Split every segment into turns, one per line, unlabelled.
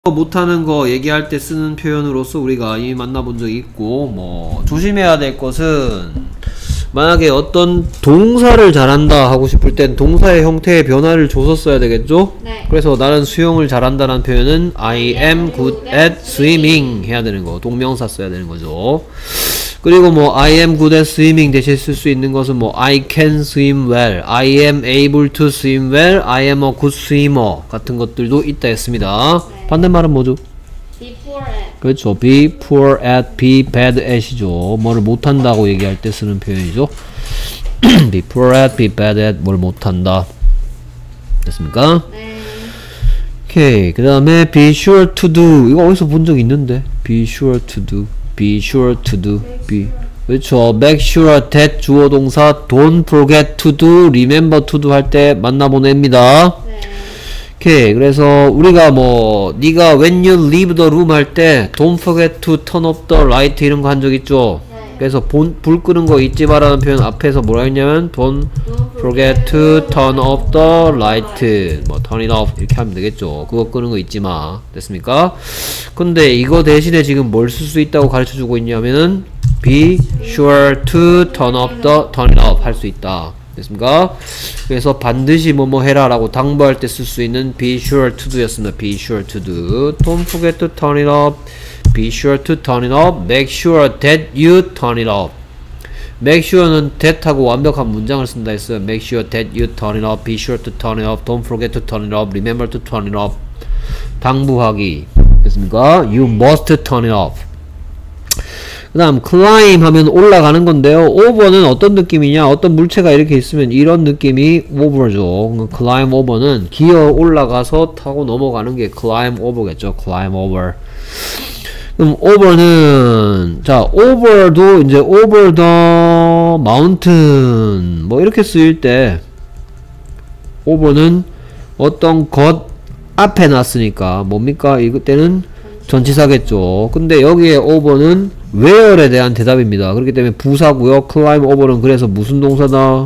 못하는 거 얘기할 때 쓰는 표현으로서 우리가 이미 만나본 적이 있고, 뭐 조심해야 될 것은 만약에 어떤 동사를 잘한다 하고 싶을 땐 동사의 형태의 변화를 줘서 써야 되겠죠?
네.
그래서 나는 수영을 잘한다는 표현은 I am good at swimming 해야 되는 거, 동명사 써야 되는 거죠. 그리고 뭐 I am good at swimming 대신 쓸 수 있는 것은 뭐 I can swim well, I am able to swim well, I am a good swimmer 같은 것들도 있다 했습니다.
네.
반대말은 뭐죠?
be poor at.
그렇죠. be poor at, be bad at이죠. 뭐를 못한다고 얘기할 때 쓰는 표현이죠. be poor at, be bad at, 뭘 못한다. 됐습니까?
네.
오케이. 그 다음에 be sure to do. 이거 어디서 본 적 있는데? be sure to do. be sure to do. be. 그렇죠. make sure that 주어 동사 don't forget to do, remember to do 할 때 만나본 애입니다.
네.
오케이. 그래서 우리가 뭐 네가 when you leave the room 할 때 don't forget to turn off the light 이런 거 한 적 있죠?
네.
그래서 불 끄는 거 잊지 마라는 표현 앞에서 뭐라 했냐면 don't forget to turn off the light, 뭐 turn it off 이렇게 하면 되겠죠. 그거 끄는 거 잊지 마. 됐습니까? 근데 이거 대신에 지금 뭘 쓸 수 있다고 가르쳐 주고 있냐면은 be sure to turn it off 할 수 있다. 됐습니까? 그래서 반드시 뭐뭐 해라 라고 당부할 때 쓸 수 있는 be sure to do 였습니다. be sure to do. don't forget to turn it off. be sure to turn it off. make sure that you turn it off. make sure는 that 하고 완벽한 문장을 쓴다 했어요. make sure that you turn it off. be sure to turn it off. don't forget to turn it off. remember to turn it off. 당부하기. 됐습니까? you must turn it off. 그 다음 climb 하면 올라가는 건데요. over는 어떤 느낌이냐, 어떤 물체가 이렇게 있으면 이런 느낌이 over죠. climb over는 기어 올라가서 타고 넘어가는 게 climb over겠죠. climb over. 그럼 over는 자 over도 이제 over the mountain 뭐 이렇게 쓰일 때 over는 어떤 것 앞에 놨으니까 뭡니까? 이때는 전치사겠죠. 근데 여기에 over는 where에 대한 대답입니다. 그렇기 때문에 부사고요. climb over는 그래서 무슨 동사다?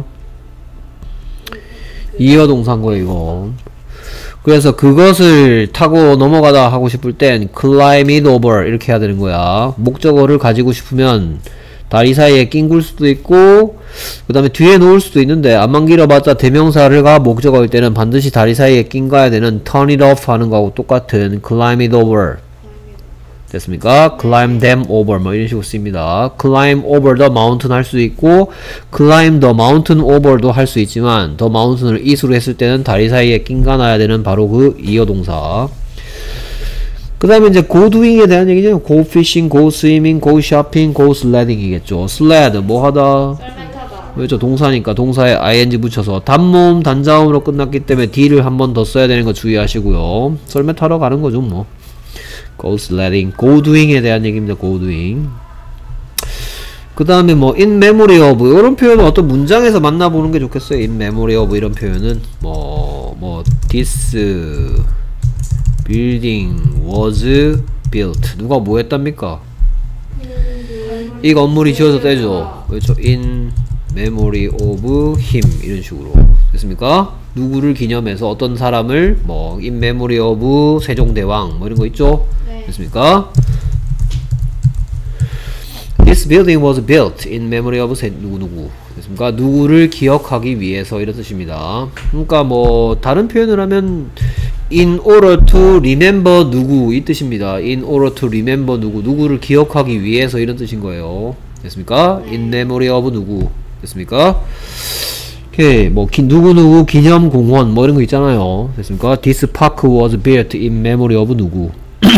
이어 동사인 거예요, 이거. 그래서 그것을 타고 넘어가다 하고 싶을 땐 climb it over 이렇게 해야 되는 거야. 목적어를 가지고 싶으면 다리 사이에 낑굴 수도 있고 그 다음에 뒤에 놓을 수도 있는데 안만 길어봤자 대명사를 가 목적어일 때는 반드시 다리 사이에 낑가야 되는 turn it off 하는 거하고 똑같은 climb it over. 됐습니까? climb them over 뭐 이런 식으로 씁니다. climb over the mountain 할 수도 있고 climb the mountain over도 할 수 있지만 the mountain을 it으로 했을 때는 다리 사이에 낑가놔야 되는 바로 그 이어 동사. 그 다음에 이제 go doing에 대한 얘기죠. go fishing, go swimming, go shopping, go sledding 이겠죠. sled 뭐 하다?
썰매 타다.
그렇죠. 동사니까 동사에 ing 붙여서 단모음 단자음으로 끝났기 때문에 d를 한 번 더 써야 되는 거 주의하시고요. 썰매 타러 가는 거죠 뭐. go sledding, go doing에 대한 얘기입니다. go doing. 그 다음에 뭐 in memory of 이런 표현은 어떤 문장에서 만나보는 게 좋겠어요. in memory of 이런 표현은 뭐 this building was built 누가 뭐 했답니까? 이 건물이 지어서 떼죠. 그렇죠. in memory of him 이런 식으로 됐습니까? 누구를 기념해서 어떤 사람을 뭐 in memory of 세종대왕 뭐 이런 거 있죠?
네.
됐습니까? This building was built in memory of 누구누구 됐습니까? 누구를 기억하기 위해서 이런 뜻입니다. 그러니까 뭐 다른 표현을 하면 in order to remember 누구 이 뜻입니다. in order to remember 누구를 기억하기 위해서 이런 뜻인 거예요. 됐습니까? in memory of 누구 됐습니까? 오케이 뭐 누구누구 기념공원 뭐 이런 거 있잖아요. 됐습니까? This park was built in memory of 누구.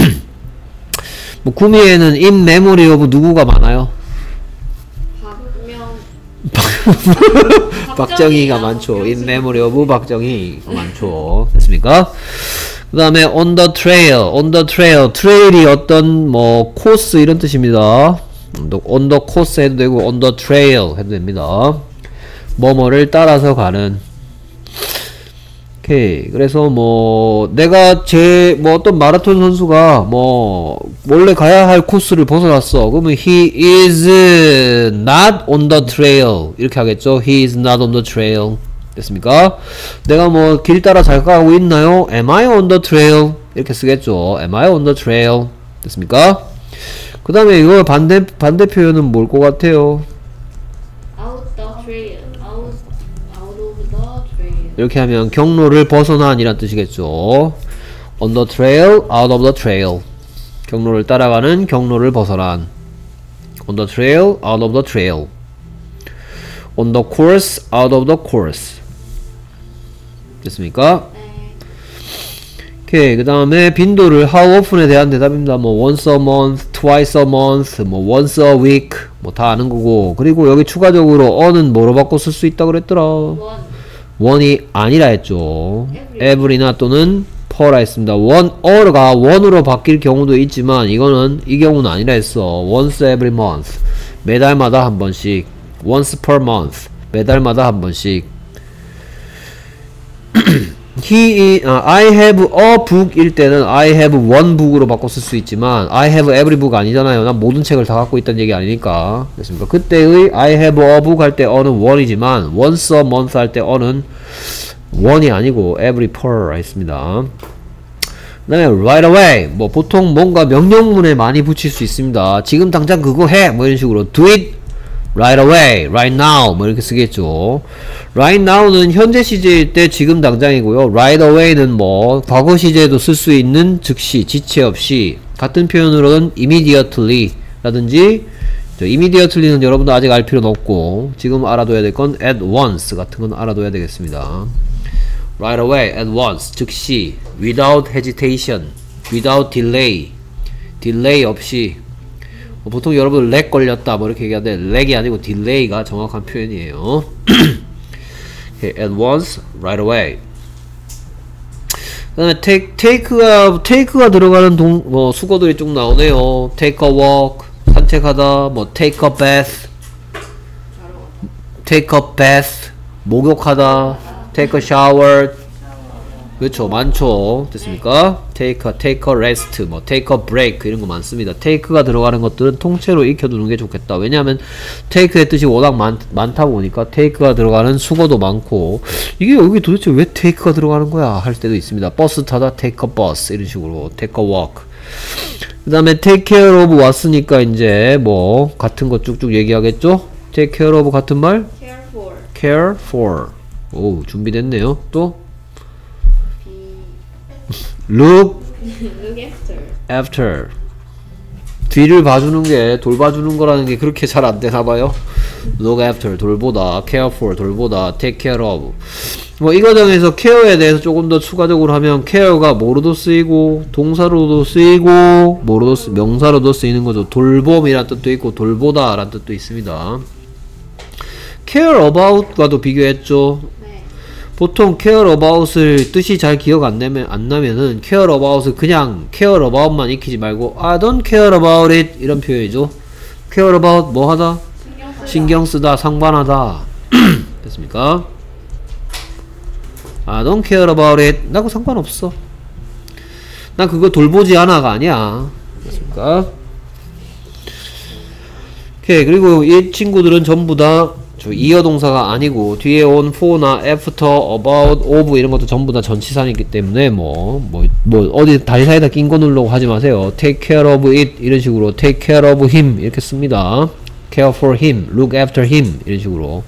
뭐 구미에는 in memory of 누구가 많아요? 박정희가 많죠. in memory of 박정희가 많죠. 됐습니까? 그 다음에 on the trail trail이 어떤 뭐 코스 이런 뜻입니다. on the course 해도 되고 on the trail 해도 됩니다. 뭐뭐를 따라서 가는. 오케이. 그래서 뭐 내가 뭐 어떤 마라톤 선수가 뭐 원래 가야 할 코스를 벗어났어. 그러면 he is not on the trail 이렇게 하겠죠. he is not on the trail. 됐습니까? 내가 뭐 길 따라 잘 가고 있나요? Am I on the trail? 이렇게 쓰겠죠. Am I on the trail? 됐습니까? 그 다음에 이거 반대 표현은 뭘 것 같아요?
Out the trail. Out of the trail.
이렇게 하면 경로를 벗어난 이란 뜻이겠죠. On the trail, out of the trail. 경로를 따라가는, 경로를 벗어난. On the trail, out of the trail. On the course, out of the course. 됐습니까?
네.
오케이. 그 다음에 빈도를 how often에 대한 대답입니다. 뭐 once a month, twice a month, 뭐 once a week 뭐 다 아는 거고. 그리고 여기 추가적으로 on은 뭐로 바꿔 쓸 수 있다 그랬더라?
One.
one이 아니라 했죠.
Every.
every나 또는 per라 했습니다. one, or가 one으로 바뀔 경우도 있지만 이거는 이 경우는 아니라 했어. once every month. 매달마다 한 번씩. once per month. 매달마다 한 번씩. I have a book 일 때는 I have one book으로 바꿔 쓸 수 있지만 I have every book 아니잖아요. 난 모든 책을 다 갖고 있다는 얘기 아니니까. 됐습니까? 그때의 I have a book 할 때 어는 one이지만 once a month 할 때 어는 one이 아니고 every per 했습니다. 그 다음에 right away 뭐 보통 뭔가 명령문에 많이 붙일 수 있습니다. 지금 당장 그거 해! 뭐 이런 식으로 do it right away, right now 뭐 이렇게 쓰겠죠. right now는 현재 시제일 때 지금 당장이고요. right away는 뭐 과거 시제에도 쓸 수 있는 즉시, 지체 없이. 같은 표현으로는 immediately 라든지 immediately는 여러분도 아직 알 필요는 없고 지금 알아둬야 될 건 at once 같은 건 알아둬야 되겠습니다. right away, at once, 즉시, without hesitation, without delay, delay 없이. 보통 여러분 렉 걸렸다 뭐 이렇게 얘기하는데 렉이 아니고 딜레이가 정확한 표현이에요. okay, at once, right away. 그 다음에 take가 들어가는 수거들이 쭉 나오네요. take a walk, 산책하다, 뭐 take a bath, take a bath, 목욕하다, take a shower. 그렇죠, 많죠. 됐습니까? take a rest, 뭐 take a break 이런 거 많습니다. take가 들어가는 것들은 통째로 익혀두는 게 좋겠다. 왜냐하면 take의 뜻이 워낙 많다 보니까 take가 들어가는 수거도 많고 이게 여기 도대체 왜 take가 들어가는 거야 할 때도 있습니다. 버스 타다 take a bus 이런 식으로 take a walk. 그 다음에 take care of 왔으니까 이제 뭐 같은 거 쭉쭉 얘기하겠죠? take care of 같은 말?
Care for.
care for. 오, 준비됐네요. 또 look
Look after.
after. 뒤를 봐주는 게 돌봐주는 거라는 게 그렇게 잘 안 되나봐요. look after 돌보다, care for 돌보다, take care of. 뭐 이 과정에서 care에 대해서 조금 더 추가적으로 하면 care가 뭐로도 쓰이고 동사로도 쓰이고 뭐로도 명사로도 쓰이는 거죠. 돌봄이란 뜻도 있고 돌보다 라는 뜻도 있습니다. care about과도 비교했죠.
네.
보통 care about을 뜻이 잘 기억 안 나면은 care about을 그냥 care about만 익히지 말고 I don't care about it 이런 표현이죠. care about 뭐 하다? 신경 쓰다, 상관하다. 됐습니까? I don't care about it. 나하고 상관없어. 나 그거 돌보지 않아가 아니야. 됐습니까? 오케이. 그리고 이 친구들은 전부 다 이어 동사가 아니고 뒤에 온 for나 after, about, of 이런 것도 전부 다 전치사이기 때문에 뭐 어디 다리 사이에다 낀 거 누르려고 하지 마세요. take care of it 이런 식으로 take care of him 이렇게 씁니다. care for him, look after him 이런 식으로.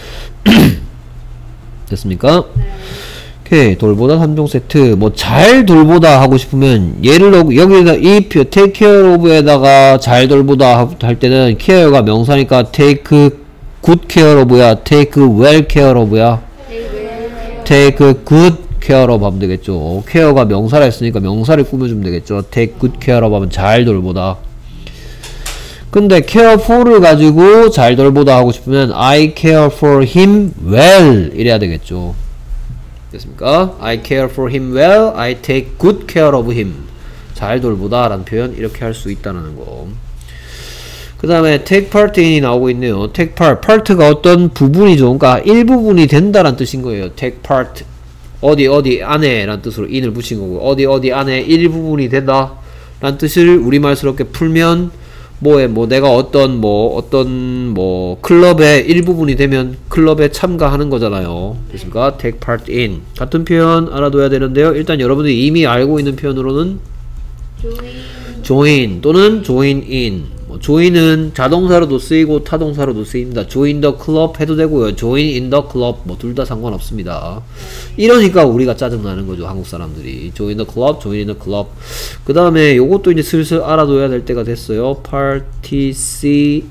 됐습니까?
네.
오케이. 돌보다 3종 세트. 뭐 잘 돌보다 하고 싶으면 얘를 여기다 이 take care of에다가 잘 돌보다 할 때는 care가 명사니까 take good care of야, take well care of야, take good care of 하면 되겠죠. care가 명사라 했으니까 명사를 꾸며주면 되겠죠. take good care of 하면 잘 돌보다. 근데 care for를 가지고 잘 돌보다 하고 싶으면 I care for him well 이래야 되겠죠. 됐습니까? I care for him well, I take good care of him. 잘 돌보다 라는 표현 이렇게 할 수 있다는 거. 그 다음에 take part in이 나오고 있네요. take part, part가 어떤 부분이죠. 그러니까 일부분이 된다라는 뜻인 거예요. take part, 어디 안에 라는 뜻으로 in을 붙인 거고 어디 안에 일부분이 된다 라는 뜻을 우리말스럽게 풀면 내가 어떤 클럽의 일부분이 되면 클럽에 참가하는 거잖아요. 됐습니까? take part in. 같은 표현 알아둬야 되는데요. 일단 여러분들이 이미 알고 있는 표현으로는 join 또는 join in. join은 자동사로도 쓰이고 타동사로도 쓰입니다. join the club 해도 되고요. join in the club 둘 다 상관없습니다. 이러니까 우리가 짜증나는 거죠. 한국 사람들이. join the club, join in the club. 그 다음에 요것도 이제 슬슬 알아둬야 될 때가 됐어요. participate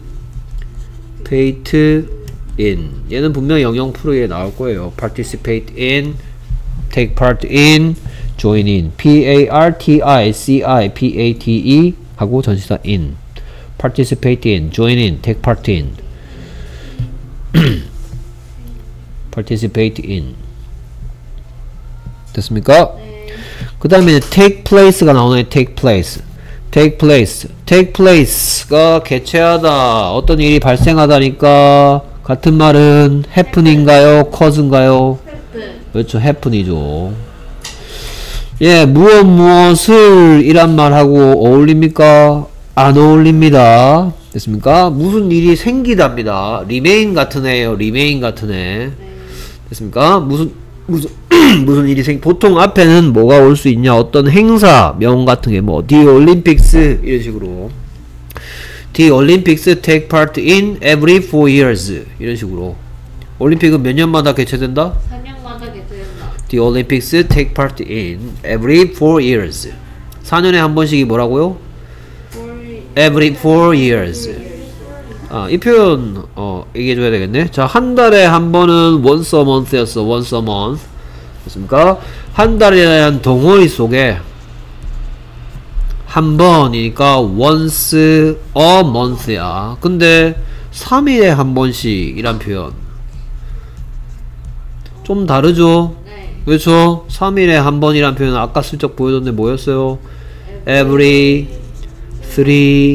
in. 얘는 분명 00%에 나올 거예요. participate in, take part in, join in. participate 하고 전치사 in. participate in, join in, take part in. participate in. 됐습니까?
네.
그 다음에 take place가 나오네. take place. take place. take place가 개최하다. 어떤 일이 발생하다니까 같은 말은 happen인가요? cause인가요? 그렇죠. happen이죠. 예, 무엇을 이란 말하고 어울립니까? 안 어울립니다. 됐습니까? 무슨 일이 생기답니다. remain 같은 애예요. remain 같은 애. 됐습니까? 무슨 일이 보통 앞에는 뭐가 올 수 있냐? 어떤 행사, 명 같은 게 the Olympics 이런 식으로. The Olympics take part in every 4 years 이런 식으로. 올림픽은 몇 년마다 개최된다?
4년마다 개최된다.
The Olympics take part in every 4 years. 4년에 한 번씩이 뭐라고요? Every 4 years. 이 표현 얘기해줘야 되겠네. 자, 한 달에 한 번은 once a month였어. once a month. 됐습니까? 한 달에 대한 덩어리 속에 한 번이니까 once a month야. 근데 3일에 한 번씩 이란 표현 좀 다르죠?
네.
그렇죠? 3일에 한 번이란 표현은 아까 슬쩍 보여줬는데 뭐였어요? Every 3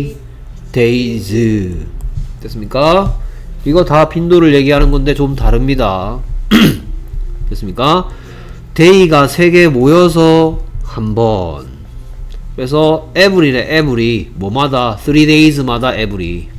days. 됐습니까? 이거 다 빈도를 얘기하는 건데 좀 다릅니다. 됐습니까? day가 3개 모여서 한 번. 그래서 every래. every 뭐마다 3 days마다 every.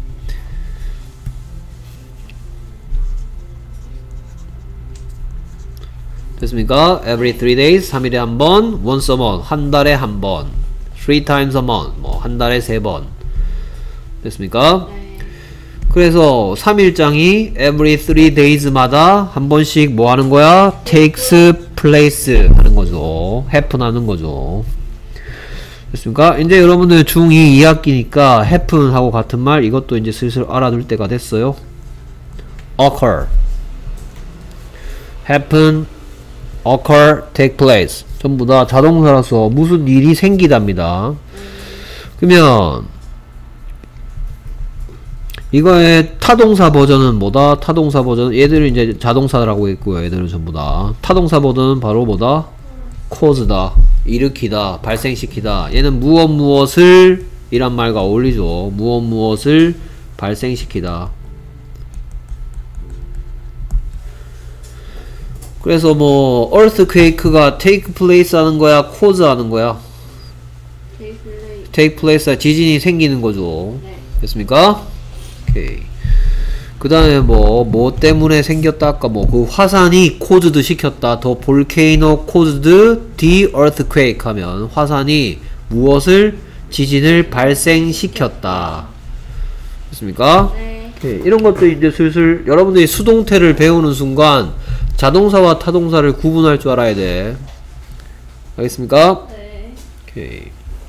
됐습니까? every 3 days 3일에 한 번. once a month 한 달에 한 번. 3 times a month 한 달에 3번. 됐습니까?
네.
그래서 3일장이 every 3 days마다 한 번씩 뭐 하는 거야? takes place 하는 거죠. happen 하는 거죠. 됐습니까? 이제 여러분들 중2 2학기니까 happen 하고 같은 말 이것도 이제 슬슬 알아둘 때가 됐어요. occur, happen, occur, take place 전부 다 자동사라서 무슨 일이 생기답니다. 그러면 이거의 타동사 버전은 뭐다? 타동사 버전 얘들은 이제 자동사라고 했고요. 얘들은 전부 다 타동사 버전은 바로 뭐다? cause다. 일으키다, 발생시키다. 얘는 무엇을 이란 말과 어울리죠. 무엇을 발생시키다. 그래서 earthquake가 take place 하는 거야? cause 하는 거야? take place 지진이 생기는 거죠.
네.
됐습니까? 오케이. 그 다음에 뭐 때문에 생겼다? 아까 그 화산이 caused 시켰다. The volcano caused the earthquake 하면 화산이 무엇을? 지진을 발생시켰다. 됐습니까?
네.
오케이. 이런 것도 이제 슬슬 여러분들이 수동태를 배우는 순간 자동사와 타동사를 구분할 줄 알아야 돼. 알겠습니까?
네.
오케이.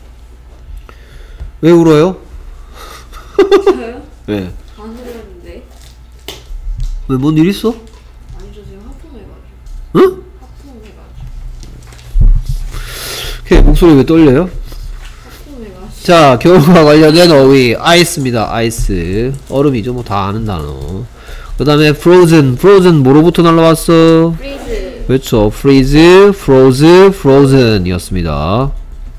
왜 울어요?
저요?
왜?
안 그랬는데.
왜 뭔 일 있어?
아니죠, 지금 하품해가지고.
응?
하품해가지고.
오케이. 목소리 왜 떨려요?
하품해가지고.
자, 겨울과 관련된 어휘 아이스입니다. 아이스. 얼음이죠. 뭐 다 아는 단어. 그 다음에 frozen. frozen 뭐로부터 날라왔어?
freeze.
그렇죠. freeze, froze, frozen 이었습니다.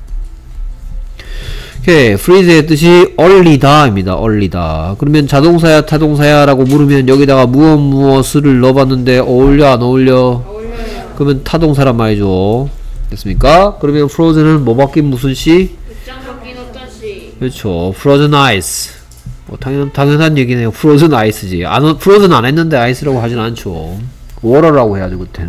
오케이. freeze의 뜻이 얼리다 입니다. 얼리다. 그러면 자동사야 타동사야 라고 물으면 여기다가 무엇을 넣어봤는데 어울려 안 어울려?
어울려요.
그러면 타동사란 말이죠. 됐습니까? 그러면 frozen은 뭐 바뀐 무슨 시?
입장 바뀐 어떤 시?
그렇죠. frozen ice. 뭐 당연한 얘기네요. frozen ice지. frozen 안 했는데 ice라고 하진 않죠. water라고 해야죠 그때는.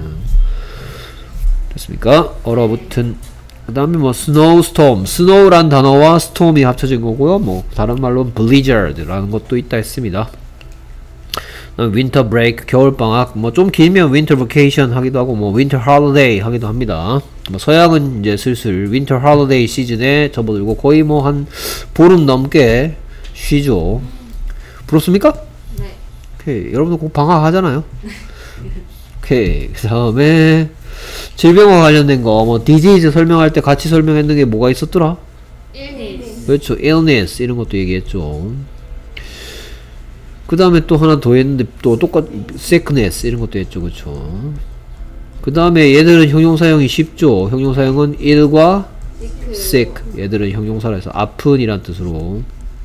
됐습니까? 얼어붙은. 그 다음에 뭐 snowstorm. snow란 단어와 storm이 합쳐진 거고요. 뭐 다른 말로 blizzard라는 것도 있다 했습니다. winter break, 겨울방학, 뭐 좀 길면 winter vacation 하기도 하고, 뭐 winter holiday 하기도 합니다. 뭐 서양은 이제 슬슬 winter holiday 시즌에 접어들고 거의 뭐 한 보름 넘게 쉬죠. 부럽습니까?
네.
오케이. 여러분도 꼭 방학 하잖아요. 오케이. 그 다음에 질병과 관련된 거, 뭐 disease 설명할 때 같이 설명했는 게 뭐가 있었더라?
illness.
그렇죠. illness 이런 것도 얘기했죠. 그 다음에 또 하나 더 했는데 또 sickness 이런 것도 했죠. 그쵸. 그 다음에 얘들은 형용사형이 쉽죠. 형용사형은 ill과 sick. 얘들은 형용사라서 아픈 이란 뜻으로.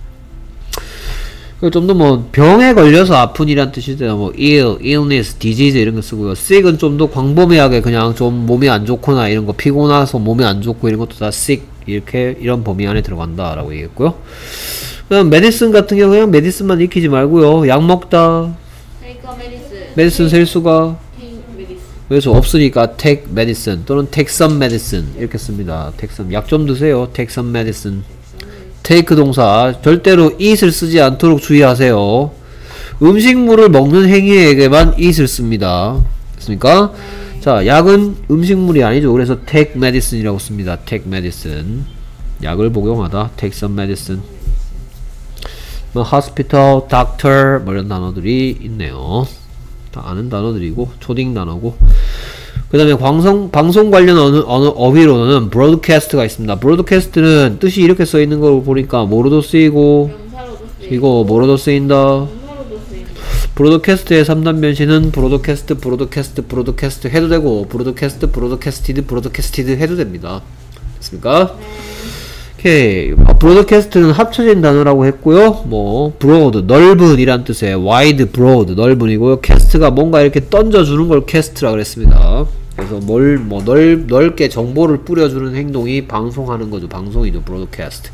좀 더 뭐 병에 걸려서 아픈 이란 뜻일 때는 뭐 illness, disease 이런 거 쓰고요. sick은 좀 더 광범위하게 그냥 좀 몸이 안 좋거나 이런 거 피곤해서 몸이 안 좋고 이런 것도 다 sick 이렇게 이런 범위 안에 들어간다 라고 얘기했고요. 그다음 medicine 같은 경우 그냥 medicine만 익히지 말고요. 약 먹다.
take a medicine.
medicine 셀 수가
take medicine.
그래서 없으니까 take medicine 또는 take some medicine 이렇게 씁니다. take some 약 좀 드세요. take some medicine. take 동사 절대로 eat을 쓰지 않도록 주의하세요. 음식물을 먹는 행위에게만 eat을 씁니다. 됐습니까? 자, 약은 음식물이 아니죠. 그래서 take medicine이라고 씁니다. take medicine. 약을 복용하다. take some medicine. 뭐 hospital, doctor 뭐 이런 단어들이 있네요. 다 아는 단어들이고 초딩 단어고. 그 다음에 방송 관련 어휘로는 broadcast가 있습니다. broadcast는 뜻이 이렇게 써있는 걸 보니까 뭐로도 쓰이고
명사로도 쓰이고
이거 뭐로도 쓰인다.
동사로도 쓰이고.
브로드캐스트의 3단 변신은 브로드캐스트 해도 되고 브로드캐스티드 해도 됩니다. 됐습니까? 오케이. 브로드캐스트는 합쳐진 단어라고 했고요. 뭐 broad 넓은 이란 뜻의 wide broad 넓은이고요. 캐스트가 뭔가 이렇게 던져주는 걸 캐스트라 그랬습니다. 그래서 넓게 정보를 뿌려주는 행동이 방송하는 거죠. 방송이죠. 브로드캐스트.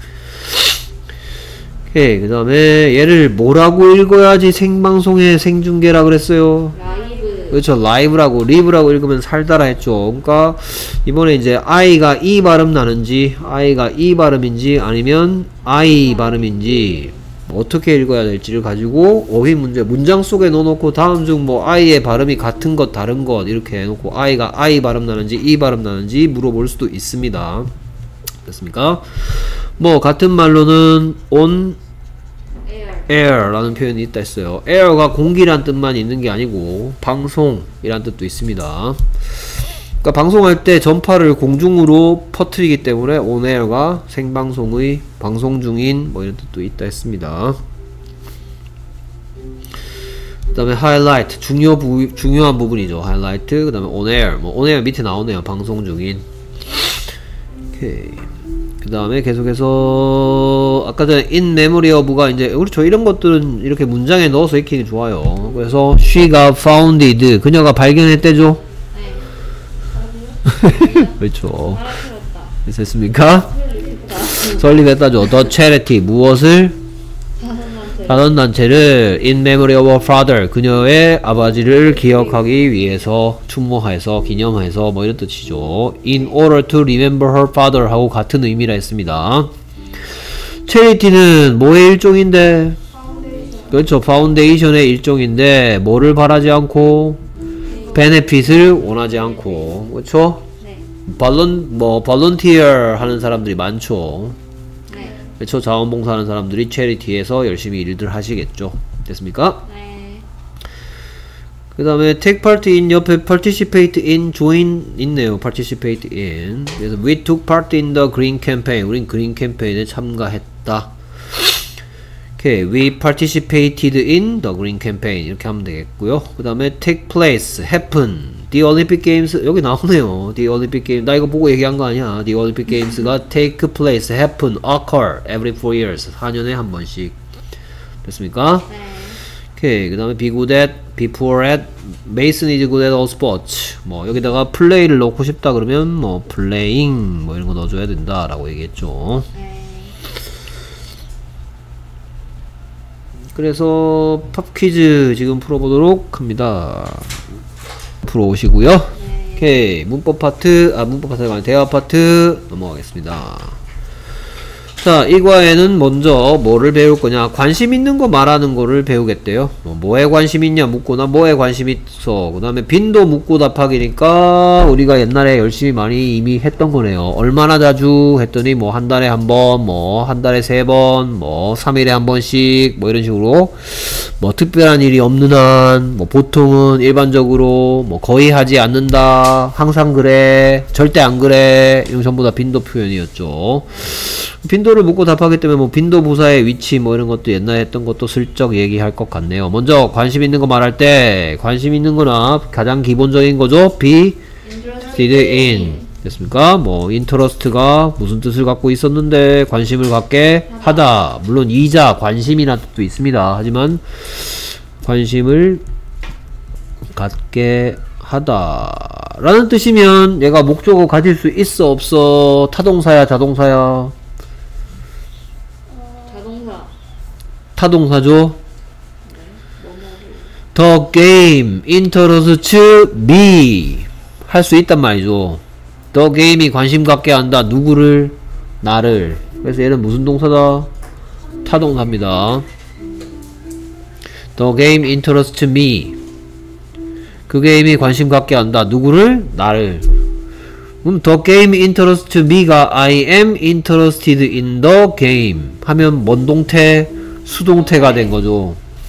오케이. 그 다음에 얘를 뭐라고 읽어야지 생방송의 생중계라 그랬어요?
라이브.
그렇죠. 라이브라고 리브라고 읽으면 살다라 했죠. 그러니까 이번에 이제 I가 E 발음 나는지 I가 E 발음인지 아니면 I 발음인지 어떻게 읽어야 될지를 가지고 어휘 문제 문장 속에 넣어놓고 다음 중 뭐 I의 발음이 같은 것 다른 것 이렇게 해놓고 I가 I 발음 나는지 E 발음 나는지 물어볼 수도 있습니다. 됐습니까? 뭐 같은 말로는 on air라는 표현이 있다 했어요. air가 공기란 뜻만 있는 게 아니고 방송이란 뜻도 있습니다. 그러니까 방송할 때 전파를 공중으로 퍼뜨리기 때문에 on air가 생방송의 방송 중인 뭐 이런 뜻도 있다 했습니다. 그 다음에 highlight 중요한 부분이죠. highlight 그 다음에 on air 뭐 on air 밑에 나오네요. 방송 중인. 오케이. 그 다음에 계속해서 아까 전에 in memory of가 이제 그렇죠. 이런 것들은 이렇게 문장에 넣어서 익히기 좋아요. 그래서 she got founded 그녀가 발견했대죠.
네.
그렇죠.
알아들었다.
됐습니까? 설립했다죠. the charity 무엇을? 자선단체를 in memory of her father 그녀의 아버지를 기억하기 위해서 추모해서 기념해서 뭐 이런 뜻이죠. in order to remember her father 하고 같은 의미라 했습니다. charity는 뭐의 일종인데? 그렇죠. 파운데이션의 일종인데 뭐를 바라지 않고 benefit을 원하지 않고 그렇죠.
네.
volunteer 하는 사람들이 많죠.
네.
그렇죠. 자원봉사하는 사람들이 charity에서 열심히 일들 하시겠죠. 됐습니까?
네.
그 다음에 take part in 옆에 participate in join 있네요. participate in 그래서 we took part in the green campaign 우린 그린 캠페인에 참가했다. 오케이. we participated in the green campaign 이렇게 하면 되겠고요. 그 다음에 take place, happen The Olympic Games 여기 나오네요. The Olympic Games 나 이거 보고 얘기한 거 아니야. The Olympic Games가 take place, happen, occur every 4 years 4년에 한 번씩. 됐습니까?
네.
오케이. 그 다음에 be good at, be poor at, Mason is good at all sports. 뭐 여기다가 play를 넣고 싶다 그러면 뭐 playing 뭐 이런 거 넣어줘야 된다 라고 얘기했죠.
네.
그래서 팝 퀴즈 지금 풀어보도록 합니다. 풀어오시고요.
네.
오케이. 문법 파트가 아니라 대화 파트 넘어가겠습니다. 자, 이 과에는 먼저 뭐를 배울 거냐? 관심 있는 거 말하는 거를 배우겠대요. 뭐에 관심 있냐 묻거나 뭐에 관심 있어. 그 다음에 빈도 묻고 답하기니까 우리가 옛날에 열심히 많이 이미 했던 거네요. 얼마나 자주 했더니 뭐 한 달에 한 번, 뭐 한 달에 3번, 뭐 3일에 한 번씩, 뭐 이런 식으로 뭐 특별한 일이 없는 한, 뭐 보통은 일반적으로 뭐 거의 하지 않는다, 항상 그래, 절대 안 그래, 이런 전부 다 빈도 표현이었죠. 빈도를 묻고 답하기 때문에 뭐 빈도 부사의 위치 뭐 이런 것도 옛날에 했던 것도 슬쩍 얘기할 것 같네요. 먼저 관심 있는 거 말할 때 관심 있는 거나 가장 기본적인 거죠. be interested in 됐습니까? 뭐 interest가 무슨 뜻을 갖고 있었는데 관심을 갖게 하다. 물론 이자 관심이라는 뜻도 있습니다. 하지만 관심을 갖게 하다 라는 뜻이면 얘가 목적어 가질 수 있어 없어? 타동사야 자동사야? 타동사죠. The game interests me 할 수 있단 말이죠. The game이 관심 갖게 한다. 누구를? 나를. 그래서 얘는 무슨 동사다? 타동사입니다. The game interests me. 그 게임이 관심 갖게 한다. 누구를? 나를. 그럼 the game interests me가 I am interested in the game 하면 뭔 동태? 수동태가 된 거죠.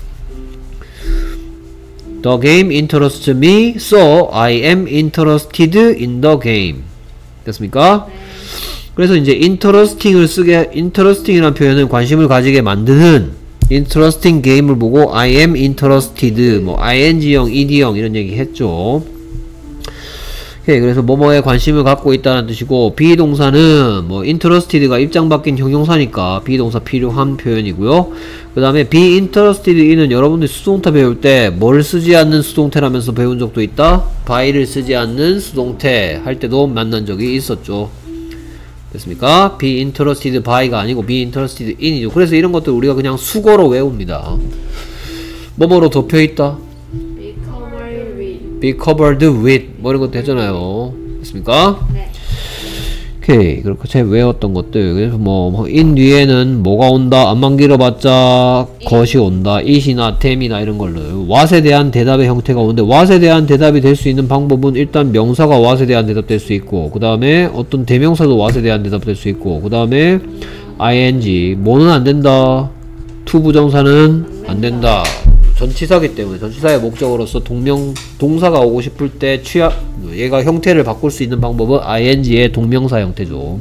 The game interests me, so I am interested in the game. 됐습니까? 그래서 이제 interesting이라는 표현은 관심을 가지게 만드는 interesting game을 보고 I am interested, 뭐 ing형, ed형 이런 얘기 했죠. 오케이, 그래서 뭐뭐에 관심을 갖고 있다는 뜻이고 비동사는 뭐 interested가 입장 바뀐 형용사니까 비동사 필요한 표현이고요. 그 다음에 be interested in은 여러분들이 수동태 배울 때 뭘 쓰지 않는 수동태라면서 배운 적도 있다. by를 쓰지 않는 수동태 할 때도 만난 적이 있었죠. 됐습니까? be interested by가 아니고 be interested in이죠. 그래서 이런 것들 우리가 그냥 수거로 외웁니다. 뭐뭐로 덮여있다. be covered with 뭐 이런 것도 했잖아요. 됐습니까?
네.
오케이. 그렇게 제가 외웠던 것들. 그래서 뭐 in 뒤에는 뭐가 온다. 안만 길어봤자 것이 온다. it이나 them이나 이런 걸로 what에 대한 대답의 형태가 오는데 what에 대한 대답이 될 수 있는 방법은 일단 명사가 what에 대한 대답 될 수 있고 그 다음에 어떤 대명사도 what에 대한 대답 될 수 있고 그 다음에 ing 뭐는 안 된다. to 부정사는 안 된다. 전치사기 때문에 전치사의 목적으로서 동사가 오고 싶을 때 얘가 형태를 바꿀 수 있는 방법은 ing의 동명사 형태죠.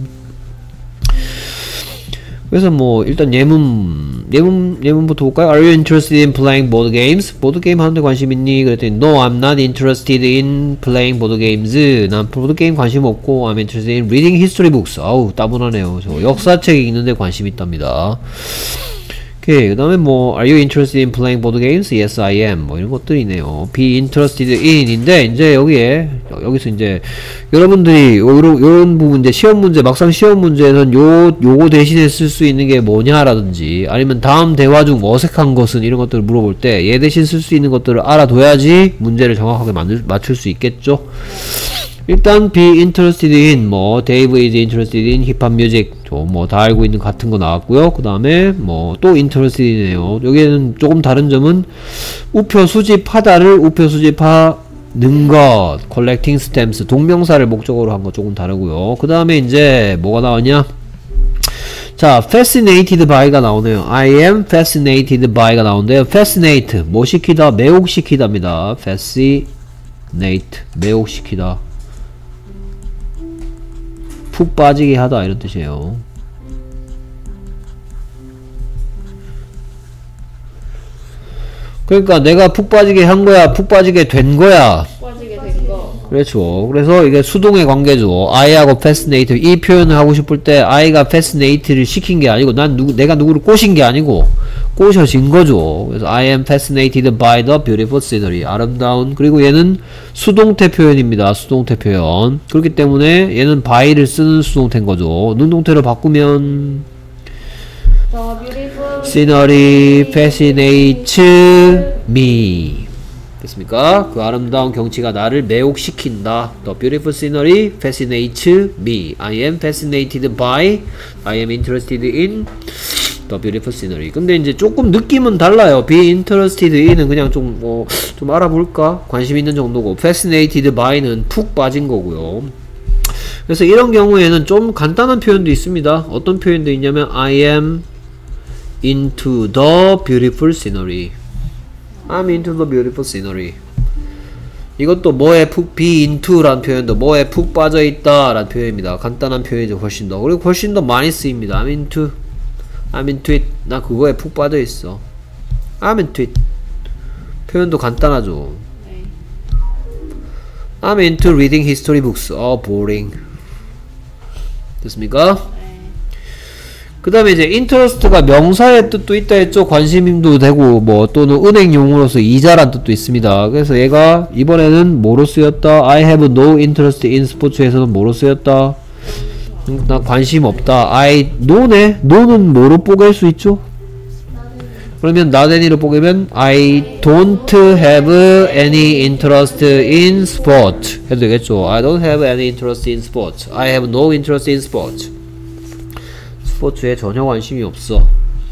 그래서 뭐 일단 예문부터 볼까요? Are you interested in playing board games? 보드 게임 하는데 관심 있니? 그랬더니 No, I'm not interested in playing board games. 난 보드 게임 관심 없고 I'm interested in reading history books. 아우 따분하네요. 저 역사책 읽는데 관심 있답니다. 오케이. 그 다음에 뭐 Are you interested in playing board games? Yes, I am. 뭐 이런 것들이네요. Be interested in인데 이제 여기서 이제 여러분들이 요런 부분 이제 시험 문제 막상 시험 문제에는 요거 대신에 쓸 수 있는 게 뭐냐라든지 아니면 다음 대화 중 어색한 것은 이런 것들을 물어볼 때 얘 대신 쓸 수 있는 것들을 알아둬야지 문제를 정확하게 맞출 수 있겠죠. 일단 be interested in 뭐 Dave is interested in 힙합 뮤직 뭐 다 알고 있는 같은 거 나왔고요. 그 다음에 뭐 또 interested이네요. 여기에는 조금 다른 점은 우표 수집하다를 우표 수집하는 것 collecting stamps 동명사를 목적으로 한 거 조금 다르고요. 그 다음에 이제 뭐가 나왔냐? 자, fascinated by가 나오네요. I am fascinated by가 나오는데요. fascinate 뭐 시키다 매혹시키다입니다. fascinate 매혹시키다 푹 빠지게 하다 이런 뜻이에요. 그러니까 내가 푹 빠지게 한 거야, 푹 빠지게 된 거야.
빠지게 된 거.
그렇죠. 그래서 이게 수동의 관계죠. I하고 fascinate 이 표현을 하고 싶을 때 I가 fascinate를 시킨 게 아니고 내가 누구를 꼬신 게 아니고 꼬셔진 거죠. 그래서 I am fascinated by the beautiful scenery. 아름다운. 그리고 얘는 수동태 표현입니다. 수동태 표현. 그렇기 때문에 얘는 by를 쓰는 수동태인 거죠. 능동태로 바꾸면
The beautiful
scenery fascinates me. 됐습니까? 그 아름다운 경치가 나를 매혹시킨다. The beautiful scenery fascinates me. I am fascinated by, I am interested in the beautiful scenery. 근데 이제 조금 느낌은 달라요. be interested in은 그냥 좀 알아볼까? 관심 있는 정도고, fascinated by는 푹 빠진 거고요. 그래서 이런 경우에는 좀 간단한 표현도 있습니다. 어떤 표현도 있냐면 I am into the beautiful scenery. I'm into the beautiful scenery. 이것도 뭐에 푹 be into라는 표현도 뭐에 푹 빠져있다 라는 표현입니다. 간단한 표현이죠. 훨씬 더. 그리고 훨씬 더 많이 쓰입니다. I'm into it. 나 그거에 푹 빠져있어. I'm into it. 표현도 간단하죠.
네.
I'm into reading history books. boring. 됐습니까?
네.
그 다음에 이제 interest가 명사의 뜻도 있다 했죠. 관심도 되고 뭐 또는 은행 용어로서 이자란 뜻도 있습니다. 그래서 얘가 이번에는 뭐로 쓰였다? I have no interest in sports에서는 뭐로 쓰였다? 나 관심 없다. no네? no는 뭐로 뽀갤 수 있죠? 그러면 not any로 뽀개면 I don't have any interest in sport 해도 되겠죠. I don't have any interest in sport. I have no interest in sport. 스포츠에 전혀 관심이 없어.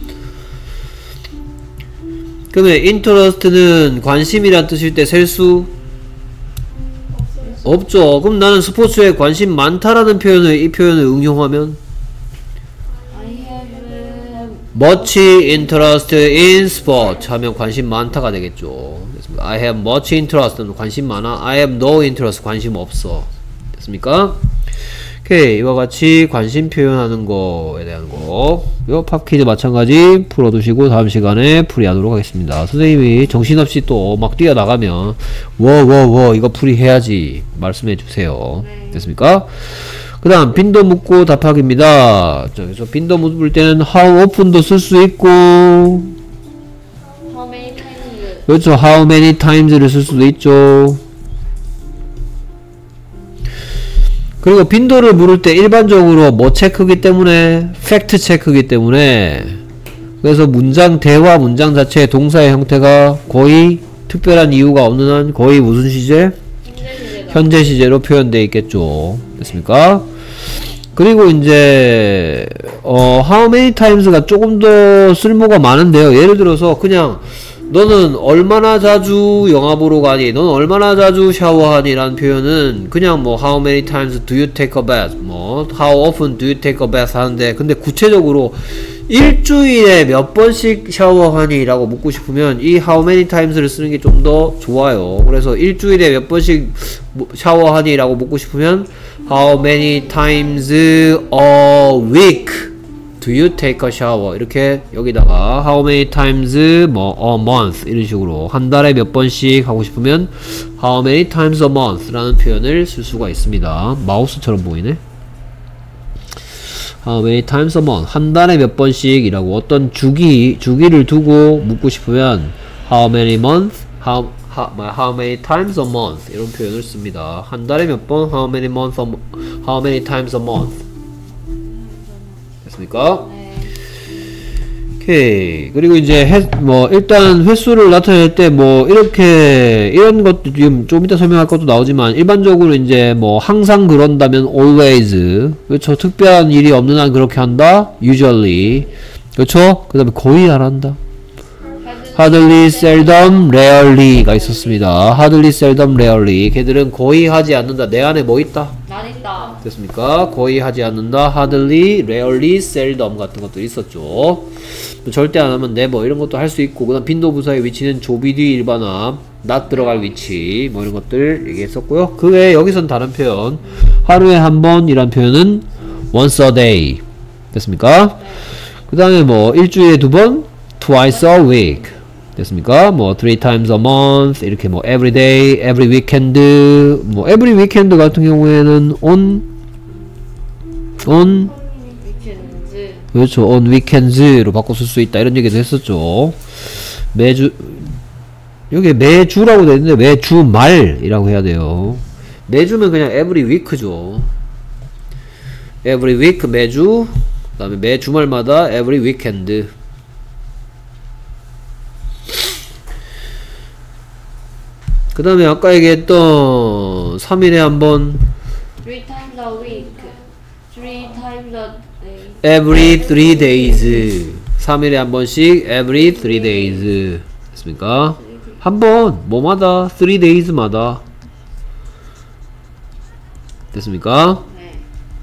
그러면 interest는 관심이란 뜻일 때 셀 수 없죠. 그럼 나는 스포츠에 관심 많다라는 이 표현을 응용하면
I have
much interest in sport 하면 관심 많다가 되겠죠. 됐습니까? I have much interest는 관심 많아. I have no interest 관심 없어. 됐습니까? 오케이. 이와 같이 관심 표현하는 거에 대한 거. 요 팝퀴즈 마찬가지 풀어두시고 다음 시간에 풀이하도록 하겠습니다. 선생님이 정신없이 또 막 뛰어나가면 이거 풀이해야지 말씀해 주세요.
네.
됐습니까? 그 다음 빈도 묻고 답하기입니다. 그래서 빈도 묻을 때는 how often도 쓸 수 있고
how many times
그렇죠. how many times를 쓸 수도 있죠. 그리고 빈도를 물을 때 일반적으로 뭐 체크기 때문에 팩트 체크기 때문에 그래서 대화 문장 자체의 동사의 형태가 거의 특별한 이유가 없는 한 거의 무슨 시제? 현재 시제로 표현되어 있겠죠. 됐습니까? 그리고 이제 how many times가 조금 더 쓸모가 많은데요. 예를 들어서 그냥 너는 얼마나 자주 영화 보러 가니? 너는 얼마나 자주 샤워하니? 라는 표현은 그냥 뭐 how many times do you take a bath? 뭐 how often do you take a bath? 하는데 근데 구체적으로 일주일에 몇 번씩 샤워하니? 라고 묻고 싶으면 이 how many times를 쓰는 게 좀 더 좋아요. 그래서 일주일에 몇 번씩 샤워하니? 라고 묻고 싶으면 how many times a week do you take a shower? 이렇게 여기다가 how many times 뭐 a month 이런 식으로 한 달에 몇 번씩 하고 싶으면 how many times a month 라는 표현을 쓸 수가 있습니다. 마우스처럼 보이네. how many times a month 한 달에 몇 번씩 이라고 어떤 주기를 두고 묻고 싶으면 how many month how many times a month 이런 표현을 씁니다. 한 달에 몇 번 how many times a month 됐습니까?
네.
오케이. 그리고 이제 일단 횟수를 나타낼 때 이렇게 이런 것도 지금 좀 이따 설명할 것도 나오지만 일반적으로 이제 항상 그런다면 always 그렇죠. 특별한 일이 없는 한 그렇게 한다 usually 그렇죠. 그 다음에 거의 안 한다 hardly, seldom, rarely가 있었습니다. hardly, seldom, rarely 걔들은 거의 하지 않는다. 내 안에 뭐 있다?
난 있다.
됐습니까? 거의 하지 않는다. hardly, rarely, seldom 같은 것도 있었죠. 절대 안 하면 never 이런 것도 할 수 있고 그 다음 빈도부사의 위치는 조비뒤 일반화 not 들어갈 위치 이런 것들 얘기했었고요. 그 외에 여기선 다른 표현 하루에 한 번이란 표현은 once a day 됐습니까? 그 다음에 일주일에 두 번 twice a week 됐습니까? three times a month 이렇게 every day, every weekend every weekend 같은 경우에는 on
위켄즈.
그렇죠. on weekends로 바꿔 쓸 수 있다 이런 얘기도 했었죠. 여기 매주라고 되어 있는데 매주 말이라고 해야 돼요. 매주면 그냥 every week죠. every week 매주 그 다음에 매 주말마다 every weekend. 그 다음에 아까 얘기했던 3일에 한번
3 times a week. 3 times a day.
every 3 days. 3일에 한 번씩 every 3 days. 됐습니까? 한 번 뭐마다 3 days마다. 됐습니까?
네.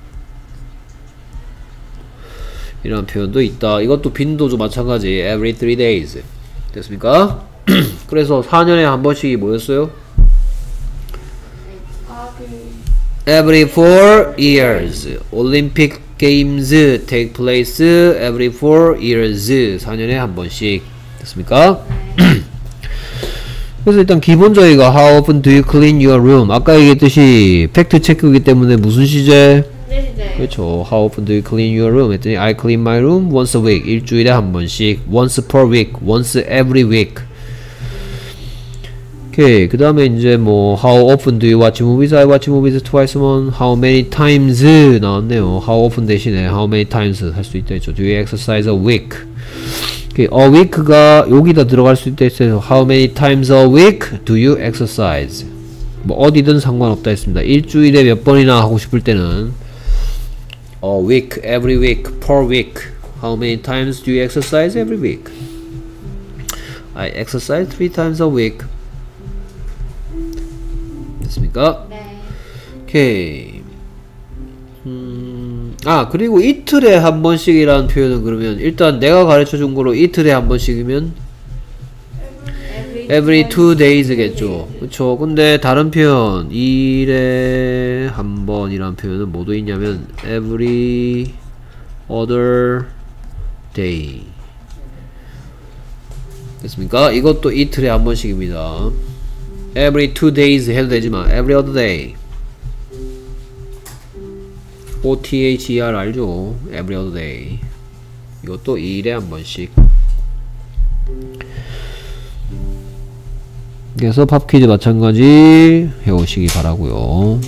이런 표현도 있다. 이것도 빈도도 마찬가지. every 3 days. 됐습니까? 그래서 4년에 한 번씩이 뭐였어요? every 4 years. 올림픽 games take place every 4 years. 4년에 한 번씩. 됐습니까? 그래서 일단 기본 저희가 how often do you clean your room? 아까 얘기했듯이 팩트 체크이기 때문에 무슨 시제?
네.
그렇죠. How often do you clean your room? 했더니 I clean my room once a week. 일주일에 한 번씩. Once per week. Once every week. 오케이. 그 다음에 이제 뭐 How often do you watch movies? I watch movies twice a month. How many times 나왔네요. How often 대신에 How many times 할 수 있다 했죠. Do you exercise a week? 오케이. A week가 여기다 들어갈 수 있다 했어요. How many times a week do you exercise? 뭐 어디든 상관없다 했습니다. 일주일에 몇 번이나 하고 싶을 때는 a week, every week, per week. How many times do you exercise every week? I exercise 3 times a week. 됐습니까?
네.
오케이. 그리고 이틀에 한 번씩이라는 표현은 그러면 일단 내가 가르쳐 준 거로 이틀에 한 번씩이면 every 2 days겠죠. 그쵸. 근데 다른 표현 2일에 한 번이란 표현은 뭐도 있냐면 every other day. 됐습니까? 이것도 이틀에 한 번씩입니다. every 2 days 해도 되지만 every other day. OTHER 알죠? every other day. 이것도 2일에 한 번씩. 그래서 팝 퀴즈 마찬가지 해오시기 바라고요.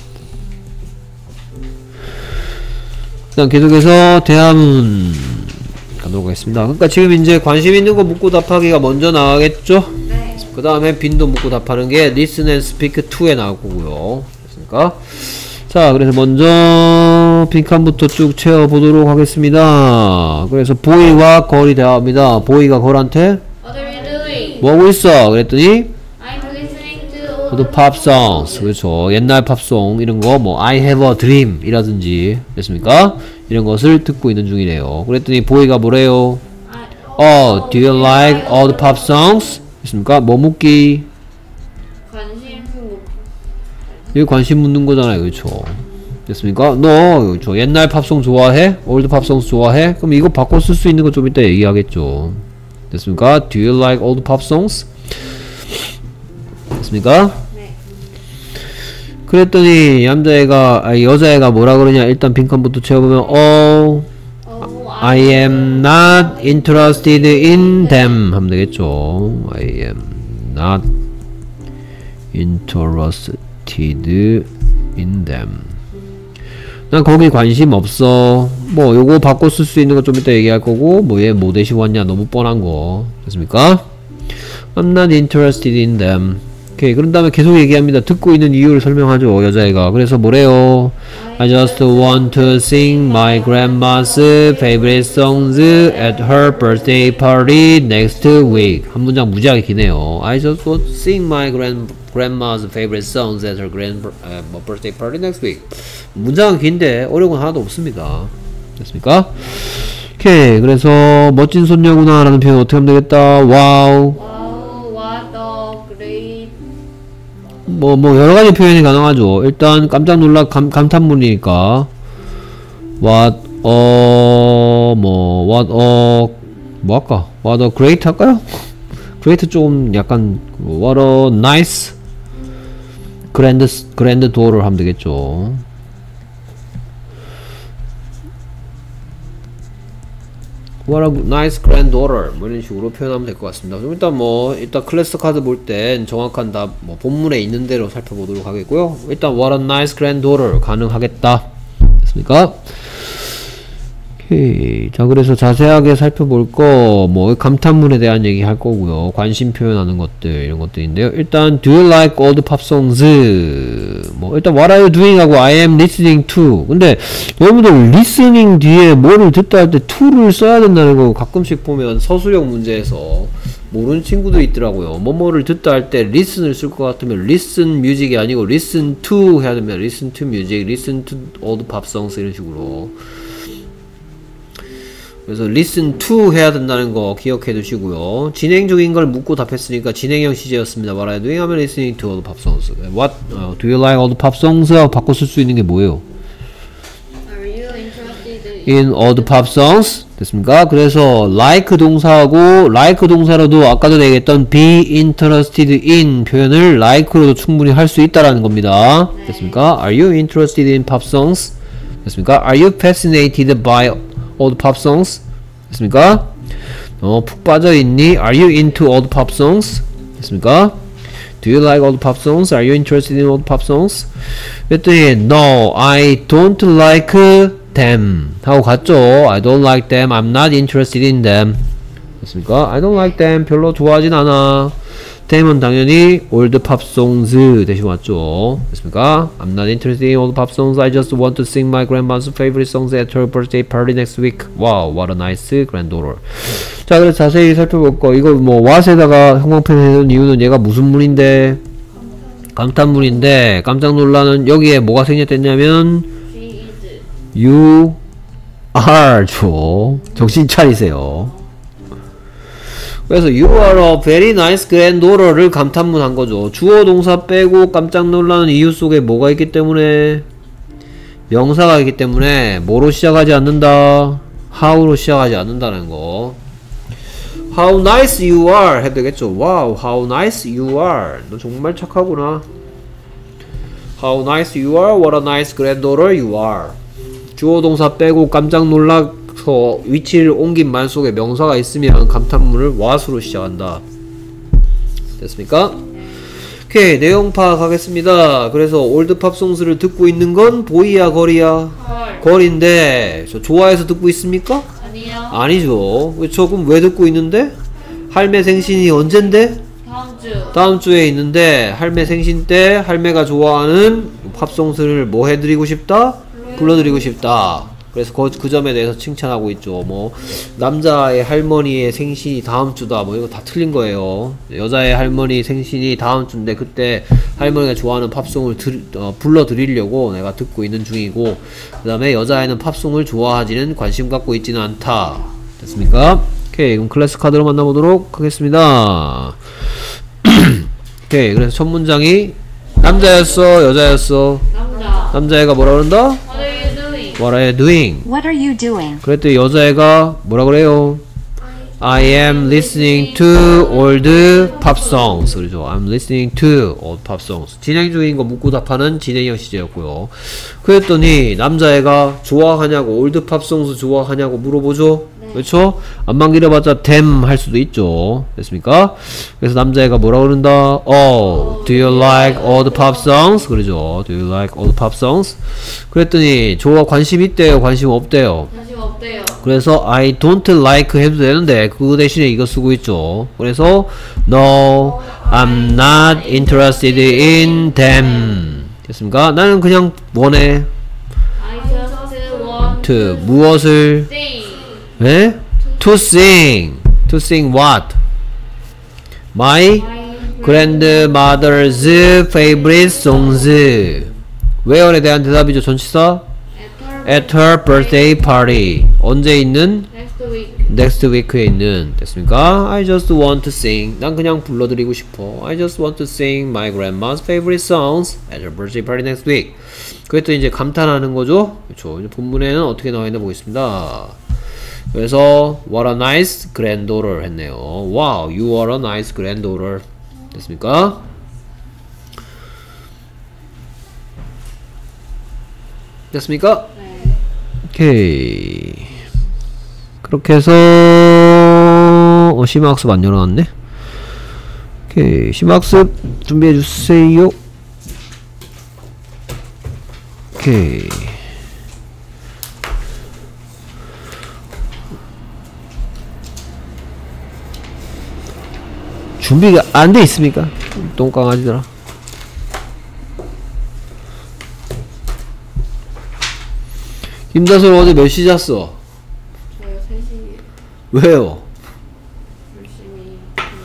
일단 계속해서 대화문 가도록 하겠습니다. 그러니까 지금 이제 관심 있는 거 묻고 답하기가 먼저 나가겠죠?
네.
그 다음에 빈도 묻고 답하는 게 listen and speak 2에 나올 거고요. 됐습니까? 자, 그래서 먼저 빈칸부터 쭉 채워보도록 하겠습니다. 그래서 보이와 걸이 대화합니다. 보이가 걸한테
What are you doing?
뭐 하고 있어? 그랬더니
I'm listening to
the pop songs. 그렇죠. 옛날 팝송 이런 거 뭐 I have a dream 이라든지 됐습니까? 이런 것을 듣고 있는 중이래요. 그랬더니 보이가 뭐래요? Oh, do you like all the pop songs? 됐습니까? 뭐 묻기? 여기 관심 묻는 거잖아요. 그렇죠. 됐습니까? 너 그렇죠. 옛날 팝송 좋아해? 올드 팝송 좋아해? 그럼 이거 바꿔 쓸 수 있는 거 좀 이따 얘기하겠죠. 됐습니까? Do you like old pop songs? 됐습니까?
네.
그랬더니 여자애가 뭐라 그러냐? 일단 빈칸부터 채워보면 Oh, I am not interested in them 하면 되겠죠. I am not interested in them. 난 거기 관심 없어. 뭐 요거 바꿔 쓸 수 있는 거 좀 이따 얘기할 거고 뭐 얘 뭐 대신 왔냐 너무 뻔한 거 됐습니까? I'm not interested in them. 오케이. 그런 다음에 계속 얘기합니다. 듣고 있는 이유를 설명하죠. 여자애가. 그래서 뭐래요? I just want to sing my grandma's favorite songs at her birthday party next week. 한 문장 무지하게 기네요. I just want to sing my grandma's favorite songs at her birthday party next week. 문장은 긴데 어려운 건 하나도 없습니다. 됐습니까? 오케이. 그래서 멋진 손녀구나 라는 표현 어떻게 하면 되겠다? 와우.
Wow, what a great.
뭐 여러가지 표현이 가능하죠. 일단 깜짝 놀라 감탄문이니까 what a great 할까요? great 좀 약간 what a nice grand daughter 하면 되겠죠. What a nice granddaughter 뭐 이런 식으로 표현하면 될 것 같습니다. 좀 일단 클래스 카드 볼 땐 정확한 답 뭐 본문에 있는 대로 살펴보도록 하겠고요. 일단 what a nice granddaughter 가능하겠다. 됐습니까? 오케이. 자, 그래서 자세하게 살펴볼 거, 뭐, 감탄문에 대한 얘기 할 거고요. 관심 표현하는 것들, 이런 것들인데요. 일단, do you like old pop songs? 뭐, 일단, what are you doing? 하고, I am listening to. 근데, 여러분들, listening 뒤에 뭐를 듣다 할 때 to를 써야 된다는 거 가끔씩 보면 서술형 문제에서 모르는 친구도 있더라고요. 뭐뭐를 듣다 할 때 listen을 쓸 것 같으면 listen music이 아니고 listen to 해야 됩니다. listen to music, listen to old pop songs 이런 식으로. 그래서 listen to 해야 된다는 거 기억해 두시고요. 진행 중인 걸 묻고 답했으니까 진행형 시제였습니다. What are you doing? 하면 listening to all the pop songs. What do you like all the pop songs? 하고 바꿔 쓸 수 있는 게 뭐예요?
Are you interested
in all the pop songs? 됐습니까? 그래서 like 동사하고 like 동사로도 아까 전에 얘기했던 be interested in 표현을 like로도 충분히 할 수 있다라는 겁니다. 됐습니까? Are you interested in pop songs? 됐습니까? Are you fascinated by all the pop songs? 됐습니까? 푹 빠져있니? Are you into all the pop songs? 됐습니까? Do you like all the pop songs? Are you interested in all the pop songs? 그랬더니 No, I don't like them 하고 갔죠. I don't like them. I'm not interested in them. 됐습니까? I don't like them. 별로 좋아하진 않아. them은 당연히 old pop songs 대신 왔죠. 됐습니까? I'm not interested in all the pop songs. I just want to sing my grandma's favorite songs at her birthday party next week. Wow, what a nice granddaughter. 자, 그래서 자세히 살펴볼 거. 이거 뭐 what에다가 형광펜 해놓은 이유는 얘가 무슨 문인데? 감탄문인데 깜짝 놀라는 여기에 뭐가 생략됐냐면
she is
you are 죠. 정신 차리세요. 그래서 you are a very nice granddaughter를 감탄문 한 거죠. 주어 동사 빼고 깜짝 놀라는 이유 속에 뭐가 있기 때문에 명사가 있기 때문에 뭐로 시작하지 않는다? how로 시작하지 않는다는 거. How nice you are 해도 되겠죠. Wow, how nice you are. 너 정말 착하구나. How nice you are. What a nice granddaughter you are. 주어 동사 빼고 깜짝 놀라서 위치를 옮긴 말 속에 명사가 있으면 감탄문을 what으로 시작한다. 됐습니까? 오케이, 내용 파악하겠습니다. 그래서 올드팝송스를 듣고 있는 건 보이야 거리야? 거리인데 저 좋아해서 듣고 있습니까?
아니요.
아니죠. 저 그럼 왜 듣고 있는데? 할매 생신이 언젠데?
다음 주.
다음 주에 있는데 할매 생신 때 할매가 좋아하는 팝송스를 뭐 해드리고 싶다? 불러드리고 싶다. 그래서 그 점에 대해서 칭찬하고 있죠. 뭐 남자의 할머니의 생신이 다음 주다. 뭐 이거 다 틀린 거예요. 여자의 할머니 생신이 다음 주인데 그때 할머니가 좋아하는 팝송을 불러드리려고 내가 듣고 있는 중이고, 그 다음에 여자애는 팝송을 좋아하지는 관심 갖고 있지는 않다. 됐습니까? 오케이, 그럼 클래스 카드로 만나보도록 하겠습니다. 오케이, 그래서 첫 문장이 남자였어, 여자였어? 남자애가 뭐라 그런다? What are you doing?
What are you doing?
그랬더니 여자애가 뭐라 그래요? I am listening to old pop songs. 그러죠. I'm listening to old pop songs. 진행 중인 거 묻고 답하는 진행형 시제였고요. 그랬더니 남자애가 좋아하냐고, old pop songs 좋아하냐고 물어보죠. 네. 그렇죠? 안만 기려봤자 them 할 수도 있죠. 됐습니까? 그래서 남자애가 뭐라 그런다? Oh, do you like old pop songs? 그러죠. Do you like old pop songs? 그랬더니 관심 있대요, 관심 없대요?
관심 없대요.
그래서 I don't like 해도 되는데 그 대신에 이거 쓰고 있죠. 그래서 No, I'm not interested in them. 됐습니까? 나는 그냥 원해.
I just want
to 무엇을?
sing.
네? To sing. To sing what? My grandmother's favorite songs. where에 대한 대답이죠. 전치사 at her birthday party. 언제 있는?
Next week.
next week에 있는. 됐습니까? I just want to sing. 난 그냥 불러드리고 싶어. I just want to sing my grandma's favorite songs at her birthday party next week. 그랬더니 이제 감탄하는 거죠. 그렇죠. 이제 본문에는 어떻게 나와 있나 보겠습니다. 그래서 what a nice granddaughter 했네요. Wow, you are a nice granddaughter. 됐습니까? 됐습니까?
네.
오케이. 그렇게 해서 심화학습 안 열어놨네. 오케이, 심화학습 준비해 주세요. 오케이. 준비가 안 돼 있습니까? 똥강아지들아. 김다솔 어제 몇 시 잤어?
저요 3시
왜요?
열심히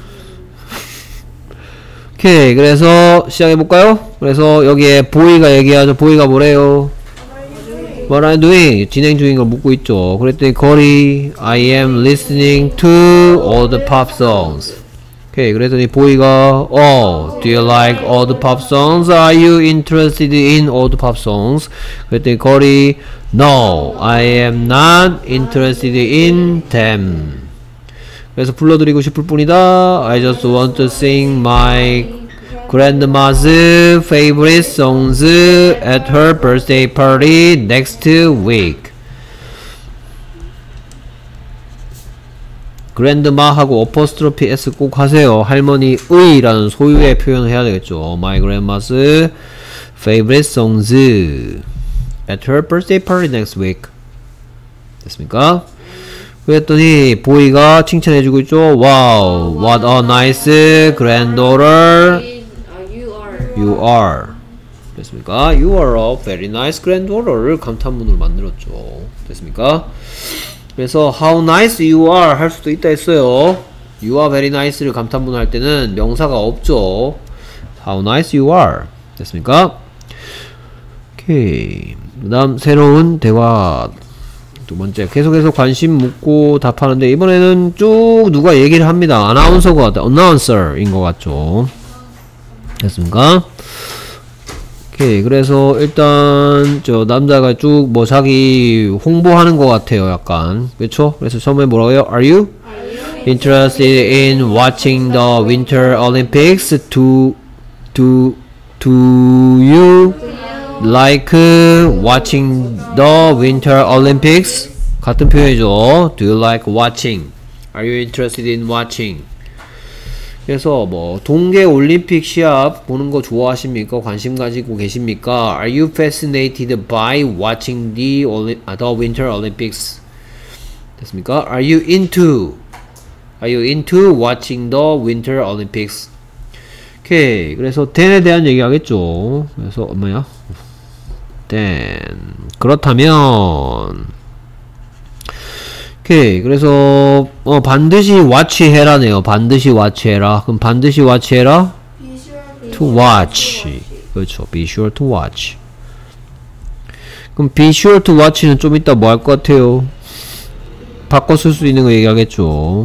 오케이, 그래서 시작해볼까요? 그래서 여기에 보이가 얘기하죠. 보이가 뭐래요? What are you doing? 진행 중인 걸 묻고 있죠. 그랬더니 거리 I am listening to all the pop songs. 오케이, 그랬더니 보이가 Oh, do you like all the pop songs? Are you interested in all the pop songs? 그랬더니 거리 No, I am not interested in them. 그래서 불러드리고 싶을 뿐이다. I just want to sing my grandma's favorite songs at her birthday party next week. grandma하고 어퍼스트로피 s 꼭 하세요. 할머니의 라는 소유의 표현을 해야 되겠죠. My grandma's favorite songs at her birthday party next week. 됐습니까? 그랬더니 보이가 칭찬해주고 있죠. Wow, what a nice granddaughter you are. 됐습니까? You are a very nice granddaughter를 감탄문으로 만들었죠. 됐습니까? 그래서 how nice you are 할 수도 있다 했어요. You are very nice를 감탄문 할 때는 명사가 없죠. How nice you are. 됐습니까? 오케이. 그 다음 새로운 대화 두 번째, 계속해서 관심 묻고 답하는데 이번에는 쭉 누가 얘기를 합니다. 아나운서가 같다. 어나운서인 것 같죠. 됐습니까? 오케이. 그래서 일단 저 남자가 쭉 뭐 자기 홍보하는 것 같아요. 약간 그렇죠? 그래서 처음에 뭐라고요? Are you interested in watching the Winter Olympics? Do you like watching the Winter Olympics? 같은 표현이죠. Do you like watching? Are you interested in watching? 그래서 뭐 동계 올림픽 시합 보는 거 좋아하십니까? 관심 가지고 계십니까? Are you fascinated by watching the Winter Olympics? 됐습니까? Are you into watching the Winter Olympics? 오케이. 그래서 then에 대한 얘기 하겠죠. 그래서 뭐야? then. 그렇다면 오케이. 그래서 반드시 watch 해라네요. 반드시 watch 해라. 그럼 반드시 watch 해라? to watch. 그렇죠. be sure to watch. 그럼 be sure to watch는 좀 이따 뭐 할 것 같아요? 바꿔 쓸 수 있는 거 얘기하겠죠.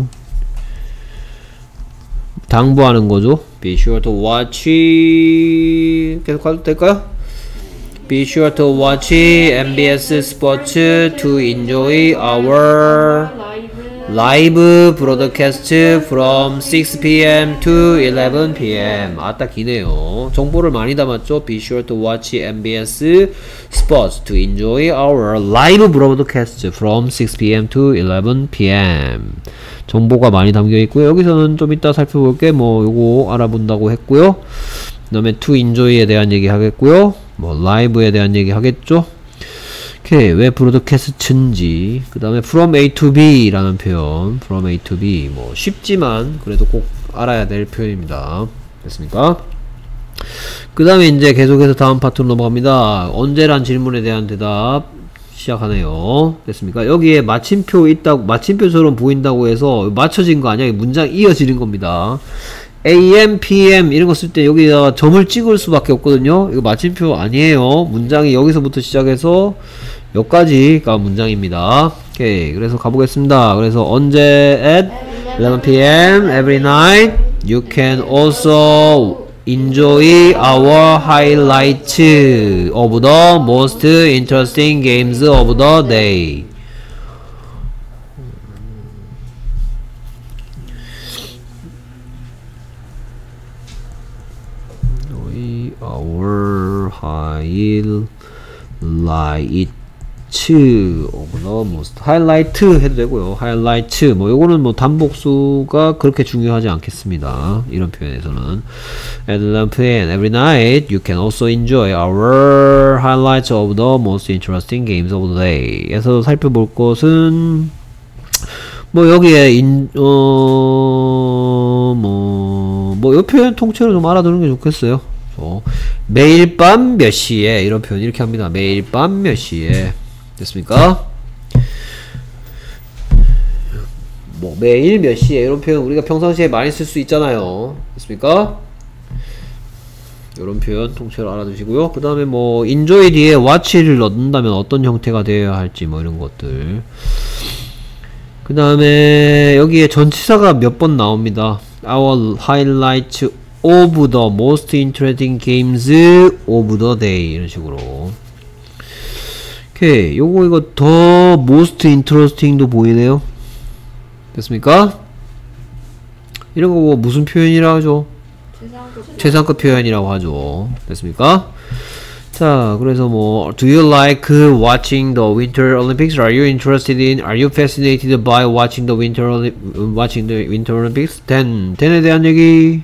당부하는 거죠. be sure to watch. 계속 가도 될까요? Be sure to watch MBS Sports to enjoy our live broadcast from 6 p.m. to 11 p.m. 아따 기네요. 정보를 많이 담았죠. Be sure to watch MBS Sports to enjoy our live broadcast from 6 p.m. to 11 p.m. 정보가 많이 담겨 있고요. 여기서는 좀 이따 살펴볼게. 뭐 요거 알아본다고 했고요. 그 다음에 to enjoy에 대한 얘기 하겠고요. 뭐 라이브에 대한 얘기 하겠죠. 오케이. 왜 브로드캐스트인지. 그 다음에 from A to B 라는 표현. from A to B. 뭐 쉽지만 그래도 꼭 알아야 될 표현입니다. 됐습니까? 그 다음에 이제 계속해서 다음 파트로 넘어갑니다. 언제란 질문에 대한 대답 시작하네요. 됐습니까? 여기에 마침표 있다고, 마침표처럼 보인다고 해서 맞춰진 거 아니야. 문장 이어지는 겁니다. AM, PM 이런 거 쓸 때 여기다가 점을 찍을 수밖에 없거든요. 이거 마침표 아니에요. 문장이 여기서부터 시작해서 여기까지가 문장입니다. 오케이. 그래서 가보겠습니다. 그래서 언제 at 11 p.m. every night you can also enjoy our highlights of the most interesting games of the day. Our highlights of the most highlight 해도 되고요. highlight 뭐 요거는 뭐 단복수가 그렇게 중요하지 않겠습니다. 이런 표현에서는 at 11 p.m. every night you can also enjoy our highlights of the most interesting games of the day. 에서 살펴볼 것은 뭐 여기에 뭐 이 표현 통째로 좀 알아두는 게 좋겠어요. 매일 밤 몇 시에 이런 표현 이렇게 합니다. 매일 밤 몇 시에. 됐습니까? 뭐 매일 몇 시에 이런 표현 우리가 평상시에 많이 쓸 수 있잖아요. 됐습니까? 이런 표현 통째로 알아두시고요. 그 다음에 뭐 enjoy 뒤에 watch를 넣는다면 어떤 형태가 되어야 할지 뭐 이런 것들. 그 다음에 여기에 전치사가 몇 번 나옵니다. Our highlight of the most interesting games of the day 이런 식으로. 오케이, 요거 이거 더 most interesting도 보이네요. 됐습니까? 이런 거 뭐 무슨 표현이라 하죠? 최상급 표현이라고 하죠. 됐습니까? 자, 그래서 뭐 do you like watching the Winter Olympics? Are you interested in? Are you fascinated by watching the Winter Olympics? then에 대한 얘기.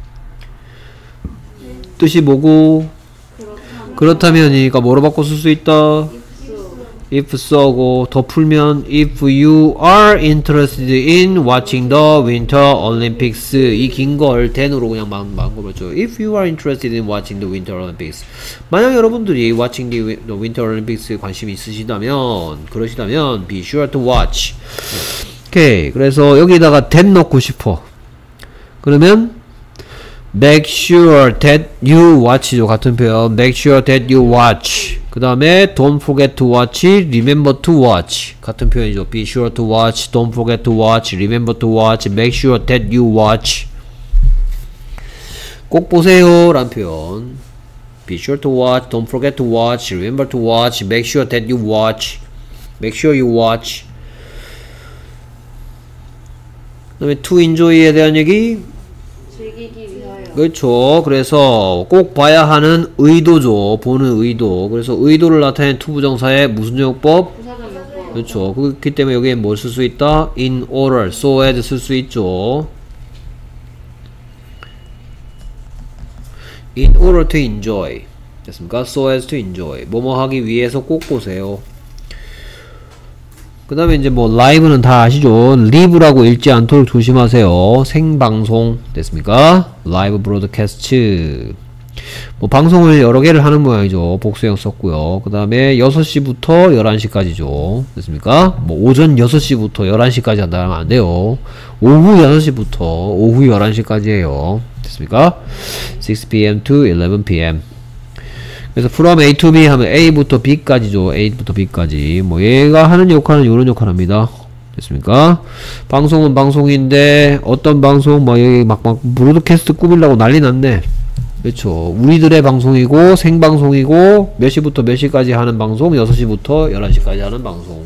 뜻이 뭐고? 그렇다면이니까 뭐로 바꿔 쓸 수 있다? if so고 더 풀면 if you are interested in watching the Winter Olympics 이 긴 걸 then으로 그냥 바꿔버렸죠. if you are interested in watching the Winter Olympics 만약 여러분들이 watching the Winter Olympics에 관심이 있으시다면 그러시다면 be sure to watch. 오케이, 그래서 여기다가 that 넣고 싶어. 그러면 make sure that you watch죠. 같은 표현 make sure that you watch. 그 다음에 don't forget to watch, remember to watch 같은 표현이죠. be sure to watch, don't forget to watch, remember to watch, make sure that you watch. 꼭 보세요 라는 표현. be sure to watch, don't forget to watch, remember to watch, make sure that you watch. make sure you watch. 그 다음에 to enjoy에 대한 얘기.
즐기기 위하여.
그렇죠. 그래서 꼭 봐야 하는 의도죠. 보는 의도. 그래서 의도를 나타낸 투부정사의 무슨 정법?
부사적용법.
그렇죠. 그렇기 때문에 여기에 뭘 쓸 수 있다? in order, so as 쓸 수 있죠. in order to enjoy. 됐습니까? so as to enjoy. 뭐뭐 하기 위해서 꼭 보세요. 그 다음에 이제 뭐 라이브는 다 아시죠? 리브라고 읽지 않도록 조심하세요. 생방송 됐습니까? 라이브 브로드캐스트. 뭐 방송을 여러 개를 하는 모양이죠. 복수형 썼고요. 그 다음에 6시부터 11시까지죠. 됐습니까? 뭐 오전 6시부터 11시까지 한다면 안 돼요. 오후 6시부터 오후 11시까지예요. 됐습니까? 6pm to 11pm. 그래서 from A to B 하면 A부터 B까지죠. A부터 B까지. 뭐 얘가 하는 역할은 이런 역할 합니다. 됐습니까? 방송은 방송인데 어떤 방송 뭐 여기 막 브로드캐스트 꾸밀라고 난리 났네. 그렇죠. 우리들의 방송이고 생방송이고 몇 시부터 몇 시까지 하는 방송, 6시부터 11시까지 하는 방송.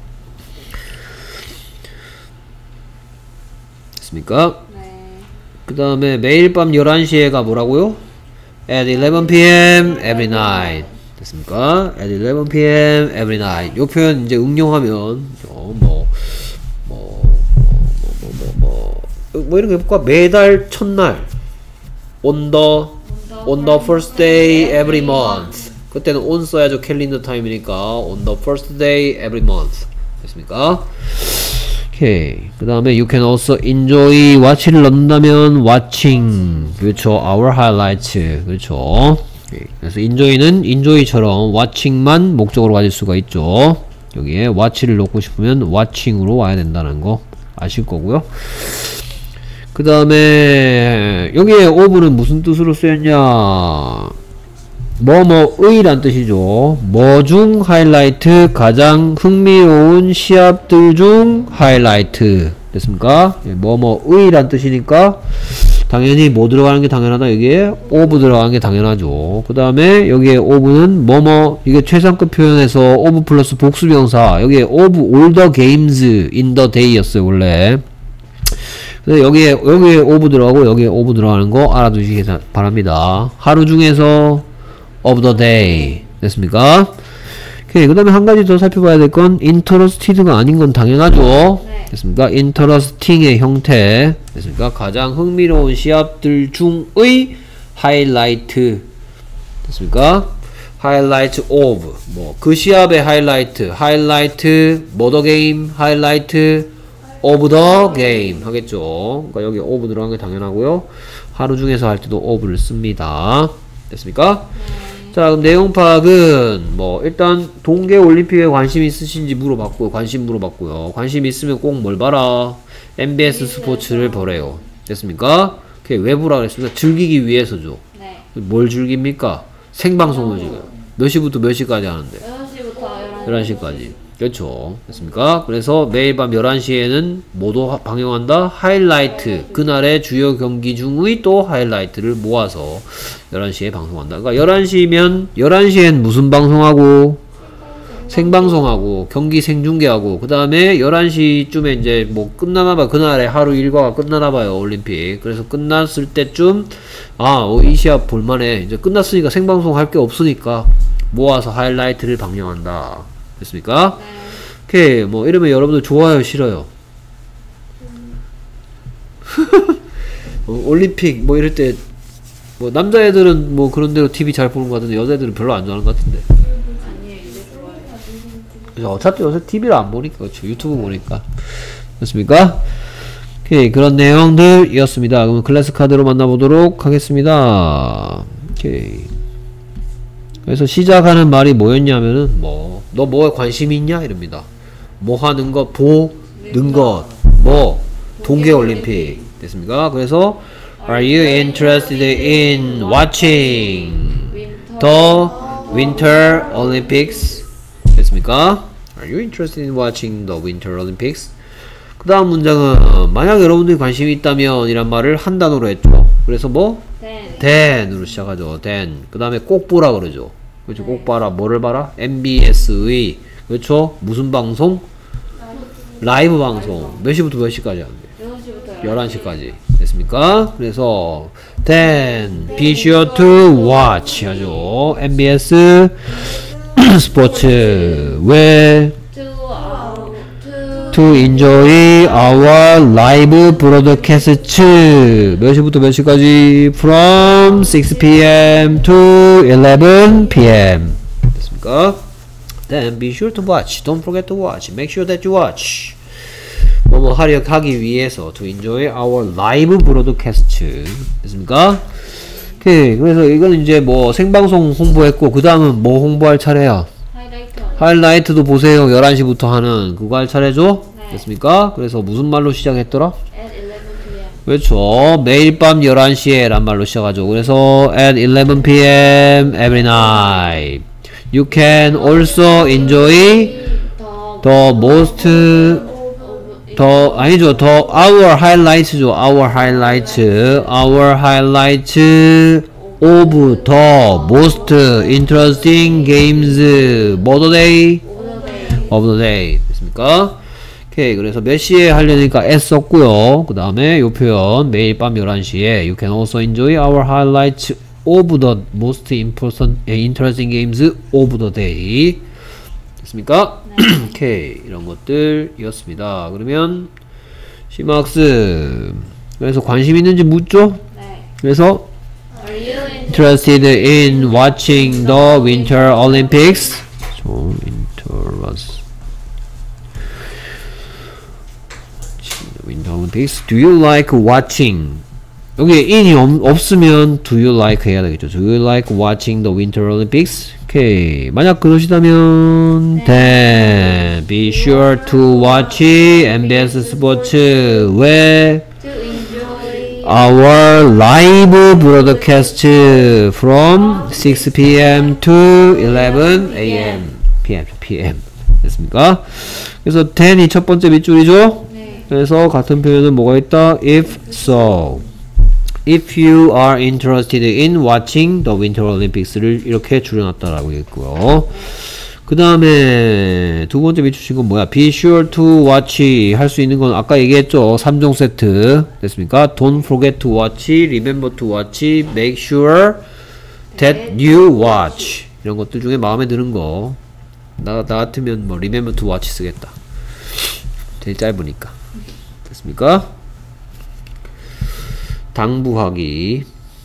됐습니까?
네.
그 다음에 매일 밤 11시에가 뭐라고요? at 11pm every night. 됐습니까? at 11pm every night. 요 표현 이제 응용하면 뭐 이런 거 해볼까? 매달 첫날 on the first day every month. 그때는 on 써야죠. 캘린더 타임이니까 on the first day every month. 됐습니까? 오케이. 그 다음에 you can also enjoy watch를 넣는다면 watching. 그렇죠. our highlights. 그렇죠. 오케이. 그래서 enjoy는 enjoy처럼 watching만 목적으로 가질 수가 있죠. 여기에 watch를 넣고 싶으면 watching으로 와야 된다는 거 아실 거고요. 그 다음에 여기에 of는 무슨 뜻으로 쓰였냐? 뭐뭐의 뜻이죠. 뭐 중 하이라이트, 가장 흥미로운 시합들 중 하이라이트. 됐습니까? 뭐뭐의 뜻이니까 당연히 뭐 들어가는 게 당연하다. 여기에 of 들어가는 게 당연하죠. 그 다음에 여기에 of는 뭐뭐, 이게 최상급 표현에서 of 플러스 복수명사. 여기에 of all the games in the day 였어요 원래. 그래서 여기에 of 들어가고 여기에 of 들어가는 거 알아두시기 바랍니다. 하루 중에서 of the day. 됐습니까? 오케이. 그 다음에 한 가지 더 살펴봐야 될 건 interested가 아닌 건 당연하죠.
네.
됐습니까? interesting의 형태. 됐습니까? 가장 흥미로운 시합들 중의 하이라이트. 됐습니까? highlight of. 뭐, 그 시합의 하이라이트. highlight, 뭐 the game, highlight of the game 하겠죠. 그러니까 여기 of 들어간 게 당연하고요. 하루 중에서 할 때도 of를 씁니다. 됐습니까? 자, 그럼 내용 파악은 뭐 일단 동계 올림픽에 관심 있으신지 물어봤고요. 관심 물어봤고요. 관심 있으면 꼭 뭘 봐라? MBS 스포츠를 보래요. 됐습니까? 그게 왜 보라 그랬습니까? 즐기기 위해서죠.
네.
뭘 즐깁니까? 생방송을 즐겨요. 몇 시부터 몇 시까지 하는데?
6시부터
11시까지. 그렇죠. 됐습니까? 그래서 매일 밤 11시에는 모두 방영한다. 하이라이트. 그날의 주요 경기 중의 또 하이라이트를 모아서 11시에 방송한다. 그러니까 11시면 11시엔 무슨 방송하고 생방송하고 경기 생중계하고 그 다음에 11시쯤에 이제 뭐 끝나나봐요. 그날에 하루 일과가 끝나나봐요. 올림픽. 그래서 끝났을 때쯤 이 시합 볼만해. 이제 끝났으니까 생방송 할 게 없으니까 모아서 하이라이트를 방영한다. 됐습니까?
네.
오케이. 뭐 이러면 여러분들 좋아요 싫어요? 올림픽 뭐 이럴 때 뭐 남자애들은 뭐 그런 대로 TV 잘 보는 것 같은데 여자애들은 별로 안 좋아하는 것 같은데.
아니에요. 이제 좋아요.
그래서 어차피 요새 TV를 안 보니까 그렇죠. 유튜브 보니까. 됐습니까? 오케이. 그런 내용들이었습니다. 그럼 클래스 카드로 만나보도록 하겠습니다. 오케이. 그래서 시작하는 말이 뭐였냐면은 너 뭐에 관심이 있냐 이럽니다. 뭐 하는 것, 보는 것, 뭐 동계올림픽. 됐습니까? 그래서 Are you interested in watching the Winter Olympics? 됐습니까? Are you interested in watching the Winter Olympics? 그 다음 문장은 만약 여러분들이 관심이 있다면 이란 말을 한 단어로 했죠. 그래서 뭐? then으로 시작하죠. then. 그 다음에 꼭 보라 그러죠. 그렇죠. 꼭 봐라. 뭐를 봐라? MBS의 그렇죠. 무슨 방송? 라이브 방송. 몇 시부터 몇 시까지 하는데? 11시까지. 됐습니까? 그래서 then be sure to watch 하죠. MBS 스포츠 왜? To enjoy our live broadcast 몇 시부터 몇 시까지? From 6 p.m. to 11 p.m. 됐습니까? Then be sure to watch. Don't forget to watch. Make sure that you watch. 뭐뭐 하기 위해서 to enjoy our live broadcast. 됐습니까? 오케이. 그래서 이건 이제 뭐 생방송 홍보했고 그 다음은 뭐 홍보할 차례야? 하이라이트도 보세요. 11시부터 하는 그거 할 차례죠? 네. 됐습니까? 그래서 무슨 말로 시작했더라?
At 11 p.m.
그렇죠. 매일 밤 11시에 란 말로 시작하죠. 그래서 at 11 p.m. every night. You can also enjoy the most 아니죠. our highlights죠. our highlights of the most interesting games of the day. 됐습니까? 오케이. 그래서 몇 시에 하려니까 s 썼고요. 그 다음에 요 표현 매일 밤 11시에 You can also enjoy our highlights of the most interesting games of the day. 됐습니까? 네. 오케이. 이런 것들이었습니다. 그러면 시막스 그래서 관심 있는지 묻죠? 네. 그래서
Are you
interested in watching the Winter Olympics? Winter Olympics. Do you like watching? 여기 in이 없으면 do you like 해야 되겠죠. Do you like watching the Winter Olympics? 오케이. 만약 그러시다면 then be sure to watch MBS 스포츠 왜?
to enjoy
Our live broadcast from 6 p.m. to 11 a.m. p.m. 됐습니까? 그래서 then이 첫 번째 밑줄이죠? 네. 그래서 같은 표현은 뭐가 있다? If so. If you are interested in watching the Winter Olympics를 이렇게 줄여놨다라고 했고요. 그 다음에 두 번째 밑주신 건 뭐야? Be sure to watch 할 수 있는 건 아까 얘기했죠. 3종 세트 됐습니까? Don't forget to watch, remember to watch, make sure that you watch 이런 것들 중에 마음에 드는 거 나 같으면 뭐 remember to watch 쓰겠다. 되게 짧으니까. 됐습니까? 당부하기.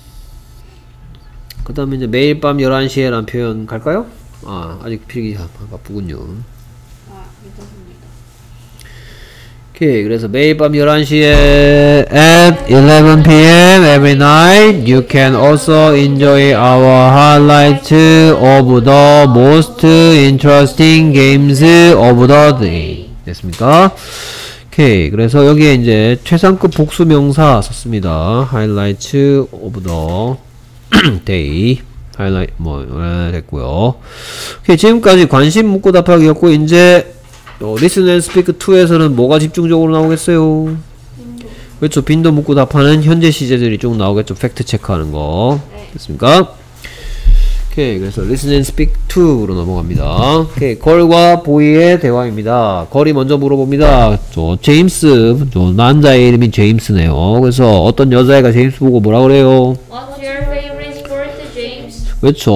그 다음에 이제 매일 밤 11시에 라는 표현 갈까요? 아직 필기 바쁘군요.
괜찮습니다.
오케이. 그래서 매일 밤 11시에 at 11 p.m. every night you can also enjoy our highlights of the most interesting games of the day. 됐습니까? 오케이. 그래서 여기에 이제 최상급 복수 명사 썼습니다. highlights of the day. highlight 됐고요. 오케이. 지금까지 관심 묻고 답하기였고 이제 Listen and Speak 2에서는 뭐가 집중적으로 나오겠어요? 그렇죠. 빈도 묻고 답하는 현재 시제들이 쭉 나오겠죠. 팩트 체크하는 거. 됐습니까? 오케이. 그래서 Listen and Speak 2로 넘어갑니다. 오케이. 걸과 보이의 대화입니다. 걸이 먼저 물어봅니다. 제임스, 남자의 이름이 제임스네요. 그래서 어떤 여자애가 제임스 보고 뭐라 그래요?
What's your favorite sport, James?
그렇죠.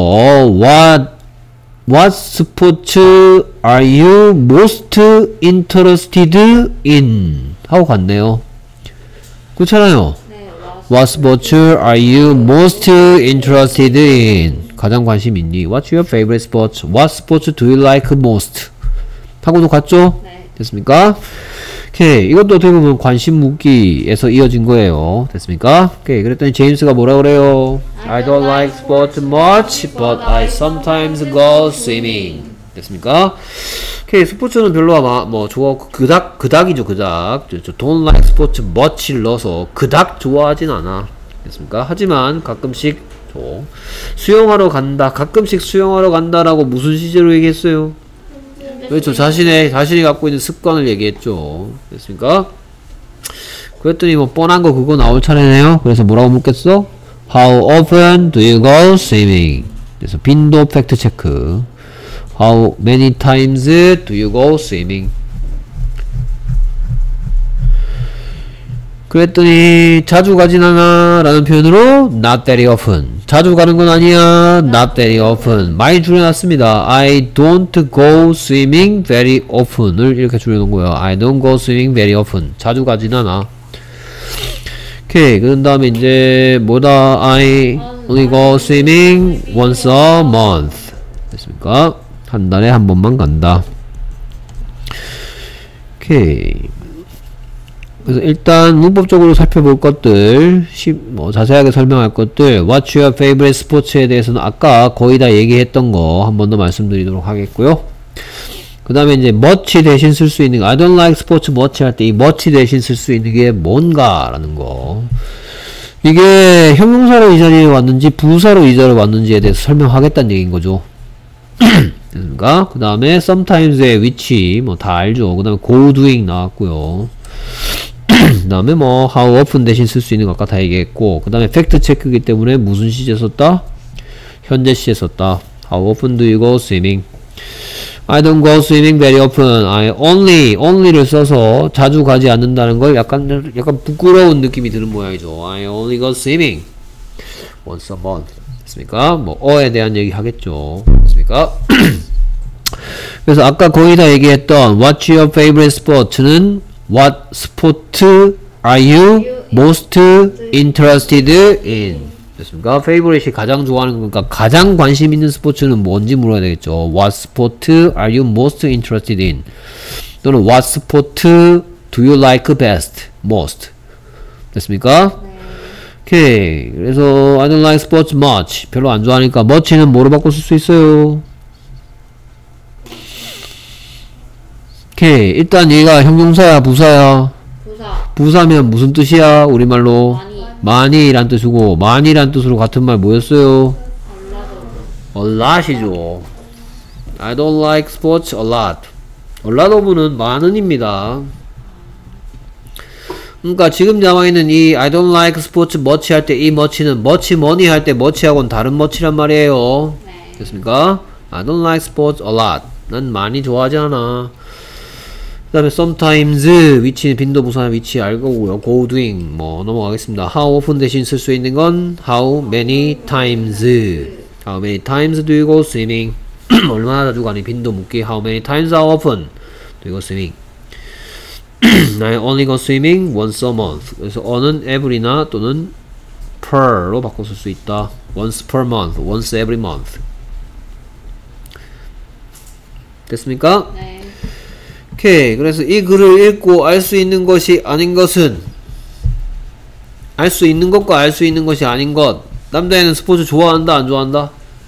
What sport are you most interested in? 하고 갔네요. 그렇잖아요.
네,
What sport are you most interested in? 가장 관심 있니? What's your favorite sport? What sport do you like most? 하고도 갔죠?
네.
됐습니까? 오케이. 이것도 어떻게 보면 관심 묻기에서 이어진 거예요. 됐습니까? 오케이. 그랬더니 제임스가 뭐라 그래요? I don't like sports much, but I sometimes go swimming. 됐습니까? 오케이. 스포츠는 별로 아마 좋아 그닥이죠. 그닥. Don't like sports much를 넣어서 그닥 좋아하진 않아. 됐습니까? 하지만 가끔씩 수영하러 간다. 가끔씩 수영하러 간다라고 무슨 시제로 얘기했어요? 그렇죠. 자신이 갖고 있는 습관을 얘기했죠. 됐습니까? 그랬더니 뻔한 거 그거 나올 차례네요. 그래서 뭐라고 묻겠어? How often do you go swimming? 그래서 빈도 팩트 체크. How many times do you go swimming? 그랬더니 자주 가진 않아 라는 표현으로 not very often. 자주 가는 건 아니야. not very often. 많이 줄여놨습니다. I don't go swimming very often을 이렇게 줄여놓은 거예요. I don't go swimming very often. 자주 가진 않아. 오케이. 그런 다음에 이제 뭐다? I only go swimming once a month. 됐습니까? 한 달에 한 번만 간다. 오케이. 그래서 일단 문법적으로 살펴볼 것들, 자세하게 설명할 것들, What's your favorite sports에 대해서는 아까 거의 다 얘기했던 거 한 번 더 말씀드리도록 하겠고요. 그 다음에 이제 much 대신 쓸 수 있는 거, I don't like sports much 할 때 이 much 대신 쓸 수 있는 게 뭔가 라는 거. 이게 형용사로 이 자리에 왔는지 부사로 이 자리에 왔는지에 대해서 설명하겠다는 얘기인 거죠. 됐습니까? 그 다음에 sometimes의 위치 다 알죠. 그 다음에 go doing 나왔고요. 그 다음에 how often 대신 쓸 수 있는 거 아까 다 얘기했고, 그 다음에 팩트 체크이기 때문에 무슨 시제 썼다? 현재 시제 썼다. How often do you go swimming? I don't go swimming very often. I only를 써서 자주 가지 않는다는 걸 약간 부끄러운 느낌이 드는 모양이죠. I only go swimming once a month. 됐습니까? 어에 대한 얘기 하겠죠. 됐습니까? 그래서 아까 거의 다 얘기했던 What's your favorite sport는 What sport are you most interested in? 됐습니까? favorite이 가장 좋아하는 거니까 가장 관심 있는 스포츠는 뭔지 물어야 되겠죠. What sport are you most interested in? 또는 What sport do you like best? most. 됐습니까? 오케이. 그래서 I don't like sports much. 별로 안 좋아하니까 much는 뭐로 바꿔 쓸 수 있어요? 오케이. 일단 얘가 형용사야, 부사야? 부사면 무슨 뜻이야? 우리말로? 많이란 뜻이고, 많이란 뜻으로 같은 말 뭐였어요? a lot이죠. I don't like sports a lot. a lot of는 많은입니다. 그러니까 지금 나와있는 이 I don't like sports much 할 때 이 much는 much money 할 때 much하고는 다른 much란 말이에요. 됐습니까? I don't like sports a lot. 난 많이 좋아하지 않아. 그 다음에 sometimes 위치 빈도 부사 위치 알 거고요. go doing 넘어가겠습니다. how often 대신 쓸 수 있는 건 how many times. how many times do you go swimming? 얼마나 자주 가니? 빈도 묻기. how many times how often do you go swimming? I only go swimming once a month. 그래서 어는 every나 또는 per로 바꿔 쓸 수 있다. once per month, once every month. 됐습니까?
네.
오케이. 그래서 이 글을 읽고 알 수 있는 것이 아닌 것은 알 수 있는 것과 알 수 있는 것이 아닌 것. 남자애는 스포츠 좋아한다 안 좋아한다?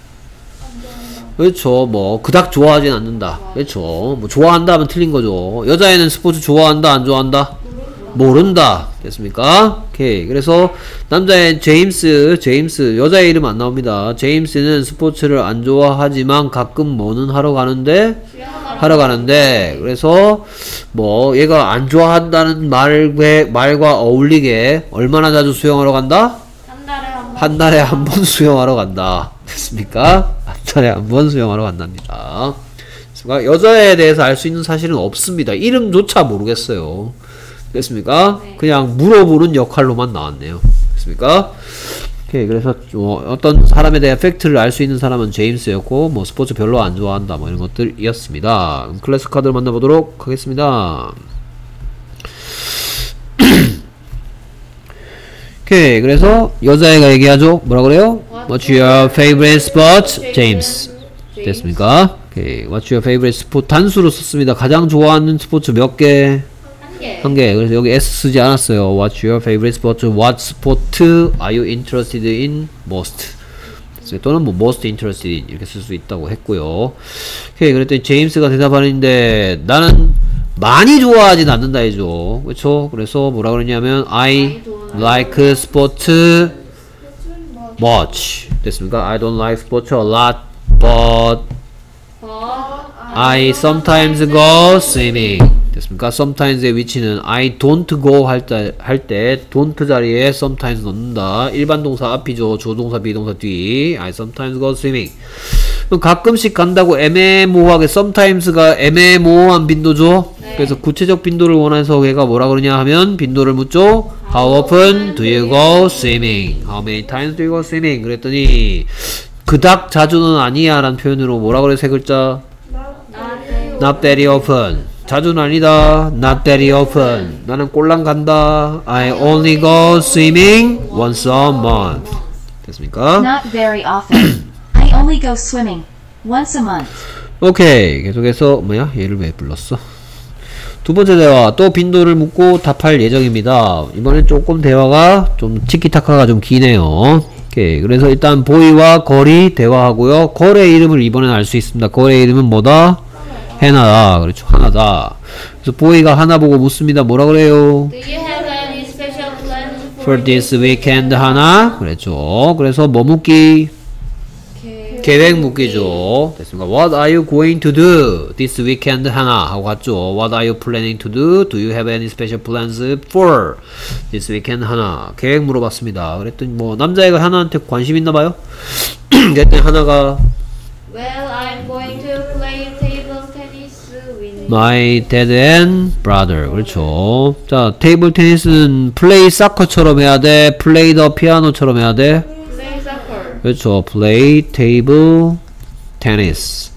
그렇죠. 뭐 그닥 좋아하진 않는다. 그렇죠. 뭐 좋아한다 하면 틀린 거죠. 여자애는 스포츠 좋아한다 안 좋아한다? 모른다. 됐습니까? 오케이. 그래서 남자애 제임스 여자의 이름 안 나옵니다. 제임스는 스포츠를 안 좋아하지만 가끔 뭐는 하러 가는데 그래서 뭐 얘가 안 좋아한다는 말과 어울리게 얼마나 자주 수영하러 간다? 한 달에 한 번 수영하러 간다. 됐습니까? 한 달에 한 번 수영하러 간답니다. 여자에 대해서 알 수 있는 사실은 없습니다. 이름조차 모르겠어요. 됐습니까?
네.
그냥 물어보는 역할로만 나왔네요. 됐습니까? 오케이. 그래서 어떤 사람에 대한 팩트를 알 수 있는 사람은 제임스였고, 뭐 스포츠 별로 안 좋아한다, 뭐 이런 것들이었습니다. 클래스 카드를 만나보도록 하겠습니다. 오케이. 그래서 여자애가 얘기하죠. 뭐라 그래요? What's your favorite sport? James. 됐습니까? 오케이. What's your favorite sport? 단수로 썼습니다. 가장 좋아하는 스포츠 몇 개? 한 개. 그래서 여기 S 쓰지 않았어요. What's your favorite sport? What sport are you interested in most? 또는 뭐 most interested in 이렇게 쓸 수 있다고 했고요. 오케이. 그랬더니 제임스가 대답하는데 나는 많이 좋아하진 않는다 해줘. 그렇죠? 그래서 뭐라 그러냐면 I like sport much. 됐습니까? I don't like sport a lot, but I sometimes go swimming. 됐습니까? sometimes의 위치는 I don't go 할 때 don't 자리에 sometimes 넣는다. 일반 동사 앞이죠. 조동사, 비동사 뒤. I sometimes go swimming. 그럼 가끔씩 간다고 애매모호하게 sometimes가 애매모호한 빈도죠.
네.
그래서 구체적 빈도를 원해서 걔가 뭐라 그러냐 하면 빈도를 묻죠. How often do you go swimming? How many times do you go swimming? 그랬더니 그닥 자주는 아니야 라는 표현으로 뭐라 그래 세 글자? Not very often. 자주는 아니다. Not very often. 나는 꼴랑 간다. I only go swimming once a month. 됐습니까?
Not very often. I only go swimming once a month.
오케이. 계속해서 뭐야? 얘를 왜 불렀어? 두 번째 대화. 또 빈도를 묻고 답할 예정입니다. 이번엔 조금 대화가 좀 치키타카가 좀 기네요. 오케이. 그래서 일단 보이와 걸이 대화하고요. 걸의 이름을 이번엔 알 수 있습니다. 걸의 이름은 뭐다? 해나다. 그렇죠. 하나다. 그래서 보이가 하나 보고 묻습니다. 뭐라 그래요?
Do you have any special plans
For this weekend 하나? 그랬죠. 그래서 뭐 묻기? 계획 묻기죠. 됐습니까? What are you going to do this weekend 하나 하고 갔죠. What are you planning to do? Do you have any special plans for this weekend 하나? 계획 물어봤습니다. 그랬더니 뭐 남자애가 하나한테 관심 있나봐요. 그랬더니 하나가
Well, I'm going to play table tennis with
My dad and brother. 그렇죠. 자, 테이블 테니스는 play soccer처럼 해야 돼? play the piano처럼 해야 돼?
play soccer.
그렇죠. play table tennis.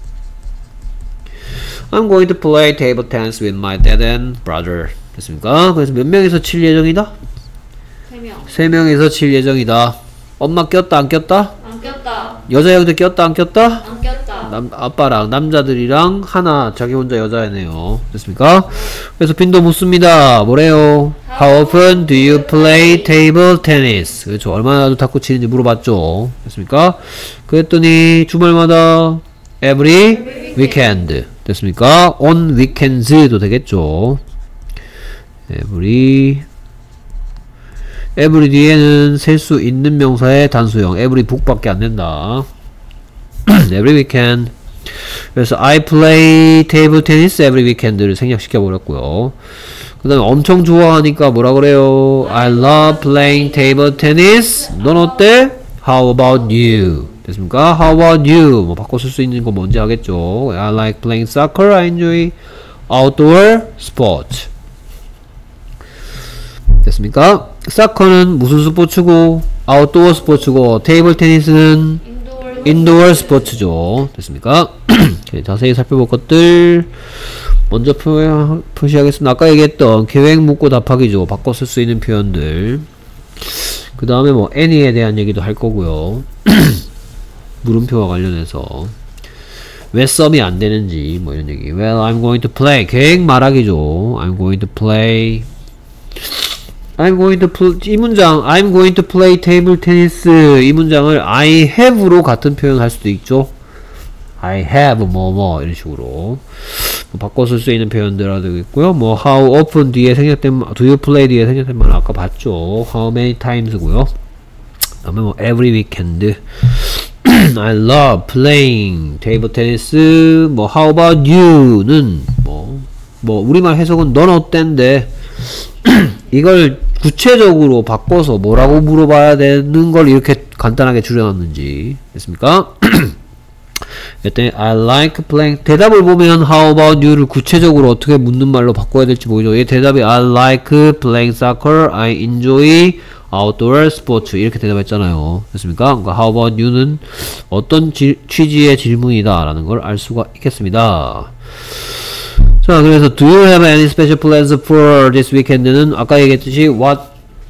I'm going to play table tennis with my dad and brother. 됐습니까? 그래서 몇 명이서 칠 예정이다?
3명.
3명이서 칠 예정이다. 엄마 꼈다 안 꼈다?
안 꼈다.
여자 형들 꼈다 안 꼈다?
안 꼈다.
아빠랑 남자들이랑 하나 자기 혼자 여자애네요. 됐습니까? 그래서 빈도 묻습니다. 뭐래요? How often do you play table tennis? 그렇죠. 얼마나 자주 탁구 치는지 물어봤죠. 됐습니까? 그랬더니 주말마다 every weekend. 됐습니까? on weekends도 되겠죠. every 뒤에는 셀 수 있는 명사의 단수형 every 북밖에 안 된다. every weekend. 그래서 I play table tennis every weekend를 생략시켜 버렸고요. 그 다음에 엄청 좋아하니까 뭐라 그래요? I love playing table tennis. 넌 어때? How about you? 됐습니까? How about you? 뭐 바꿔 쓸 수 있는 거 뭔지 알겠죠? I like playing soccer. I enjoy outdoor sports. 됐습니까? 사커는 무슨 스포츠고 아웃도어 스포츠고 테이블 테니스는 인도어 스포츠죠. 됐습니까? 자세히 살펴볼 것들 먼저 표시하겠습니다. 아까 얘기했던 계획 묻고 답하기죠. 바꿔 쓸 수 있는 표현들. 그 다음에 뭐 any에 대한 얘기도 할 거고요. 물음표와 관련해서 왜 썸이 안 되는지 뭐 이런 얘기. Well, I'm going to play. 계획 말하기죠. I'm going to play. 이 문장 I'm going to play table tennis 이 문장을 I have로 같은 표현할 수도 있죠. I have 뭐 이런 식으로 바꿔 쓸 수 있는 표현들도 있고요. 뭐 how often 뒤에 생략된 do you play 뒤에 생략된 말 아까 봤죠. how many times고요. 그다음에 뭐 every weekend I love playing table tennis 뭐 how about you는 뭐 우리말 해석은 넌 어땐데 이걸 구체적으로 바꿔서 뭐라고 물어봐야 되는 걸 이렇게 간단하게 줄여놨는지 됐습니까? 그랬더니 I like playing 대답을 보면 how about you를 구체적으로 어떻게 묻는 말로 바꿔야 될지 보이죠. 이 대답이 I like playing soccer, I enjoy outdoor sports 이렇게 대답했잖아요. 됐습니까? 그러니까 how about you는 어떤 취지의 질문이다 라는 걸 알 수가 있겠습니다. 자, 그래서 do you have any special plans for this weekend는 아까 얘기했듯이 what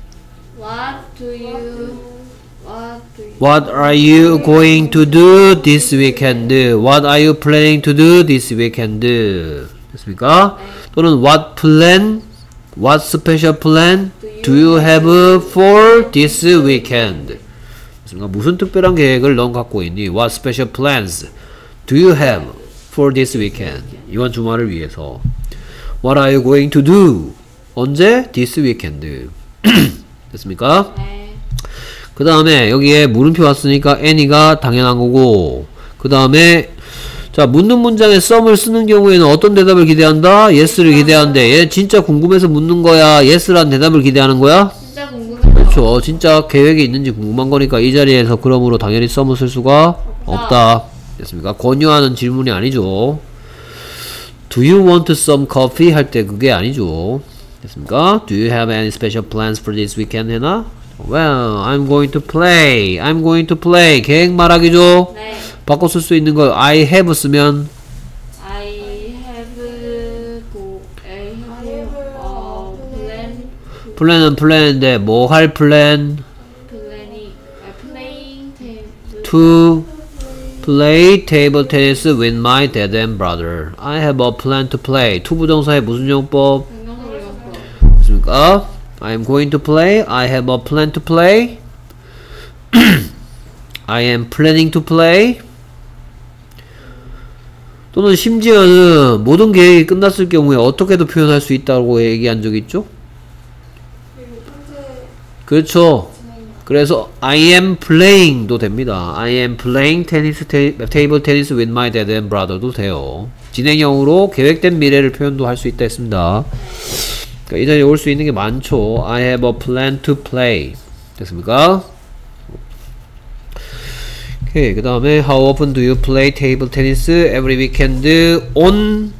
are you going to do this weekend? What are you planning to do this weekend? 됐습니까? 또는 what special plan do you have for this weekend? 됐습니까? 무슨 특별한 계획을 넌 갖고 있니? What special plans do you have for this weekend? 이번 주말을 위해서. What are you going to do? 언제? This weekend. 됐습니까? 그 다음에 여기에 물음표 왔으니까 any가 당연한 거고 그 다음에 자 묻는 문장에 some을 쓰는 경우에는 어떤 대답을 기대한다? yes를 기대하는데 얘 진짜 궁금해서 묻는 거야? yes라는 대답을 기대하는 거야?
진짜 궁금해요.
그렇죠. 진짜 계획이 있는지 궁금한 거니까 이 자리에서 그러므로 당연히 some을 쓸 수가 없다. 됐습니까? 권유하는 질문이 아니죠. Do you want some coffee? 할 때 그게 아니죠. 됐습니까? Do you have any special plans for this weekend? 해나? Well, I'm going to play. I'm going to play. 계획 말하기죠?
네.
바꿔 쓸 수 있는 거 I have 쓰면
I have plan.
플랜은 플랜인데 뭐 할 플랜?
playing table.
To play table tennis with my dad and brother. I have a plan to play. to 부정사의 무슨 용법? 맞습니까? I'm going to play. I have a plan to play. I am planning to play. 또는 심지어는 모든 계획이 끝났을 경우에 어떻게도 표현할 수 있다고 얘기한 적 있죠? 그렇죠. 그래서 I am playing도 됩니다. I am playing tennis, table tennis with my dad and brother도 돼요. 진행형으로 계획된 미래를 표현도 할 수 있다 했습니다. 그러니까 이 자리에 올 수 있는 게 많죠. I have a plan to play. 됐습니까? 오케이. 그 다음에 How often do you play table tennis? Every weekend. On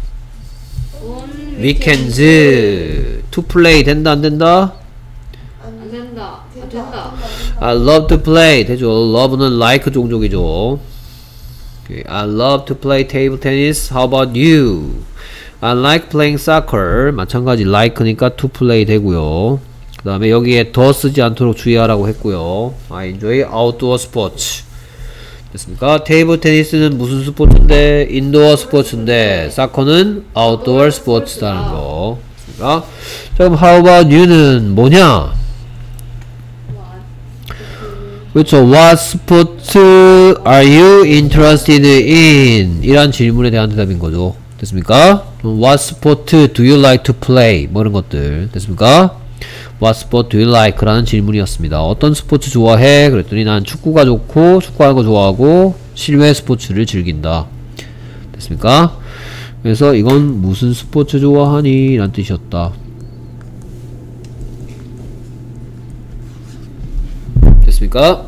weekends. To play 된다 안 된다?
안 된다. 된다.
I love to play 되죠. love는 like 종족이죠. Okay. I love to play table tennis. How about you? I like playing soccer. 마찬가지 like니까 to play 되고요. 그 다음에 여기에 더 쓰지 않도록 주의하라고 했고요. I enjoy outdoor sports. 됐습니까? 테이블 테니스는 무슨 스포츠인데? 인도어 스포츠인데 사커는 아웃도어 스포츠라는 거. 됐습니까? 자, 그럼 how about you는 뭐냐? 그렇죠. What sport are you interested in? 이란 질문에 대한 대답인 거죠. 됐습니까? What sport do you like to play? 뭐 이런 것들. 됐습니까? What sport do you like? 라는 질문이었습니다. 어떤 스포츠 좋아해? 그랬더니 난 축구가 좋고 축구하는 거 좋아하고 실외 스포츠를 즐긴다. 됐습니까? 그래서 이건 무슨 스포츠 좋아하니? 라는 뜻이었다. 됐습니까?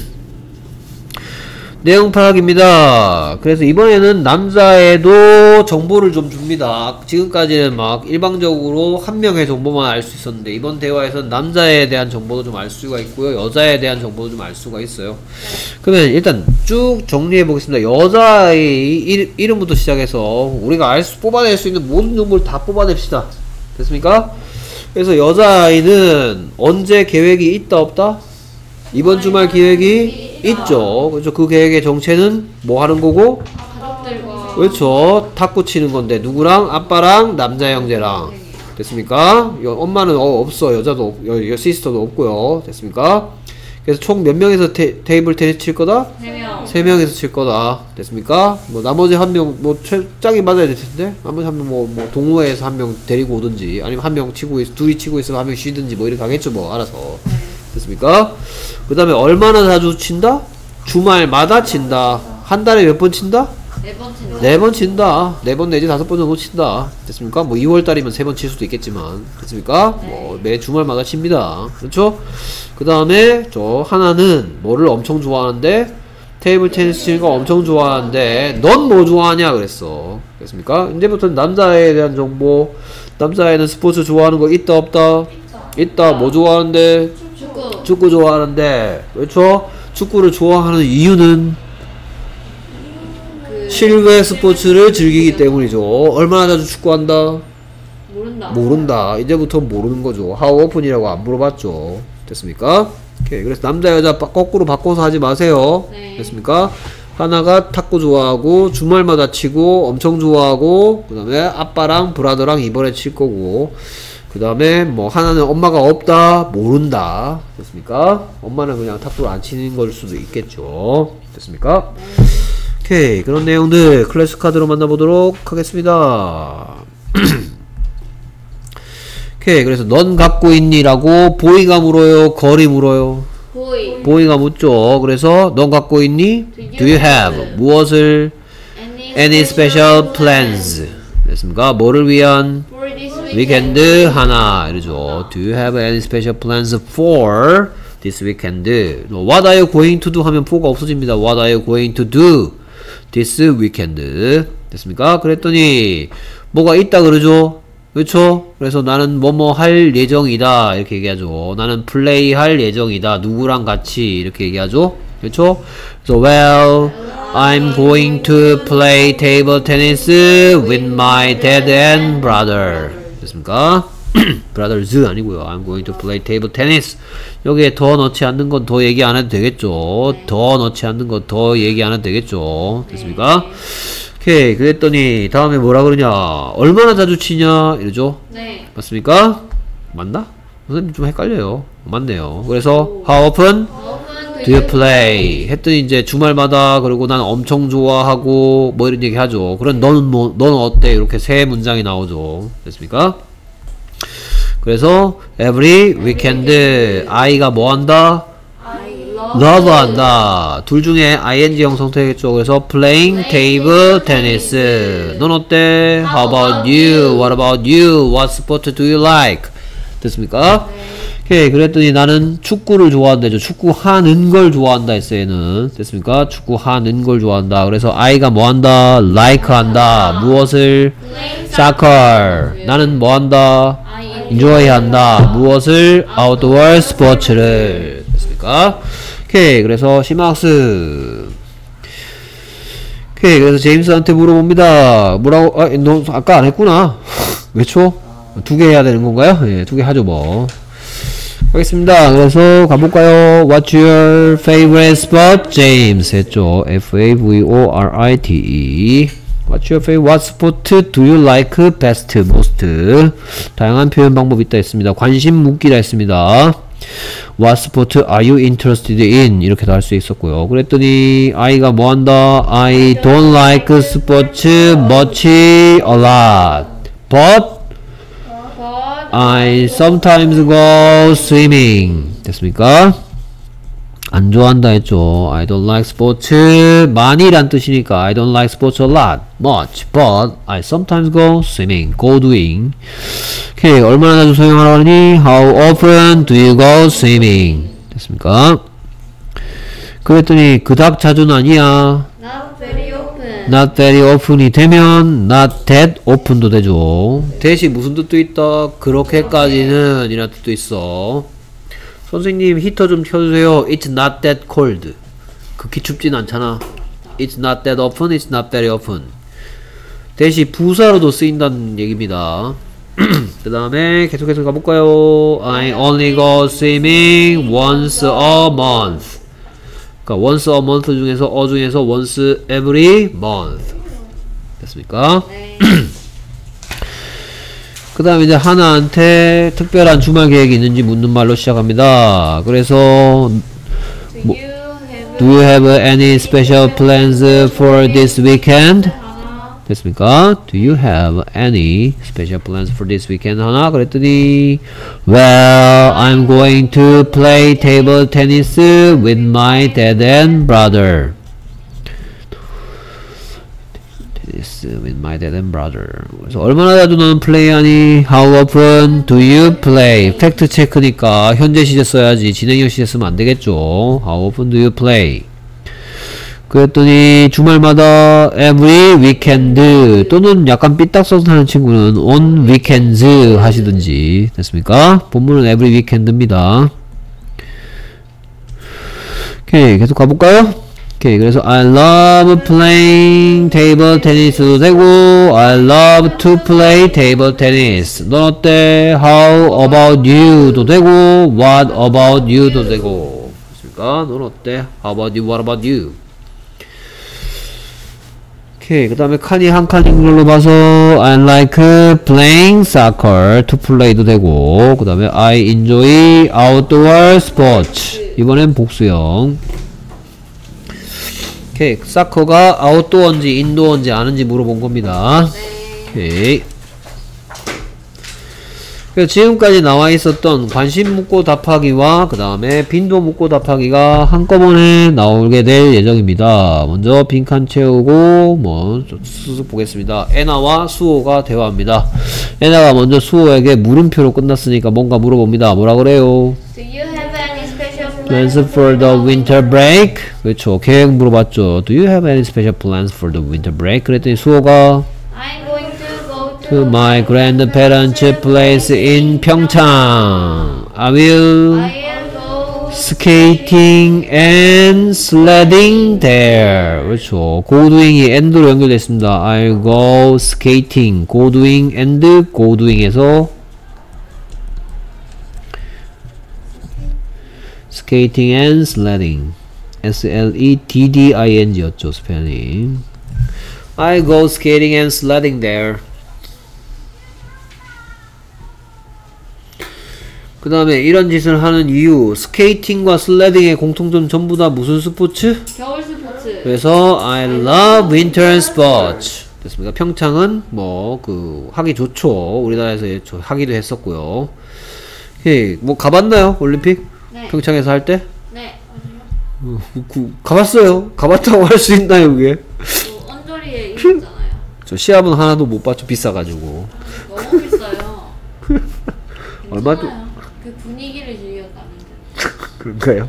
내용 파악입니다. 그래서 이번에는 남자애도 정보를 좀 줍니다. 지금까지는 막 일방적으로 한 명의 정보만 알 수 있었는데 이번 대화에서는 남자애에 대한 정보도 좀 알 수가 있고요. 여자애에 대한 정보도 좀 알 수가 있어요. 그러면 일단 쭉 정리해 보겠습니다. 여자의 이름부터 시작해서 우리가 뽑아낼 수 있는 모든 정보를 다 뽑아냅시다. 됐습니까? 그래서 여자아이는 언제 계획이 있다 없다? 이번 주말 계획이 있죠. 그렇죠. 그 계획의 정체는 뭐 하는 거고? 그렇죠. 탁구 치는 건데 누구랑? 아빠랑 남자 형제랑. 됐습니까? 엄마는 없어. 여자도 시스터도 없고요. 됐습니까? 그래서 총 몇 명에서 테이블 테니스 칠 거다?
3명.
3명에서 칠 거다. 됐습니까? 뭐 나머지 한 명 뭐 짝이 맞아야 될 텐데 나머지 한 명 뭐 동호회에서 한 명 데리고 오든지 아니면 한 명 치고 둘이 치고 있으면 한 명 쉬든지 뭐 이렇게 하겠죠. 뭐 알아서. 됐습니까? 그 다음에 얼마나 자주 친다? 주말마다 친다. 한 달에 몇 번 친다?
4번 친다.
4번 친다. 4번 내지 5번 정도 친다. 됐습니까? 뭐 2월달이면 3번 칠 수도 있겠지만. 됐습니까? 뭐 매 주말마다 칩니다. 그렇죠? 그 다음에 저 하나는 뭐를 엄청 좋아하는데 테이블 테니스 치는 거 엄청 좋아하는데 넌 뭐 좋아하냐 그랬어. 됐습니까? 이제부터는 남자에 대한 정보. 남자애는 스포츠 좋아하는 거 있다 없다? 있다. 뭐 좋아하는데? 축구 좋아하는데. 그렇죠? 축구를 좋아하는 이유는 실외 스포츠를 즐기기 때문이죠. 얼마나 자주 축구한다? 모른다. 이제부터 모르는 거죠. How often이라고 안 물어봤죠. 됐습니까? 오케이. 그래서 남자 여자 거꾸로 바꿔서 하지 마세요.
네.
됐습니까? 하나가 탁구 좋아하고 주말마다 치고 엄청 좋아하고 그 다음에 아빠랑 브라더랑 이번에 칠 거고 그 다음에 뭐 하나는 엄마가 없다 모른다. 됐습니까? 엄마는 그냥 탁구를 안 치는 걸 수도 있겠죠. 됐습니까? 오케이. 그런 내용들 클래스 카드로 만나보도록 하겠습니다. 오케이. 그래서 넌 갖고 있니? 라고 보이가 물어요? 걸이 물어요? 보이가 묻죠. 그래서 넌 갖고 있니? Do you have 무엇을? Any special plans? 됐습니까? 뭐를 위한? weekend 하나 이러죠. Do you have any special plans for this weekend? What are you going to do? 하면 for가 없어집니다. What are you going to do this weekend? 됐습니까? 그랬더니 뭐가 있다 그러죠. 그렇죠? 그래서 나는 뭐뭐 할 예정이다 이렇게 얘기하죠. 나는 플레이 할 예정이다. 누구랑 같이 이렇게 얘기하죠. 그렇죠? 그래서 well, I'm going to play table tennis with my dad and brother. 됐습니까? brothers 아니고요. I'm going to play table tennis. 여기에 더 넣지 않는 건 더 얘기 안 해도 되겠죠. 더 넣지 않는 건 더 얘기 안 해도 되겠죠. 됐습니까? 오케이. 그랬더니 다음에 뭐라 그러냐? 얼마나 자주 치냐? 이러죠.
네.
맞습니까? 맞나? 선생님 좀 헷갈려요. 맞네요. 그래서 how often do you play? 했더니 이제 주말마다 그리고 난 엄청 좋아하고 뭐 이런 얘기 하죠. 그럼 너는 어때? 이렇게 세 문장이 나오죠. 됐습니까? 그래서 every weekend I가 뭐 한다? love 한다. 둘 중에 ing형 선택했죠. 그래서 playing table tennis. 넌 어때? How about you? What about you? What sport do you like? 됐습니까? 오케이. 그랬더니 나는 축구를 좋아한다죠. 축구하는 걸 좋아한다 했어요. 얘는. 됐습니까? 축구하는 걸 좋아한다. 그래서 I가 뭐 한다? like 한다. 무엇을? soccer. 나는 뭐 한다? enjoy 한다. 무엇을? outdoor 스포츠를. 됐습니까? 오케이. 그래서 심학습. 오케이. 그래서 제임스한테 물어봅니다. 뭐라고? 너 아까 안 했구나. 몇 초? 2개 해야 되는 건가요? 예, 2개 하죠 뭐. 하겠습니다. 그래서 가볼까요? What's your favorite sport? James 했죠. Favorite. What's your favorite? What sport do you like best, most? 다양한 표현 방법이 있다 했습니다. 관심 묻기라 했습니다. What sport are you interested in? 이렇게도 할 수 있었고요. 그랬더니 I가 뭐 한다? I don't like sports much a lot. But I sometimes go swimming. 됐습니까? 안 좋아한다 했죠. I don't like sports 많이란 뜻이니까 I don't like sports a lot, much, but I sometimes go swimming, go doing. 오케이. 얼마나 자주 사용하라고 하니? How often do you go swimming? 됐습니까? 그랬더니 그닥 자주는 아니야.
Not very often.
Not very often이 되면 not that often도 되죠. that이 무슨 뜻도 있다? 그렇게까지는 이라는 뜻도 있어. 선생님 히터 좀 켜주세요. It's not that cold. 극히 춥진 않잖아. It's not that often. It's not very often. that이 부사로도 쓰인다는 얘기입니다. 그 다음에 계속해서 가볼까요? I only go swimming once a month. 그러니까 once a month 중에서 중에서 once every month. 됐습니까?
네.
그 다음에 이제 하나한테 특별한 주말 계획이 있는지 묻는 말로 시작합니다. 그래서
Do
뭐,
you have
Do you have any special plans for this weekend?
하나?
됐습니까? Do you have any special plans for this weekend? 하나 그랬더니 Well, I'm going to play table tennis with my dad and brother. Tennis with my dad and brother. 그래서 얼마나 자주 너는 플레이하니? How often do you play? 팩트 체크니까 현재 시제 써야지 진행형 시제 쓰면 안 되겠죠. How often do you play? 그랬더니 주말마다 every weekend 또는 약간 삐딱서서 하는 친구는 on weekends 하시든지 됐습니까? 본문은 every weekend입니다. 오케이 계속 가볼까요? 오케이 그래서 I love playing table tennis도 되고 I love to play table tennis 넌 어때? How about you도 되고 What about you도 되고 됐습니까? 넌 어때? How about you? What about you? 오케이 그 다음에 칸이 한 칸인 걸로 봐서 I like playing soccer to play도 되고 그 다음에 I enjoy outdoor sports 이번엔 복수형 오케이 사커가 아웃도어인지 인도어인지 아는지 물어본 겁니다. 오케이 그래서 지금까지 나와 있었던 관심 묻고 답하기와 그 다음에 빈도 묻고 답하기가 한꺼번에 나오게 될 예정입니다. 먼저 빈칸 채우고 뭐 수습 보겠습니다. 애나와 수호가 대화합니다. 애나가 먼저 수호에게 물음표로 끝났으니까 뭔가 물어봅니다. 뭐라 그래요?
Do you have any special
Plans for the winter break? 그렇죠. 계획 물어봤죠. Do you have any special plans for the winter break? 그랬더니 수호가
I'm going to go
To my grandparents' place in Pyeongchang. I will
I will go
skating and sledding there. 그렇죠. 고도잉이 and로 연결되어 있습니다. I'll go skating. 고도잉 and 고도잉에서 skating and sledding. sledding 였죠. 스펠링. I'll go skating and sledding there. 그 다음에 이런 짓을 하는 이유 스케이팅과 슬래딩의 공통점 전부 다 무슨 스포츠?
겨울 스포츠.
그래서 I love winter sports 됐습니까? 평창은 뭐 그 하기 좋죠. 우리나라에서 하기도 했었고요. 오케이 뭐 가봤나요? 올림픽?
네.
평창에서 할 때?
네.
가봤어요. 가봤다고 할 수 있나요 그게?
그 언저리에 있었잖아요.
저 시합은 하나도 못 봤죠. 비싸가지고.
너무 비싸요.
얼마
괜찮아요. 그 분위기를 즐겼다는 듯.
그런가요?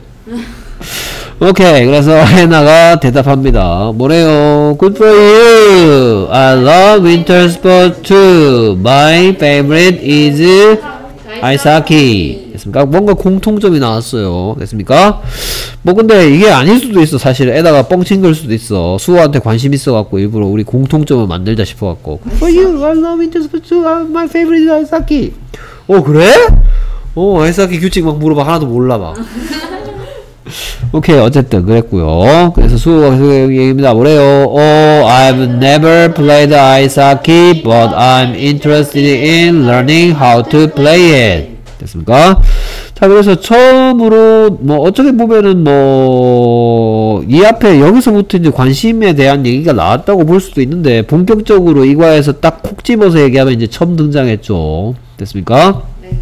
오케이 그래서 해나가 대답합니다. 뭐래요? Good for you. I love winter sport too. My favorite is 아이스하키. 됐습니까? 뭔가 공통점이 나왔어요. 됐습니까? 뭐 근데 이게 아닐 수도 있어. 사실 애다가 뻥친 걸 수도 있어. 수호한테 관심 있어갖고 일부러 우리 공통점을 만들자 싶어갖고 Good for you. I love winter sport too. My favorite is 아이스하키. 그래? 아이스하키 규칙 막 물어봐. 하나도 몰라 봐. 오케이 어쨌든 그랬고요. 그래서 수호가 계속 얘기합니다. 뭐래요? I've never played ice hockey, but I'm interested in learning how to play it. 됐습니까? 자 그래서 처음으로 뭐 어떻게 보면은 뭐 이 앞에 여기서부터 이제 관심에 대한 얘기가 나왔다고 볼 수도 있는데 본격적으로 이 과에서 딱 콕 집어서 얘기하면 이제 처음 등장했죠. 됐습니까?
네.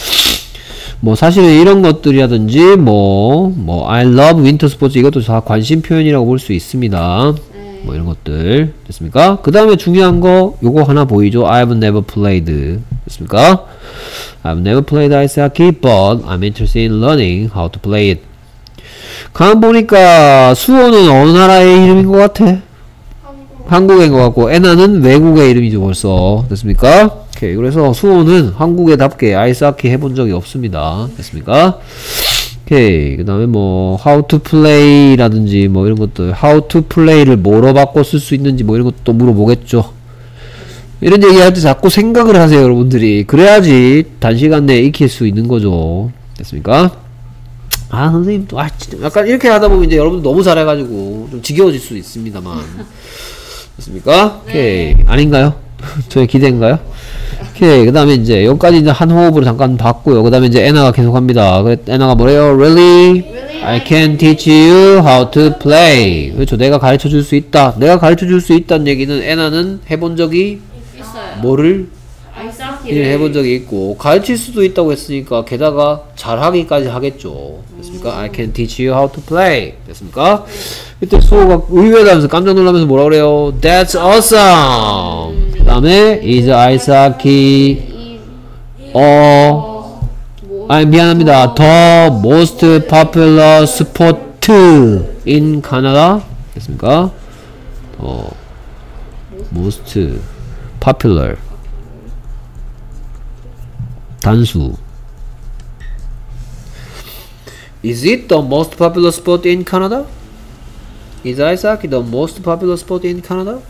뭐 사실 이런 것들이라든지 뭐 I love winter sports 이것도 다 관심 표현이라고 볼 수 있습니다.
네.
뭐 이런 것들 됐습니까? 그 다음에 중요한 거 요거 하나 보이죠? I've never played 됐습니까? I've never played ice hockey but I'm interested in learning how to play it. 가만 보니까 수호는 어느 나라의 이름인 것 같아? 한국인 것 같고 애나는 외국의 이름이죠 벌써. 됐습니까? 오케이 그래서 수호는 한국에답게 아이스하키 해본 적이 없습니다. 됐습니까? 오케이 그 다음에 뭐 how to play 라든지 뭐 이런 것들 how to play를 뭐로 바꿔 쓸 수 있는지 뭐 이런 것도 물어보겠죠. 이런 얘기할 때 자꾸 생각을 하세요 여러분들이. 그래야지 단시간 내에 익힐 수 있는 거죠. 됐습니까? 아 선생님 또 진짜 약간 이렇게 하다 보면 이제 여러분들 너무 잘해가지고 좀 지겨워질 수도 있습니다만 됐습니까? 오케이. 아닌가요? 저의 기대인가요? 오케이. 그 다음에 이제 여기까지 이제 한 호흡으로 잠깐 봤고요. 그 다음에 이제 애나가 계속합니다. 애나가 뭐래요? Really? I can teach you how to play. 그렇죠. 내가 가르쳐 줄 수 있다. 내가 가르쳐 줄 수 있다는 얘기는 애나는 해본 적이
있어요.
뭐를?
아이스하키를
해본 적이 있고 가르칠 수도 있다고 했으니까 게다가 잘하기까지 하겠죠. 됐습니까? I can teach you how to play. 됐습니까? 그때 수호가 의외다면서 깜짝 놀라면서 뭐라 그래요? That's awesome. 그 다음에 is ice hockey 미안합니다. The most popular sport in Canada. 됐습니까? most popular 단수. Is it the most popular sport in Canada? Is ice hockey the most popular sport in Canada?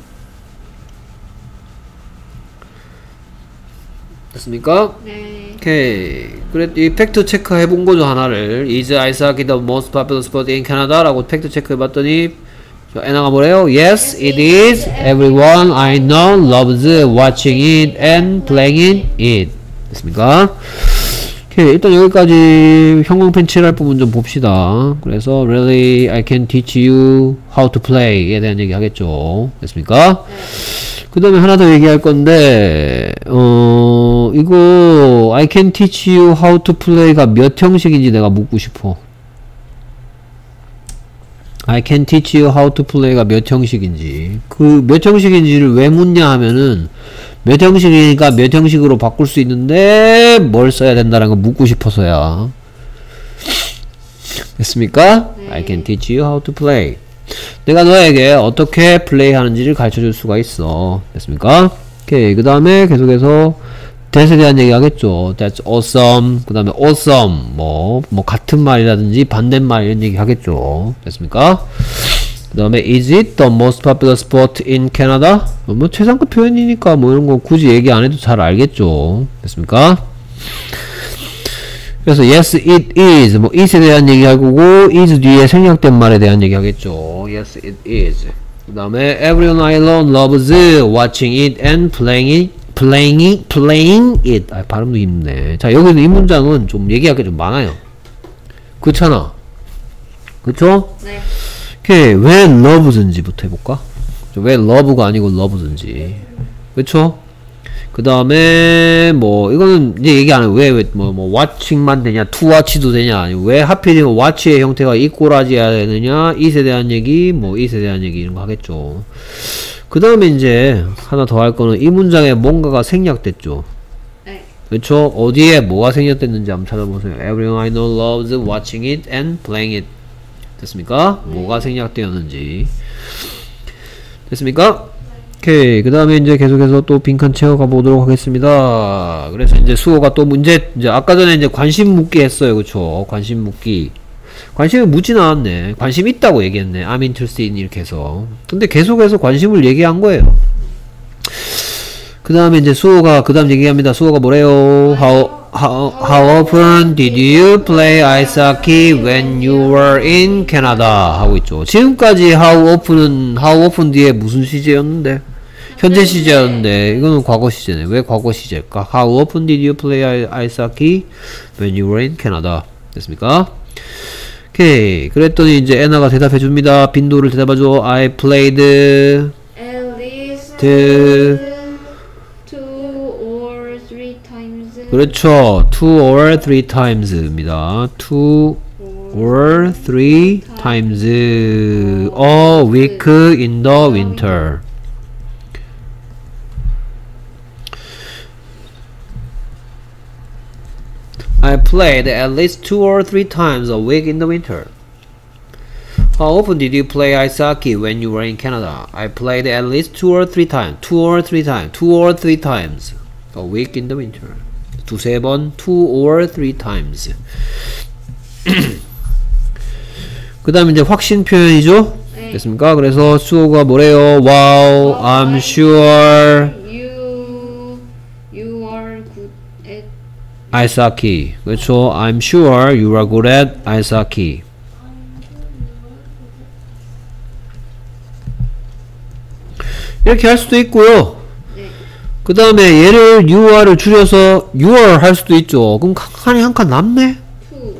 됐습니까?
네.
오케이. 그래, 이 팩트 체크 해본 거죠, 하나를. Is ice hockey the most popular sport in Canada? 라고 팩트 체크 해봤더니, 애나가 뭐래요? Yes, it is. Everyone I know loves watching it and playing it. 됐습니까? 오케이. 일단 여기까지 형광펜 칠할 부분 좀 봅시다. 그래서, really, I can teach you how to play 에 대한 얘기 하겠죠. 됐습니까? 그 다음에 하나 더 얘기할 건데, 이거, I can teach you how to play가 몇 형식인지 내가 묻고 싶어. I can teach you how to play가 몇 형식인지. 그 몇 형식인지를 왜 묻냐 하면은, 몇 형식이니까 몇 형식으로 바꿀 수 있는데, 뭘 써야 된다는 거 묻고 싶어서야. 됐습니까?
네.
I can teach you how to play. 내가 너에게 어떻게 플레이 하는지를 가르쳐 줄 수가 있어. 됐습니까? 오케이. 그 다음에 계속해서 that에 대한 얘기 하겠죠. That's awesome. 그 다음에 awesome. 뭐, 같은 말이라든지 반대말 이런 얘기 하겠죠. 됐습니까? 그 다음에 is it the most popular sport in Canada? 뭐 최상급 표현이니까 뭐 이런 거 굳이 얘기 안 해도 잘 알겠죠. 됐습니까? 그래서 yes it is 뭐 it에 대한 얘기 할 거고 is 뒤에 생략된 말에 대한 얘기 하겠죠. yes it is. 그 다음에 everyone I know loves watching it and playing it. 아, 발음도 힘드네. 자, 여기서 이 문장은 좀 얘기할 게 좀 많아요. 그렇잖아. 그쵸?
네.
오케이. 왜 love든지부터 해볼까? 왜 love가 아니고 love든지. 그쵸? 그 다음에 뭐 이거는 이제 얘기 안 해요. 왜 watching만 되냐, to watch도 되냐, 아니 왜 하필이면 watch의 형태가 equal하지야 되느냐, it에 대한 얘기, 뭐 it에 대한 얘기 이런 거 하겠죠. 그 다음에 이제 하나 더 할 거는 이 문장에 뭔가가 생략됐죠.
네.
그쵸? 어디에 뭐가 생략됐는지 한번 찾아보세요. Everyone I know loves watching it and playing it. 됐습니까? 뭐가 생략되었는지. 됐습니까? 오케이. 그 다음에 이제 계속해서 또 빈칸 채워가 보도록 하겠습니다. 그래서 이제 수호가 또 문제, 이제 아까 전에 이제 관심 묻기 했어요. 그쵸? 관심 묻기. 관심을 묻진 않았네. 관심 있다고 얘기했네. I'm interested in 이렇게 해서. 근데 계속해서 관심을 얘기한 거예요. 그 다음에 이제 수호가, 그 다음 얘기합니다. 수호가 뭐래요? How often did you play ice hockey when you were in Canada? 하고 있죠. 지금까지 how often 뒤에 무슨 시제였는데? 현재 시제였는데, 이거는 과거 시제네. 왜 과거 시제일까? How often did you play ice hockey when you were in Canada? 됐습니까? 오케이. 그랬더니 이제 애나가 대답해 줍니다. 빈도를 대답하죠. I played
At least
the
2 or 3 times.
그렇죠. 2 or 3 times 입니다. 2 or 3 times a week in the winter. I played at least 2 or 3 times a week in the winter. How often did you play ice hockey when you were in Canada? I played at least 2 or 3 times. 2 or 3 times. 2 or 3 times a week in the winter. 두세 번 2 or 3 times. 그 다음에 이제 확신 표현이죠?
네.
됐습니까? 그래서 수호가 뭐래요? Wow, I'm sure
You are good at
ice hockey. 그렇죠? I'm sure you are good at ice hockey. 이렇게 할 수도 있고요.
네.
그 다음에 얘를 youare를 줄여서 your 할 수도 있죠. 그럼 칸이 한 칸 남네?
투.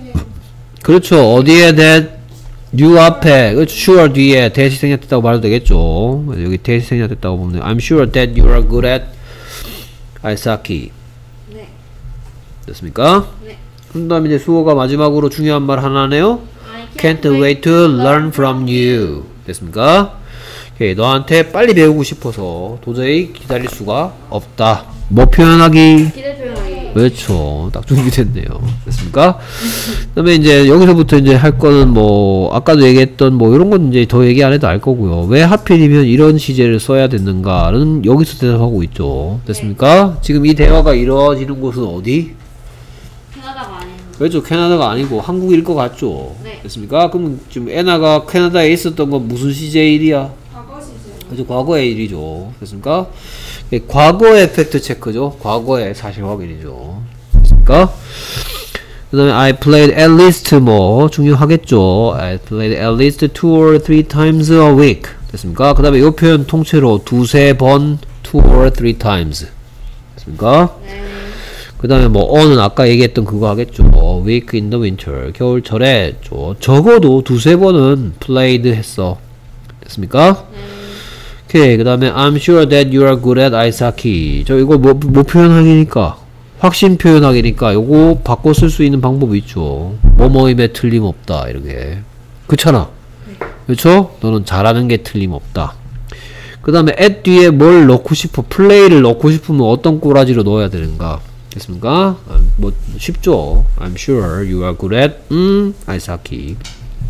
그렇죠. 어디에 that you 앞에 그렇죠. sure 뒤에 that이 생략됐다고 말해도 되겠죠. 여기 that이 생략됐다고 보면 I'm sure that you are good at ice hockey.
네.
됐습니까?
네.
그 다음에 이제 수호가 마지막으로 중요한 말 하나 하네요.
I
Can't wait to learn from you. 됐습니까? 오케이, 너한테 빨리 배우고 싶어서 도저히 기다릴 수가 없다. 뭐 표현하기?
기대 표현하기.
그렇죠. 딱 준비됐네요. 됐습니까? 그 다음에 이제 여기서부터 이제 할 거는 뭐 아까도 얘기했던 뭐 이런 건 이제 더 얘기 안 해도 알 거고요. 왜 하필이면 이런 시제를 써야 됐는가는 여기서 대답하고 있죠. 됐습니까? 지금 이 대화가 이루어지는 곳은 어디?
캐나다가 아닌.
그렇죠. 캐나다가 아니고 한국일 것 같죠.
네.
됐습니까? 그럼 지금 애나가 캐나다에 있었던 건 무슨 시제 일이야?
과거 시제.
그죠. 과거의 일이죠. 됐습니까? 과거의 팩트 체크죠. 과거의 사실 확인이죠. 됐습니까? 그 다음에 I played at least 뭐 중요하겠죠. I played at least 2 or 3 times a week. 됐습니까? 그 다음에 이 표현 통째로 두세 번 2 or 3 times. 됐습니까?
네.
그 다음에 뭐 on은 아까 얘기했던 그거 하겠죠. week in the winter. 겨울철에 적어도 두세 번은 played 했어. 됐습니까? 오케이. 그 다음에 I'm sure that you are good at ice hockey. 저 이거 뭐 표현하기니까 확신 표현하기니까 요거 바꿔 쓸 수 있는 방법이 있죠. 뭐뭐임에 틀림없다 이렇게. 그렇잖아. 그렇죠? 너는 잘하는 게 틀림없다. 그 다음에 at 뒤에 뭘 넣고 싶어? play를 넣고 싶으면 어떤 꼬라지로 넣어야 되는가? 됐습니까? 뭐 쉽죠. I'm sure you are good at ice hockey.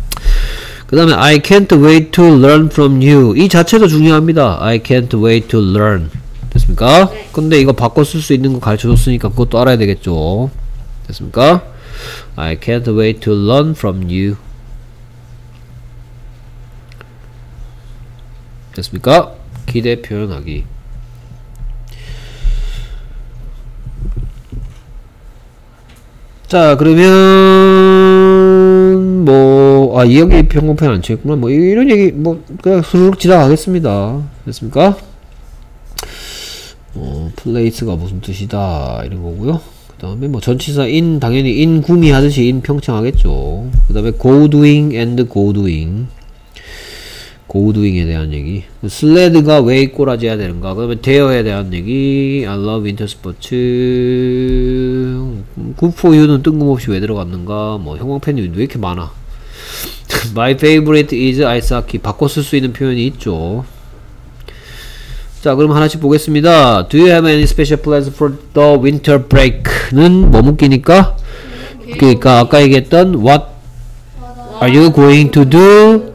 그 다음에 I can't wait to learn from you. 이 자체도 중요합니다. I can't wait to learn. 됐습니까?
네.
근데 이거 바꿔 쓸 수 있는 거 가르쳐줬으니까 그것도 알아야 되겠죠. 됐습니까? I can't wait to learn from you. 됐습니까? 기대 표현하기. 자, 그러면 뭐 이 여기 평공편 안 치겠구나. 뭐 이런 얘기 뭐 그냥 스르륵 지나가겠습니다. 됐습니까? 플레이스가 무슨 뜻이다 이런 거고요. 그 다음에 뭐 전치사 in 당연히 in 구미 하듯이 in 평창하겠죠. 그 다음에 go doing and go doing. go doing에 대한 얘기. 슬레드가 왜 꼬라지해야 되는가. 그 다음에 대여에 대한 얘기. I love winter sports. good for you는 뜬금없이 왜 들어갔는가. 뭐 형광펜이 왜 이렇게 많아. My favorite is ice hockey. 바꿔 쓸 수 있는 표현이 있죠. 자, 그럼 하나씩 보겠습니다. Do you have any special plans for the winter break?는 뭐 묻기니까? 그러니까 아까 얘기했던 What are you going to do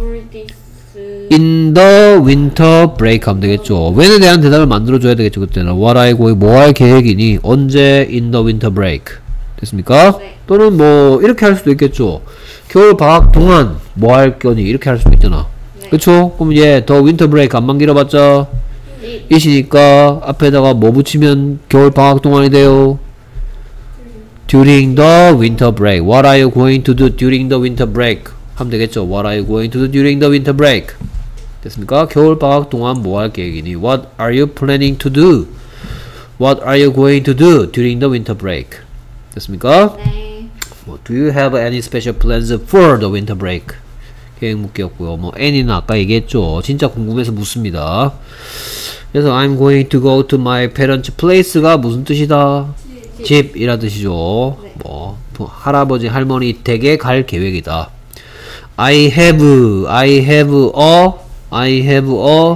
in the winter break 하면 되겠죠. when에 대한 대답을 만들어줘야 되겠죠. 그때는 What are you going, 뭐 할 계획이니? 언제 in the winter break? 됐습니까?
네.
또는 뭐 이렇게 할 수도 있겠죠. 겨울 방학 동안 뭐 할 거니? 이렇게 할 수도 있잖아.
네.
그쵸? 그럼 얘 the winter break 안만 길어봤자 이시니까 앞에다가 뭐 붙이면 겨울 방학 동안이 돼요. During the winter break. What are you going to do during the winter break? 하면 되겠죠. What are you going to do during the winter break? 됐습니까? 겨울 방학 동안 뭐 할 계획이니? What are you planning to do? What are you going to do during the winter break? 됐습니까?
네.
뭐, do you have any special plans for the winter break? 계획 묻기였고요. 뭐 any는 아까 얘기했죠. 진짜 궁금해서 묻습니다. 그래서 I'm going to go to my parents' place가 무슨 뜻이다? 집이라 뜻이죠.
네.
뭐 할아버지 할머니 댁에 갈 계획이다. I have a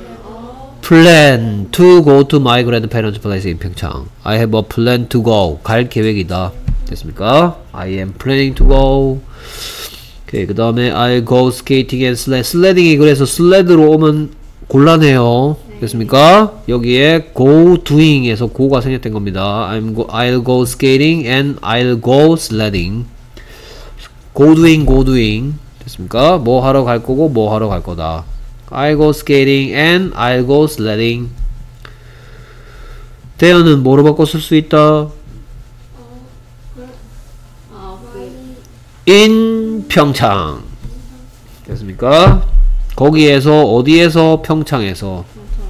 plan to go to my grandparents' place in 평창. I have a plan to go. 갈 계획이다. 됐습니까? I am planning to go. 오케이, 그 다음에 I go skating and sled. 슬레딩이 그래서 슬레드로 오면 곤란해요. 됐습니까? 여기에 go doing에서 go가 생략된 겁니다. I'll go skating and I'll go sledding. go doing. 됐습니까? 뭐 하러 갈 거고 뭐 하러 갈 거다. I'll go skating and I'll go sledding. 대여는 뭐로 바꿔 쓸 수 있다? in 평창. 됐습니까? 거기에서 어디에서? 평창에서.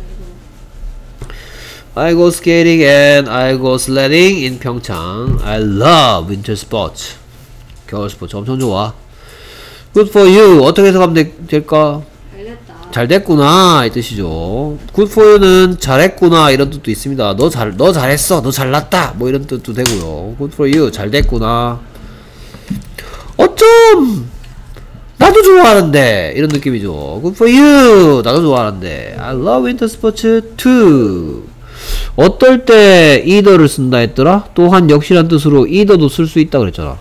I go skating and I go sledding in 평창. I love winter sports. 겨울 스포츠 엄청 좋아. Good for you. 어떻게 해석하면 될까?
잘됐다.
잘 됐구나 이 뜻이죠. Good for you는 잘했구나 이런 뜻도 있습니다. 너 잘했어. 너 잘났다. 뭐 이런 뜻도 되고요. Good for you. 잘 됐구나. 어쩜 나도 좋아하는데 이런 느낌이죠. Good for you. 나도 좋아하는데. I love winter sports too. 어떨 때 either를 쓴다 했더라? 또한 역시란 뜻으로 either도 쓸 수 있다 그랬잖아.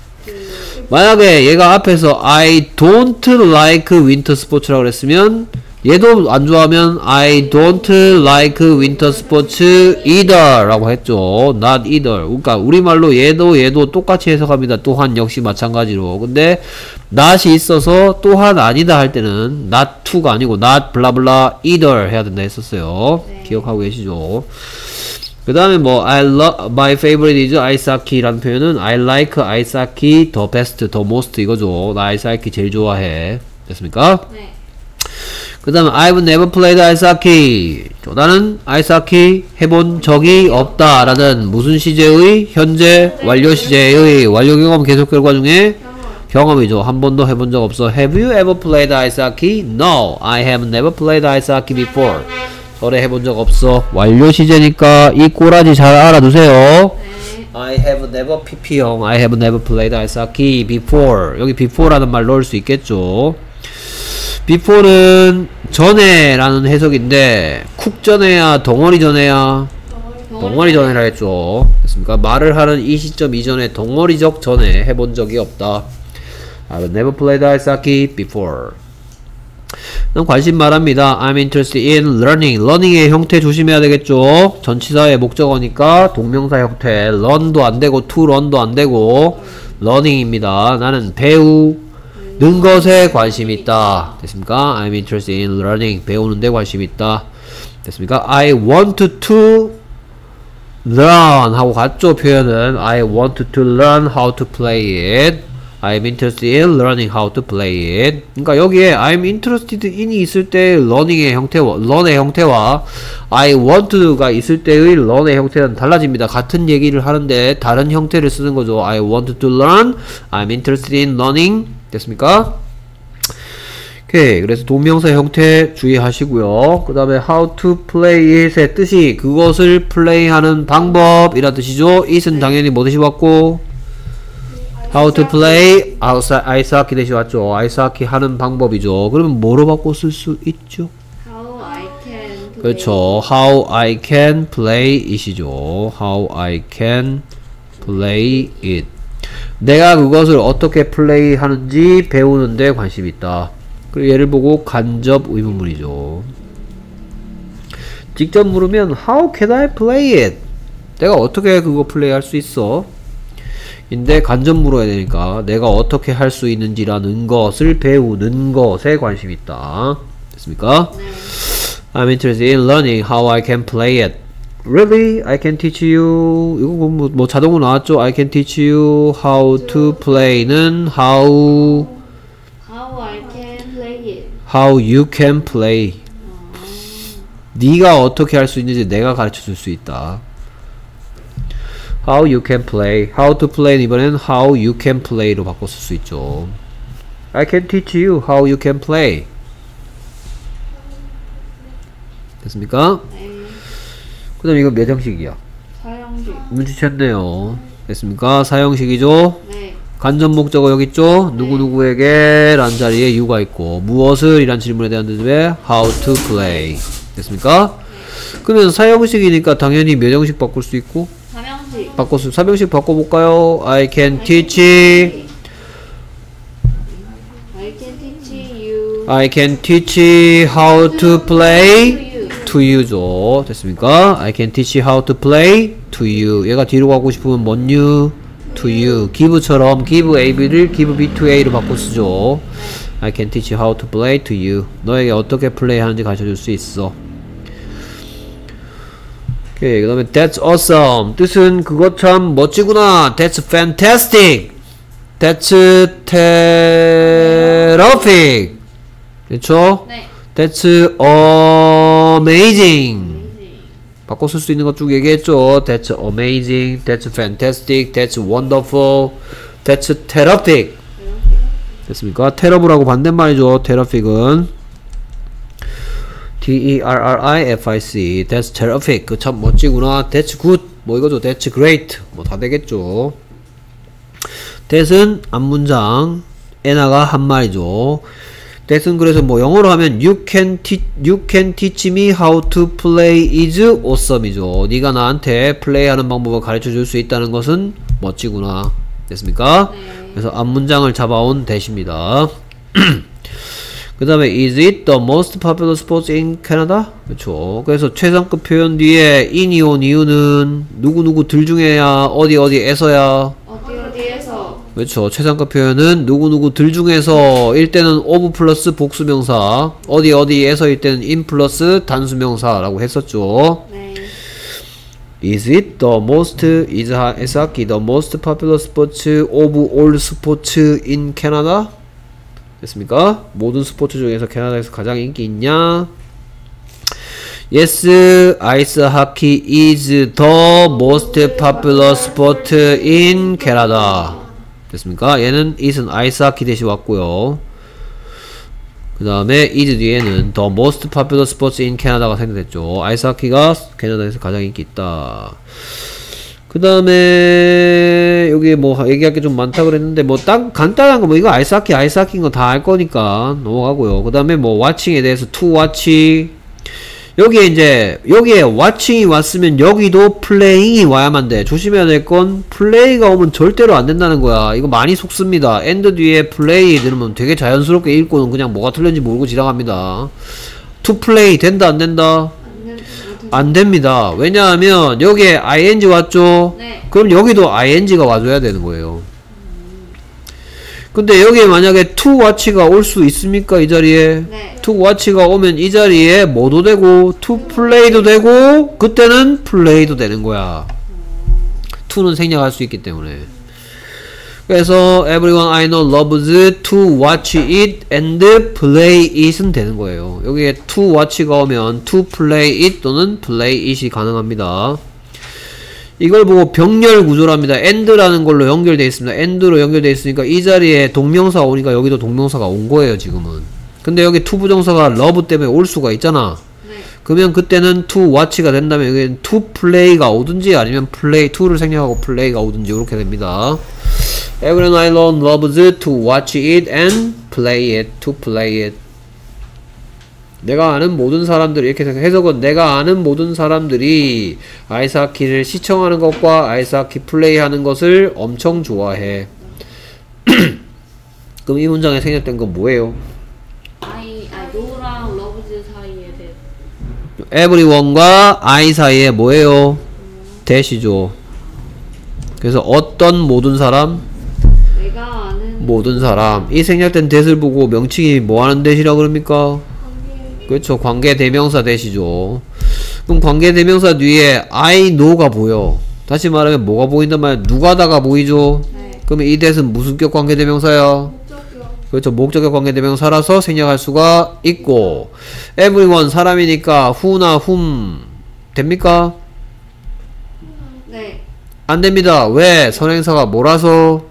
만약에 얘가 앞에서 I don't like winter sports라고 그랬으면 얘도 안 좋아하면 I don't like winter sports either 라고 했죠. not either. 그러니까 우리말로 얘도 똑같이 해석합니다. 또한 역시 마찬가지로. 근데 not이 있어서 또한 아니다 할 때는 not to가 아니고 not 블라블라 either 해야 된다 했었어요.
네.
기억하고 계시죠? 그 다음에 뭐 I love my favorite is 아이스하키라는 표현은 I like 아이스하키 the best, the most 이거죠. 나 아이스하키 제일 좋아해. 됐습니까?
네.
그 다음에 I've never played 아이스하키. 나는 아이스하키 해본 적이 없다 라는 무슨 시제의? 현재 완료 시제의 완료 경험 계속 결과 중에 경험이죠. 한 번도 해본 적 없어. Have you ever played 아이스하키? No, I have never played 아이스하키 before. 절에 해본 적 없어. 완료 시제니까 이 꼬라지 잘 알아두세요.
네.
I have never pp형 I have never played 아이스하키 before. 여기 before라는 말 넣을 수 있겠죠. before는 전에 라는 해석인데 쿡 전에야 덩어리 전에야 덩어리 전에라 했죠. 됐습니까? 말을 하는 이 시점 이전에 덩어리적 전에 해본 적이 없다. I have never played 아이스하키 before. 난 관심 말합니다. I'm interested in learning. learning의 형태 조심해야 되겠죠. 전치사의 목적어니까 동명사 형태. learn도 안 되고 to learn도 안 되고 learning입니다. 나는 배우는 것에 관심 있다. 됐습니까? I'm interested in learning. 배우는 데 관심 있다. 됐습니까? I want to learn 하고 같죠. 표현은 I want to learn how to play it. I'm interested in learning how to play it. 그러니까 여기에 I'm interested in이 있을 때 learning의 형태와 learn의 형태와 I want to가 있을 때의 learn의 형태는 달라집니다. 같은 얘기를 하는데 다른 형태를 쓰는 거죠. I want to learn. I'm interested in learning. 됐습니까? 오케이. 그래서 동명사 형태 주의하시고요. 그 다음에 how to play it의 뜻이 그것을 플레이하는 방법이란 뜻이죠. it은 당연히 뭐 뜻이 왔고 How to play 아이스하키 대신 왔죠. 아이스하키 하는 방법이죠. 그러면 뭐로 바꿔 쓸 수 있죠?
How I can play.
그렇죠. How I can play it이죠. How I can play it. 내가 그것을 어떻게 플레이 하는지 배우는 데 관심이 있다. 그리고 얘를 보고 간접 의문문이죠. 직접 물으면 How can I play it? 내가 어떻게 그거 플레이 할 수 있어? 인데 간접 물어야 되니까 내가 어떻게 할 수 있는지라는 것을 배우는 것에 관심이 있다. 됐습니까?
네.
I'm interested in learning how I can play it. Really? I can teach you. 이거 뭐 자동으로 나왔죠? I can teach you how to play는 how
I can play it.
how you can play. 네가 어떻게 할 수 있는지 내가 가르쳐 줄 수 있다. How you can play. How to play 이번엔 how you can play로 바꿔 쓸 수 있죠. I can teach you how you can play. 됐습니까?
네.
그 다음 이거 몇 형식이야?
사형식.
눈치챘네요. 됐습니까? 사형식이죠?
네.
간접 목적어 여기 있죠? 누구누구에게 란 자리에 you가 있고 무엇을 이란 질문에 대한 대답에 how to play. 됐습니까? 그러면 사형식이니까 당연히 몇 형식 바꿀 수 있고
삼형식.
바꿔서 3형식 바꿔볼까요? I can teach
you.
I can teach how to play to you죠. 됐습니까? I can teach how to play to you. 얘가 뒤로 가고 싶으면 뭔 you? to you. give처럼 give AB를 give B to A로 바꿔 쓰죠. I can teach how to play to you. 너에게 어떻게 플레이 하는지 가르쳐줄 수 있어. 오케이. 그 다음에 that's awesome. 뜻은 그것 참 멋지구나. That's fantastic. That's terrific. 그렇죠?
네.
That's amazing. 바꿔 쓸 수 있는 것 쭉 얘기했죠. That's amazing. That's fantastic. That's wonderful. That's terrific. 됐습니까? terrible하고 반대말이죠. terrific은 T-E-R-R-I-F-I-C. That's terrific. 그 참 멋지구나. That's good. 뭐 이거죠. That's great. 뭐 다 되겠죠. that은 앞문장. 에나가 한 말이죠. that은 그래서 뭐 영어로 하면 you can teach me how to play is awesome이죠. 네가 나한테 플레이하는 방법을 가르쳐 줄 수 있다는 것은 멋지구나. 됐습니까?
네.
그래서 앞문장을 잡아온 that입니다. 그 다음에 is it the most popular sport in Canada? 그렇죠. 그래서 최상급 표현 뒤에 in이 온 이유는 누구누구들 중에야 어디에서야.
어디에서.
그렇죠. 최상급 표현은 누구누구들 중에서 일 때는 of 플러스 복수명사, 어디에서일 때는 in 플러스 단수명사라고 했었죠.
네.
Is it the most, is hockey the most popular sport of all sports in Canada? 됐습니까? 모든 스포츠 중에서 캐나다에서 가장 인기 있냐? Yes, ice hockey is the most popular sport in Canada. 됐습니까? 얘는 is은 ice hockey 대신 왔고요. 그 다음에 is 뒤에는 the most popular sports in Canada가 생략됐죠. ice hockey가 캐나다에서 가장 인기 있다. 그 다음에 여기 뭐 얘기할 게 좀 많다 그랬는데 뭐 딱 간단한 거 뭐 이거 아이스하키인 거 다 알 거니까 넘어가고요. 그 다음에 뭐 watching에 대해서 to watch, 여기에 이제 여기에 watching이 왔으면 여기도 playing이 와야만 돼. 조심해야 될 건 play가 오면 절대로 안 된다는 거야. 이거 많이 속습니다. and 뒤에 play 들으면 되게 자연스럽게 읽고는 그냥 뭐가 틀렸는지 모르고 지나갑니다. to play 된다 안 된다? 안 됩니다. 왜냐하면 여기에 ing 왔죠?
네.
그럼 여기도 ing가 와줘야 되는 거예요. 근데 여기에 만약에 to watch가 올 수 있습니까? 이 자리에?
네.
to watch가 오면 이 자리에 뭐도 되고 to play도 되고 그때는 play도 되는 거야. to는 생략할 수 있기 때문에. 그래서 everyone I know loves to watch it and play it은 되는 거예요. 여기에 to watch가 오면 to play it 또는 play it이 가능합니다. 이걸 보고 병렬 구조랍니다. and라는 걸로 연결되어 있습니다. and로 연결되어 있으니까 이 자리에 동명사가 오니까 여기도 동명사가 온 거예요, 지금은. 근데 여기 to 부정사가 love 때문에 올 수가 있잖아.
네.
그러면 그때는 to watch가 된다면 여기는 to play가 오든지 아니면 play, to를 생략하고 play가 오든지 이렇게 됩니다. Everyone I know loves to watch it and play it, to play it. 내가 아는 모든 사람들이, 이렇게 해석은 내가 아는 모든 사람들이 아이스하키를 시청하는 것과 아이스하키 플레이하는 것을 엄청 좋아해. 그럼 이 문장에 생략된 건 뭐예요?
no랑 loves 사이에 대해.
everyone과 I 사이에 뭐예요? that이죠. 그래서 어떤 모든 사람?
내가 아는
모든 사람. 이 생략된 that을 보고 명칭이 뭐하는 that이라 그럽니까? 그렇죠. 관계 대명사 that이죠. 그럼 관계 대명사 뒤에 I know가 보여. 다시 말하면 뭐가 보인단 말이야? 누가다가 보이죠?
네.
그러면 이 that은 무슨 격 관계 대명사야? 그렇죠. 목적격 관계 대명사라서 생략할 수가 있고, everyone 사람이니까 who나 whom 됩니까?
네.
안 됩니다. 왜? 선행사가 뭐라서?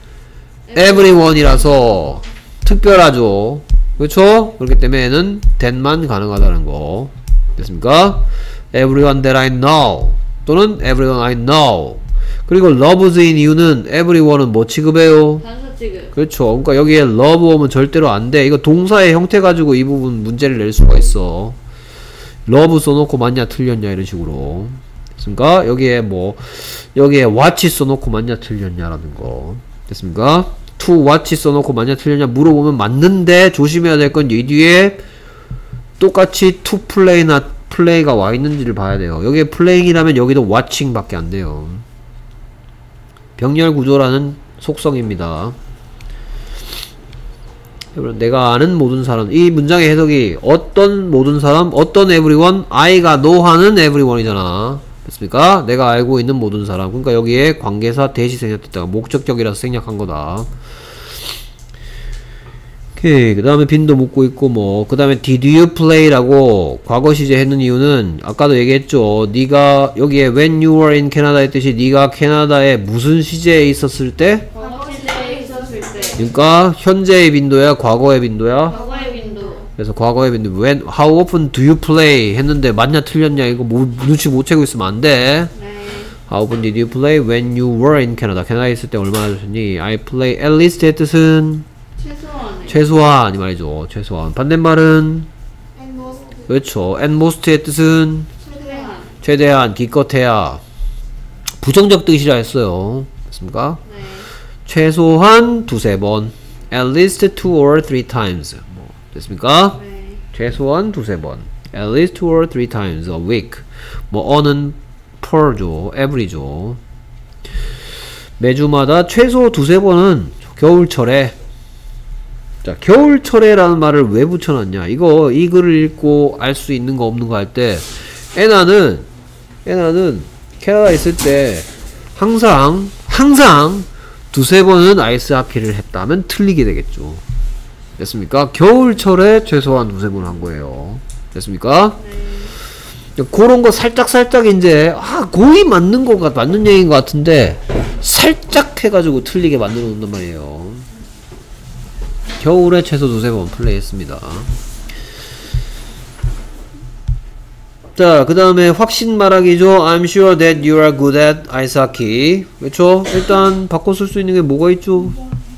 everyone이라서 특별하죠. 그렇죠? 그렇기 때문에 얘는 that만 가능하다는 거. 됐습니까? everyone that I know 또는 everyone I know. 그리고 loves인 이유는 everyone은 뭐 취급해요?
단서 지금.
그렇죠. 그러니까 여기에 love 오면 절대로 안 돼. 이거 동사의 형태 가지고 이 부분 문제를 낼 수가 있어. love 써놓고 맞냐 틀렸냐 이런 식으로. 됐습니까? 여기에 뭐 여기에 watch 써놓고 맞냐 틀렸냐라는 거. 됐습니까? to watch 써놓고 맞냐 틀렸냐 물어보면 맞는데 조심해야 될 건 이 뒤에 똑같이 to play나 play가 와 있는지를 봐야 돼요. 여기에 playing이라면 여기도 watching 밖에 안 돼요. 병렬 구조라는 속성입니다. 내가 아는 모든 사람. 이 문장의 해석이 어떤 모든 사람, 어떤 everyone, I가 no 하는 everyone이잖아. 됐습니까? 내가 알고 있는 모든 사람. 그러니까 여기에 관계사 that이 생략됐다가 목적격이라서 생략한 거다. 오케이. 그 다음에 빈도 묻고 있고, 뭐. 그 다음에 did you play라고 과거 시제 했는 이유는 아까도 얘기했죠. 네가 여기에 when you were in Canada 했듯이 네가 캐나다에 무슨 시제에 있었을 때?
과거 시제에 있었을 때.
그러니까 현재의 빈도야, 과거의 빈도야?
과거의 빈도.
그래서 과거의 빈도 when how often do you play 했는데 맞냐 틀렸냐 이거 눈치 못 채고 있으면 안 돼.
네.
How often did you play when you were in Canada? 캐나다에 있을 때 얼마나 줬니? I play at least의 뜻은
최소한의.
최소한 이 말이죠. 최소한. 반대말은
and most.
그렇죠. at most의 뜻은
최대한.
최대한, 기껏해야. 부정적 뜻이라 했어요. 맞습니까?
네.
최소한 두세 번. At least 2 or 3 times. 뭐 됐습니까?
네.
최소한 두세 번. At least 2 or 3 times a week. 뭐 어는 per죠. every죠. 매주마다 최소 두세 번은 겨울철에. 자, 겨울철에라는 말을 왜 붙여놨냐? 이 글을 읽고 알 수 있는 거 없는 거 할 때, 애나는 캐나다에 있을 때, 항상 두세 번은 아이스 하키를 했다면 틀리게 되겠죠. 됐습니까? 겨울철에 최소한 두세 번 한 거예요. 됐습니까?
네.
그런 거 살짝 이제, 거의 맞는 얘기인 것 같은데, 살짝 해가지고 틀리게 만들어 놓는단 말이에요. 겨울에 최소 두세 번 플레이했습니다. 자, 그 다음에 확신 말하기죠. I'm sure that you are good at ice hockey. 그렇죠? 일단 바꿔 쓸 수 있는 게 뭐가 있죠?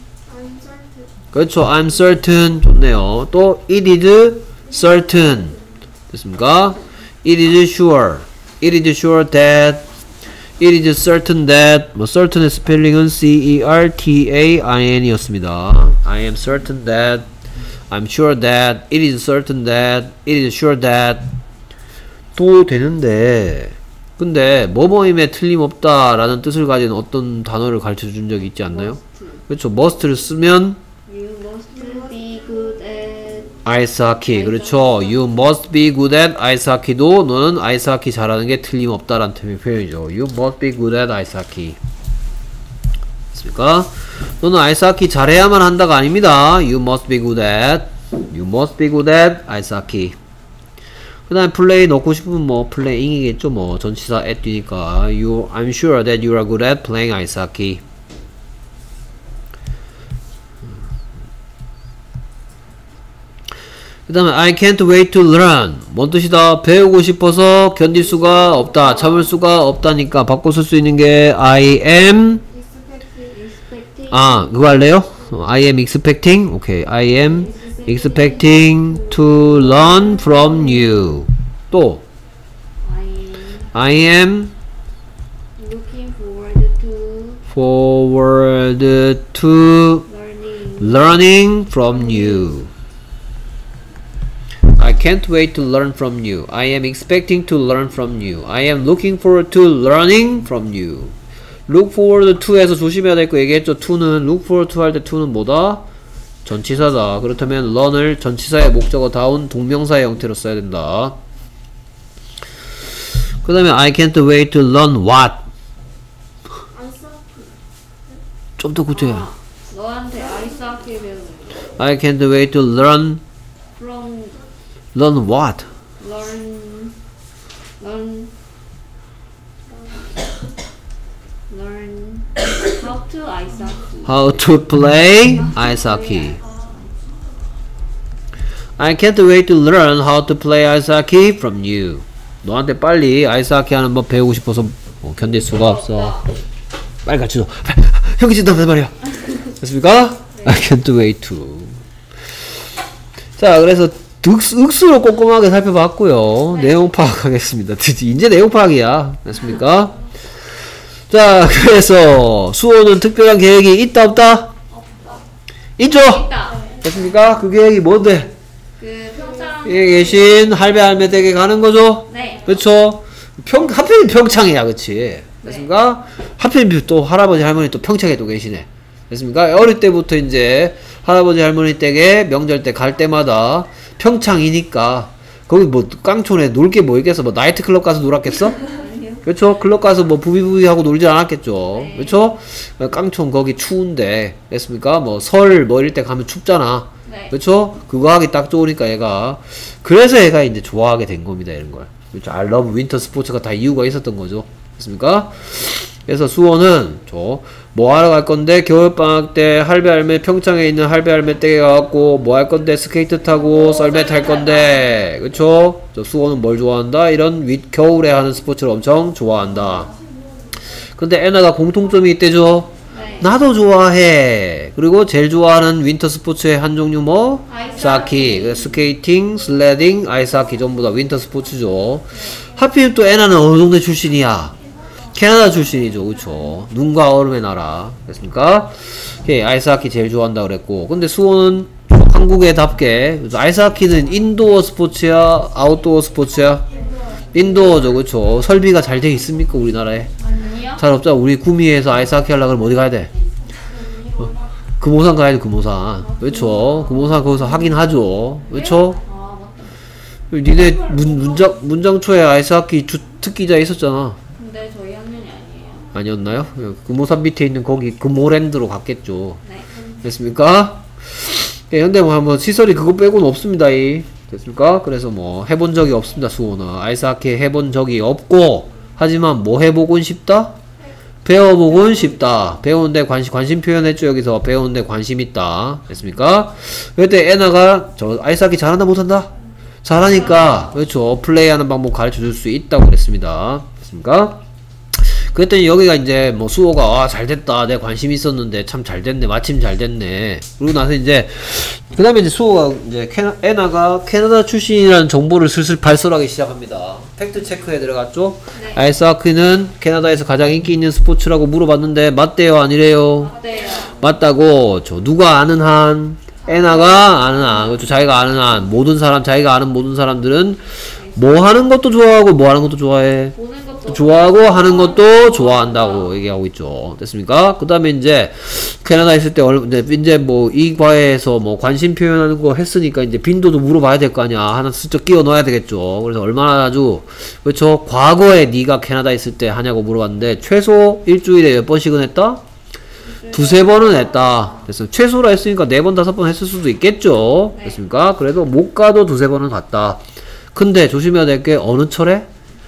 그렇죠. I'm certain. 좋네요. 또 it is certain. 됐습니까? It is sure. It is sure that. It is certain that. 뭐 certain의 스펠링은 C-E-R-T-A-I-N 이었습니다. I am certain that. I'm sure that. It is certain that. It is sure that. 또 되는데, 근데 뭐뭐임에 틀림없다 라는 뜻을 가진 어떤 단어를 가르쳐 준 적이 있지 않나요? 그렇죠. must를 쓰면
You must be good at
ice hockey. 그렇죠. You must be good at ice hockey도 너는 아이스 하키 잘하는 게 틀림없다 라는 표현이죠. You must be good at ice hockey. 됐습니까? 너는 아이스 하키 잘해야만 한다가 아닙니다. You must be good at. You must be good at ice hockey. 그 다음에 플레이 넣고 싶으면 뭐 플레잉이겠죠. 뭐 전치사 at 뒤니까 I'm sure that you are good at playing ice hockey. 그 다음에 I can't wait to learn. 뭔 뜻이다? 배우고 싶어서 견딜 수가 없다, 참을 수가 없다니까 바꿔 쓸 수 있는 게 I am
expecting.
그거 할래요? I am expecting. 오케이. I am expecting to learn from you. 또 I am
looking
forward to learning from you. I can't wait to learn from you. I am expecting to learn from you. I am looking forward to learning from you. Look forward to에서 조심해야 될 거 얘기했죠. to는 look forward to 할 때 to는 뭐다? 전치사다. 그렇다면 learn을 전치사의 목적어 다운 동명사의 형태로 써야 된다. 그 다음에 I can't wait to learn what? 좀 더 구체해.
너한테 아이스 하키 배우는 거.
I can't wait to learn what?
Learn how to ice hockey.
How to play ice hockey. I can't wait to learn how to play ice hockey from you. 너한테 빨리 아이스 하키 하는 법 배우고 싶어서 견딜 수가 없어. 빨리 가르쳐줘. 형이 진단단 말이야. 됐습니까? 네. I can't wait to. 자, 그래서 윽수로 꼼꼼하게 살펴봤고요. 네. 내용 파악하겠습니다. 이제 내용 파악이야. 됐습니까? 자, 그래서 수호는 특별한 계획이 있다 없다? 없다. 있죠?
있다.
됐습니까? 그 계획이 뭔데?
평창.
여기 계신 할배 할매 댁에 가는 거죠?
네.
그렇죠? 하필 평창이야, 그치? 됐습니까? 하필 또 할아버지 할머니 또 평창에 또 계시네. 됐습니까? 어릴 때부터 이제 할아버지 할머니 댁에 명절 때 갈 때마다 평창이니까 거기 뭐 깡촌에 놀 게 뭐 있겠어? 뭐 나이트클럽 가서 놀았겠어?
아니요.
그렇죠? 클럽 가서 뭐 부비부비하고 놀지 않았겠죠. 그렇죠? 깡총 거기 추운데 됐습니까? 뭐 설 뭐 이럴 때 가면 춥잖아.
네.
그렇죠? 그거 하기 딱 좋으니까 얘가 그래서 얘가 이제 좋아하게 된 겁니다. 이런 걸. 그렇죠? I love winter 스포츠가 다 이유가 있었던 거죠. 됐습니까? 그래서 수호는 뭐 하러 갈 건데 겨울방학 때 할배 할매 평창에 있는 할배 할매 댁에 가갖고 뭐 할 건데 스케이트 타고 썰매 탈 건데 그쵸? 수호는 뭘 좋아한다? 이런 겨울에 하는 스포츠를 엄청 좋아한다. 근데 애나가 공통점이 있대죠.
네.
나도 좋아해. 그리고 제일 좋아하는 윈터 스포츠의 한 종류 뭐? 아이스하키. 스케이팅, 슬레딩, 아이스하키 전부 다 윈터 스포츠죠. 하필 또 애나는 어느 동네 출신이야? 캐나다 출신이죠. 그쵸? 눈과 얼음의 나라. 됐습니까? 오케이, 아이스하키 제일 좋아한다 그랬고. 근데 수호는 한국에답게 아이스하키는 인도어 스포츠야? 아웃도어 스포츠야? 인도어죠. 그쵸? 설비가 잘 돼 있습니까? 우리나라에?
아니요.
잘 없잖아. 우리 구미에서 아이스하키 하려고 그러면 어디 가야 돼? 금오산 가야 돼. 금오산. 그쵸? 금오산 거기서 하긴 하죠. 그쵸?
아, 맞다.
니네 문장초에 아이스하키 특기자 있었잖아.
근데 저희 학년이 아니에요.
아니었나요? 금오산 밑에 있는 거기 금오랜드로 갔겠죠.
네.
됐습니까? 예, 근데 뭐 시설이 그거 빼고는 없습니다. 됐습니까? 그래서 뭐 해본 적이 없습니다. 수호는 아이스하키 해본 적이 없고 하지만 뭐 해보곤 싶다? 배워보곤 싶다. 배우는데 관심 표현했죠. 여기서 배우는데 관심 있다. 됐습니까? 그때 애나가 저 아이스하키 잘한다 못한다? 잘하니까 그렇죠. 플레이하는 방법 가르쳐줄 수 있다고 그랬습니다. 됐습니까? 그랬더니 여기가 이제 뭐 수호가 잘됐다. 내 관심 있었는데 참 잘됐네. 마침 잘됐네. 그러고 나서 이제 그 다음에 이제 수호가 이제 애나가 캐나다 출신이라는 정보를 슬슬 발설하기 시작합니다. 팩트 체크에 들어갔죠.
네.
아이스하키는 캐나다에서 가장 인기 있는 스포츠라고 물어봤는데 맞대요 아니래요?
맞대요.
맞다고. 누가 아는 한 애나가 아는 한 그렇죠. 자기가 아는 한 모든 사람 자기가 아는 모든 사람들은 뭐 하는 것도 좋아하고 뭐 하는 것도 좋아해.
보는 것도
좋아하고 하는 것도 좋아한다고 얘기하고 있죠. 됐습니까? 그 다음에 이제 캐나다 있을 때 이제 뭐 이 과에서 뭐 관심 표현하는 거 했으니까 이제 빈도도 물어봐야 될 거 아니야. 하나 슬쩍 끼워 넣어야 되겠죠. 그래서 얼마나 아주 그렇죠. 과거에 네가 캐나다 있을 때 하냐고 물어봤는데 최소 일주일에 몇 번씩은 했다? 두세 번은 했다. 됐어. 최소로 했으니까 4번 5번 했을 수도 있겠죠.
네.
됐습니까? 그래도 못 가도 두세 번은 갔다. 근데 조심해야 될 게 어느 철에?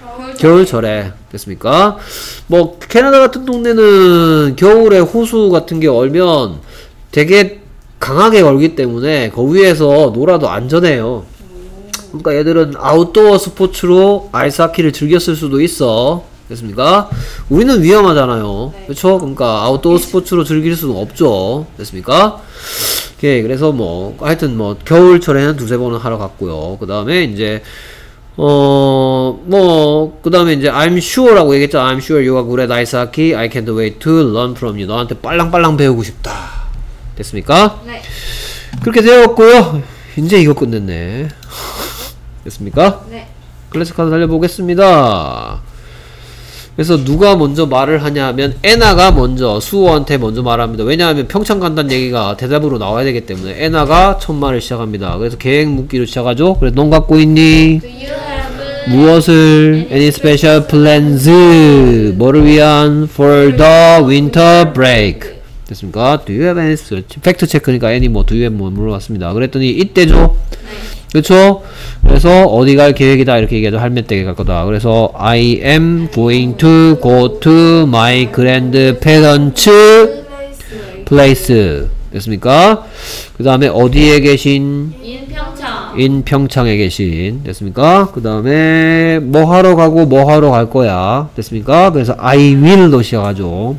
겨울철에. 됐습니까? 뭐 캐나다 같은 동네는 겨울에 호수 같은 게 얼면 되게 강하게 얼기 때문에 그 위에서 놀아도 안전해요. 그러니까 얘들은 아웃도어 스포츠로 아이스하키를 즐겼을 수도 있어. 됐습니까? 우리는 위험하잖아요.
네.
그렇죠? 그러니까 아웃도어 스포츠로 즐길 수는 없죠. 됐습니까? 오케이. 그래서 뭐 하여튼 뭐 겨울철에는 두세 번은 하러 갔고요. 그 다음에 이제 뭐 그 다음에 이제 I'm sure라고 얘기했죠. I'm sure you are good at ice hockey. I can't wait to learn from you. 너한테 빨랑빨랑 배우고 싶다. 됐습니까?
네.
그렇게 되었고요. 이제 이거 끝냈네. 됐습니까?
네.
클래식 카드 달려보겠습니다. 그래서 누가 먼저 말을 하냐면 애나가 먼저 수호한테 먼저 말합니다. 왜냐하면 평창 간다는 얘기가 대답으로 나와야 되기 때문에 애나가 첫 말을 시작합니다. 그래서 계획 묻기로 시작하죠. 그래서 넌 갖고 있니?
Do you have
무엇을? Any special plans? 뭐를 위한? For the winter break. 됐습니까? Do you have any? 팩트 체크니까 any 뭐 do you have 뭐 물어봤습니다. 그랬더니 이때죠. 그렇죠? 그래서 어디 갈 계획이다 이렇게 얘기해도 할매댁에 갈 거다. 그래서 I am going to go to my grandparents place. 됐습니까? 그 다음에 어디에 계신?
인평창.
인평창에 계신. 됐습니까? 그 다음에 뭐 하러 가고 뭐 하러 갈 거야. 됐습니까? 그래서 I will로 시작하죠.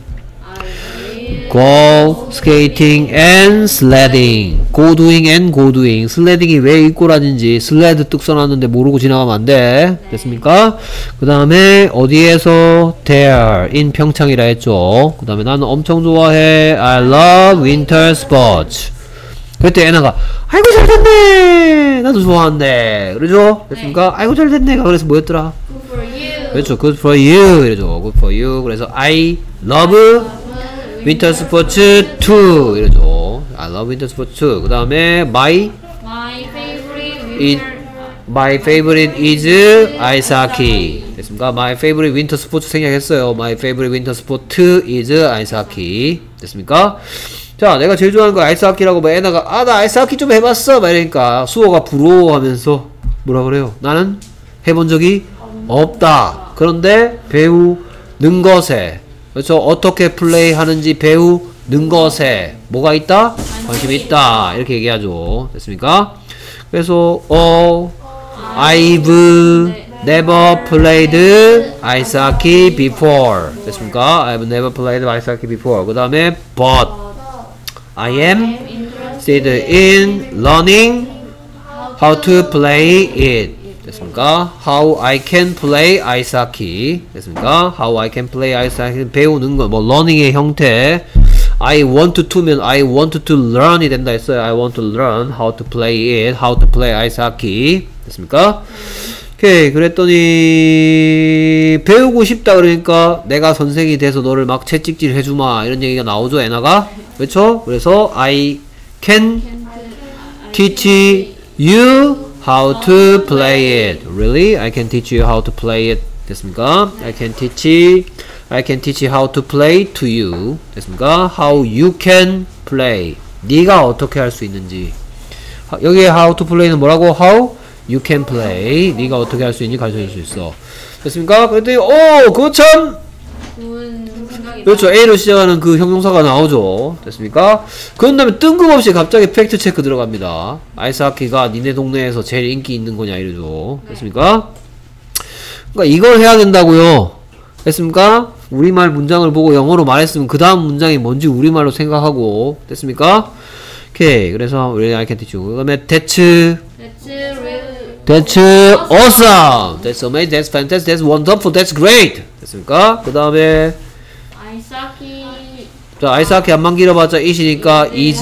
Go skating and sledding. Go doing and go doing. 슬레딩이 왜 이꼬라진지 슬레드 뚝 써놨는데 모르고 지나가면 안 돼. 됐습니까? 그 다음에 어디에서? There. in 평창이라 했죠. 그 다음에 나는 엄청 좋아해. I love winter sports. 그때 애나가 아이고 잘됐네. 나도 좋아한대. 그러죠? 됐습니까? 아이고 잘됐네. 그래서 뭐였더라?
Good for you.
그렇죠. Good for you. 이러죠. Good for you. 그래서 I love winter sports too. 이러죠. I love winter sports too. 그 다음에 my
My favorite
is
winter.
my favorite is ice hockey. 됐습니까? My favorite winter sport 생략했어요. My favorite winter sport is 아이스하키. 됐습니까? 자, 내가 제일 좋아하는 거 아이스하키라고 뭐 애나가 나 아이스하키 좀 해봤어 막 이러니까 수호가 부러워하면서 뭐라 그래요? 나는 해본 적이 없다. 그런데 배우는 것에, 그렇죠? 어떻게 플레이 하는지 배우는 것에 뭐가 있다? 관심이 있다. 이렇게 얘기하죠. 됐습니까? 그래서 I've never played ice hockey before. 됐습니까? I've never played ice hockey before. 그 다음에 but I am interested in learning how to play it. 됐습니까? How I can play ice hockey. 됐습니까? How I can play ice hockey. 배우는 거, 뭐 learning의 형태. I want to면 I want to learn이 된다 했어요. I want to learn how to play it, how to play ice hockey. 됐습니까? 오케이. 그랬더니 배우고 싶다 그러니까 내가 선생이 돼서 너를 막 채찍질 해주마 이런 얘기가 나오죠. 애나가. 그렇죠? 그래서 I can teach you how to play it. Really? I can teach you how to play it. 됐습니까? I can teach how to play to you. 됐습니까? How you can play. 네가 어떻게 할 수 있는지. 여기에 how to play는 뭐라고? How you can play. 네가 어떻게 할 수 있는지 가르쳐 줄 수 있어. 됐습니까? 그랬더니 그거 참
좋은 생각이다.
그렇죠. A로 시작하는 그 형용사가 나오죠. 됐습니까? 그런 다음에 뜬금없이 갑자기 팩트 체크 들어갑니다. 아이스하키가 니네 동네에서 제일 인기 있는 거냐 이러죠. 됐습니까? 그러니까 이걸 해야 된다고요. 됐습니까? 우리말 문장을 보고 영어로 말했으면 그 다음 문장이 뭔지 우리말로 생각하고. 됐습니까? 오케이. 그래서 우리 I can teach you. 그 다음에 that's awesome. That's amazing. That's fantastic. That's wonderful. That's great. 됐습니까? 그 다음에
아이스하키.
자, 아이스하키 안만 길어봤자 it이니까 is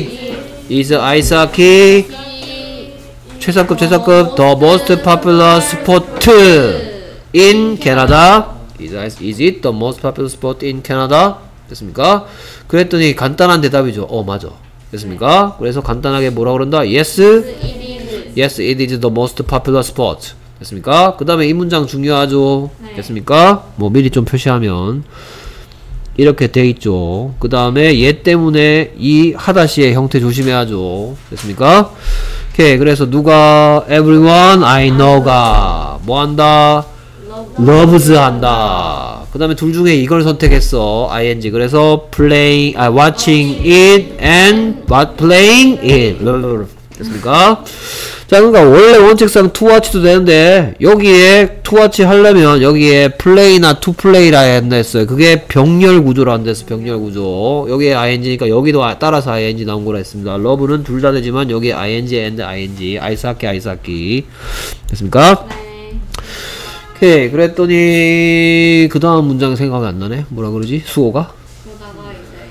아이스하키 최상급 the most popular sport in Canada. Is it the most popular sport in Canada? 됐습니까? 그랬더니 간단한 대답이죠. 맞아. 됐습니까? 그래서 간단하게 뭐라 그런다? Yes, it is the most popular sport. 됐습니까? 그 다음에 이 문장 중요하죠. 됐습니까? 뭐 미리 좀 표시하면 이렇게 돼 있죠. 그 다음에 얘 때문에 이 하다시의 형태 조심해야죠. 됐습니까? 오케이. 그래서 누가 everyone I know가 뭐 한다? loves 한다. 그 다음에 둘 중에 이걸 선택했어. ing. 그래서 watching it and playing it. 됐습니까? 자, 그러니까 원래 원칙상 to watch도 되는데 여기에 to watch 하려면 여기에 play나 to play라 했어요. 그게 병렬 구조로 안 됐어. 병렬 구조. 여기에 ing니까 여기도 따라서 ing 나온 거라 했습니다. love는 둘 다 되지만 여기에 ing and ing. 아이스하키. 됐습니까?
네.
오케이. 그랬더니 그 다음 문장 생각이 안 나네. 뭐라 그러지? 수호가?
그러다가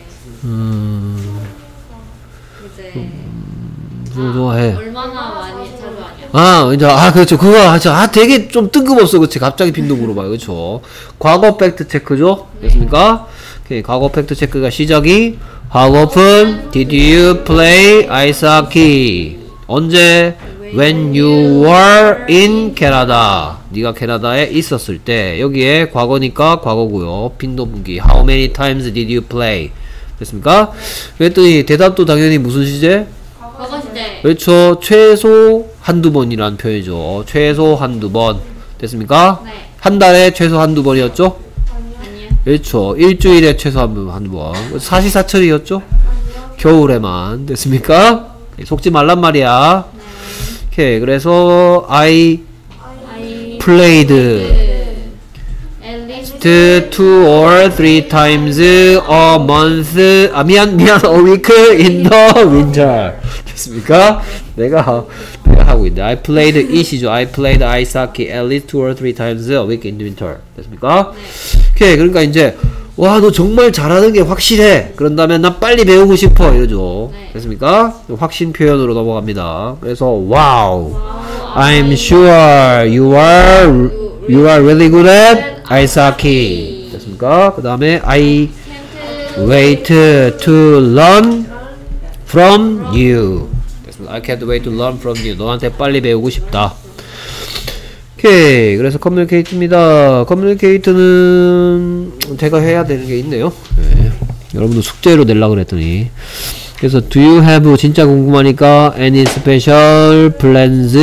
좋아해.
얼마나 많이 자주 하냐?
이제 그렇죠. 그거 되게 좀 뜬금없어. 그치? 갑자기 빈도 물어봐요. 그쵸? 과거 팩트 체크죠? 됐습니까? 오케이. 과거 팩트 체크가 시작이 How often did you play ice hockey? 언제? When you were in Canada. 네가 캐나다에 있었을 때. 여기에 과거니까 과거고요. 빈도분기. How many times did you play? 됐습니까? 그랬더니 대답도 당연히 무슨 시제?
과거 시제.
그렇죠. 최소 한두 번이라는 표현이죠. 최소 한두 번. 됐습니까?
네.
한 달에 최소 한두 번이었죠?
아니요.
그렇죠. 일주일에 최소 한두 번. 사시사철이었죠? 겨울에만. 됐습니까? 속지 말란 말이야.
네.
오케이. 그래서 I played
at least
2 or 3 times a month. 미안, a week in the winter. 됐습니까? 내가 하고 있는데 I played it이죠. I played ice hockey at least 2 or 3 times a week in the winter. 됐습니까? 오케이. 그러니까 이제 와, 너 정말 잘하는 게 확실해. 그런 다음에 나 빨리 배우고 싶어 이러죠. 됐습니까? 확신 표현으로 넘어갑니다. 그래서 wow, I'm sure you are really good at ice hockey. 됐습니까? 그 다음에 I wait to learn from you. 됐습니다. I can't wait to learn from you. 너한테 빨리 배우고 싶다. 오케이. 그래서 communicate입니다. communicate는 제가 해야 되는 게 있네요. 네. 여러분도 숙제로 내려고 그랬더니. 그래서 do you have 진짜 궁금하니까 any special plans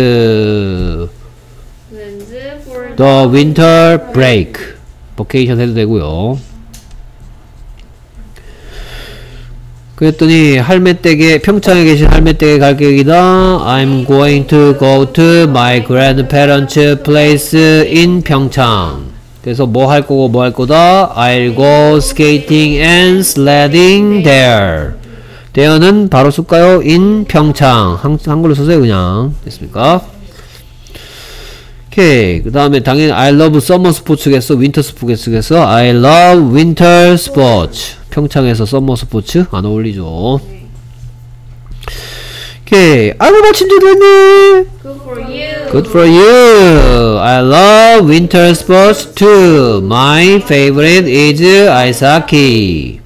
for
the winter break vacation 해도 되고요. 그랬더니 할매댁에 평창에 계신 할매댁에 갈 계획이다. I'm going to go to my grandparents' place in 평창. 그래서 뭐 할 거고 뭐 할 거다. I'll go skating and sledding there. there는 바로 쓸까요? in 평창. 한글로 쓰세요 그냥. 됐습니까? 오케이. 그 다음에 당연히 I love summer sports겠어? winter sports겠어? I love winter sports. 평창에서 summer sports 안 어울리죠. 오케이. 아이고 마침 잘 됐네.
Good for you.
Good for you. I love winter sports too. My favorite is ice hockey.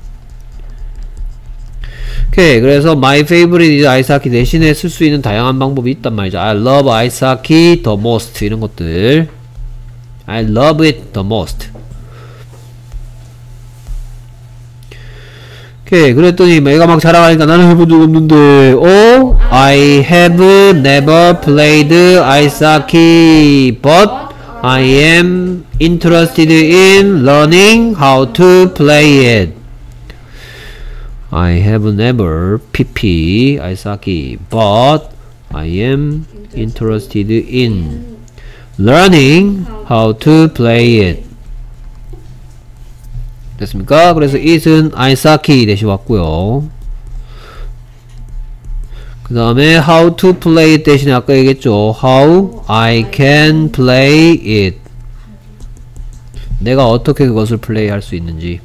오케이. 그래서 my favorite is ice hockey 대신에 쓸 수 있는 다양한 방법이 있단 말이죠. I love ice hockey the most 이런 것들. I love it the most. 오케이. 그랬더니 얘가 막 자랑하니까 나는 해본 적 없는데 I have never played ice hockey but I am interested in learning how to play it. I have never pp ice hockey but I am interested in learning how to play it. 됐습니까? 그래서 it은 ice hockey 대신 왔고요. 그 다음에 how to play it 대신에 아까 얘기했죠. how I can play it. 내가 어떻게 그것을 플레이 할 수 있는지.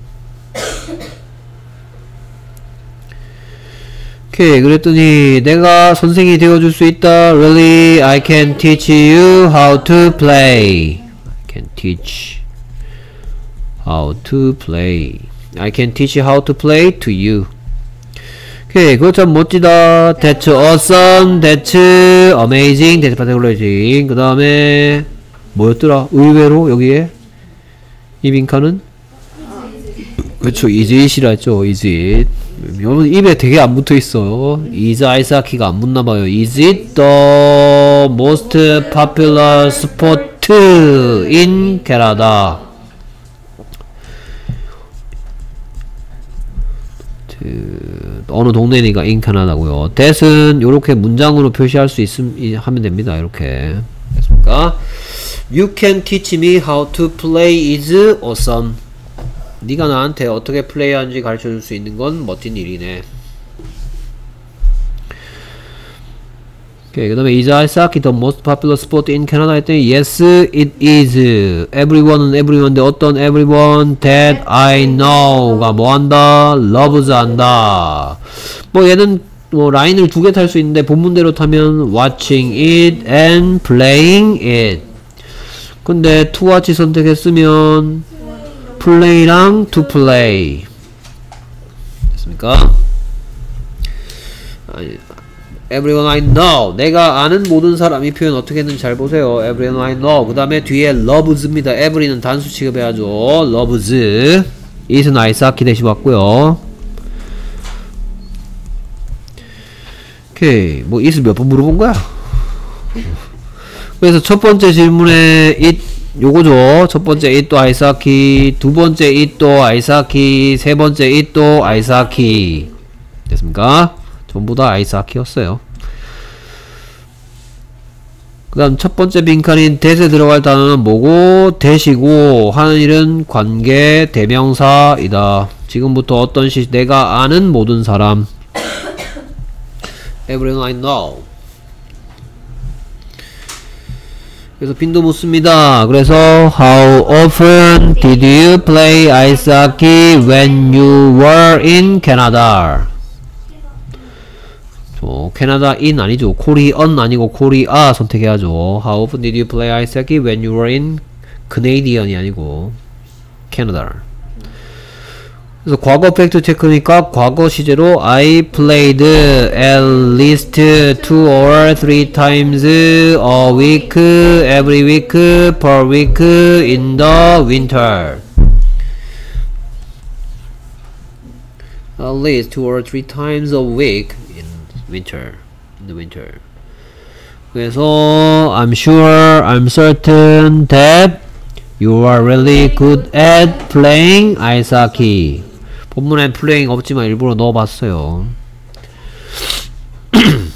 오케이. 그랬더니 내가 선생이 되어줄 수 있다. Really, I can teach you how to play. I can teach how to play. I can teach you how to play to you. 오케이. 그거 참 멋지다. That's awesome. That's amazing. That's particularly. 그 다음에 뭐였더라? 의외로 여기에 이 빈칸은 그렇죠. is it이라 했죠. is it. 여러분 입에 되게 안 붙어있어요. is ice hockey가 안 붙나봐요. is it the most popular sport in Canada? 어느 동네니까 in Canada고요. that은 요렇게 문장으로 표시할 수 하면 됩니다. 이렇게 됐습니까? You can teach me how to play is awesome. 네가 나한테 어떻게 플레이하는지 가르쳐줄 수 있는 건 멋진 일이네. 오케이. 그 다음에 is ice hockey the most popular sport in Canada 했더니 yes it is. everyone은 everyone인데 어떤 everyone that I know가 뭐한다? loves 한다. 뭐 얘는 뭐 라인을 두 개 탈 수 있는데 본문대로 타면 watching it and playing it. 근데 to watch 선택했으면 play랑 to play 됐습니까? everyone I know. 내가 아는 모든 사람. 이 표현 어떻게 했는지 잘 보세요. everyone I know. 그 다음에 뒤에 loves입니다. every는 단수 취급해야죠. loves. it은 ice hockey 대신 왔고요. 오케이. 뭐 it을 몇 번 물어본 거야? 그래서 첫 번째 질문에 it 요거죠. 첫 번째 it도 ice hockey, 두 번째 it도 ice hockey, 세 번째 it도 ice hockey. 됐습니까? 전부 다 ice hockey였어요. 그 다음 첫 번째 빈칸인 that에 들어갈 단어는 뭐고? that이고 하는 일은 관계 대명사이다. 지금부터 어떤 시 내가 아는 모든 사람. everyone I know. 그래서 빈도 묻습니다. 그래서 how often did you play ice hockey when you were in Canada? 캐나다 in 아니죠. 코리언 아니고 코리아 선택해야죠. How often did you play ice hockey when you were in Canadian이 아니고 Canada. 그래서 과거 팩트 체크니까 과거 시제로 I played at least 2 or 3 times a week, every week, per week in the winter. At least 2 or 3 times a week in winter. In the winter. 그래서 I'm sure, I'm certain that you are really good at playing ice hockey. 본문엔 playing 없지만 일부러 넣어봤어요. 그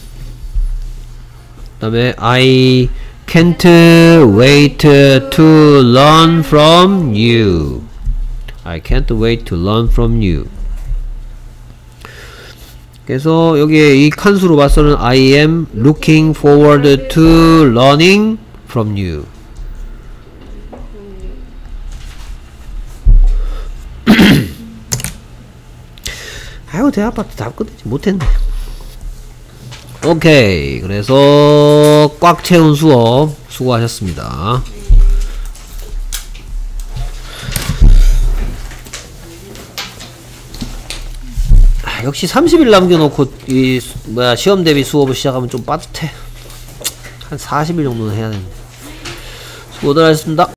다음에 I can't wait to learn from you. I can't wait to learn from you. 그래서 여기에 이 칸수로 봐서는 I am looking forward to learning from you. 아유, 대학밖에 다 끝내지 못했네. 오케이. 그래서 꽉 채운 수업 수고하셨습니다. 역시 30일 남겨놓고 이 시험 대비 수업을 시작하면 좀 빠듯해. 한 40일 정도는 해야 되는데. 수고들 하셨습니다.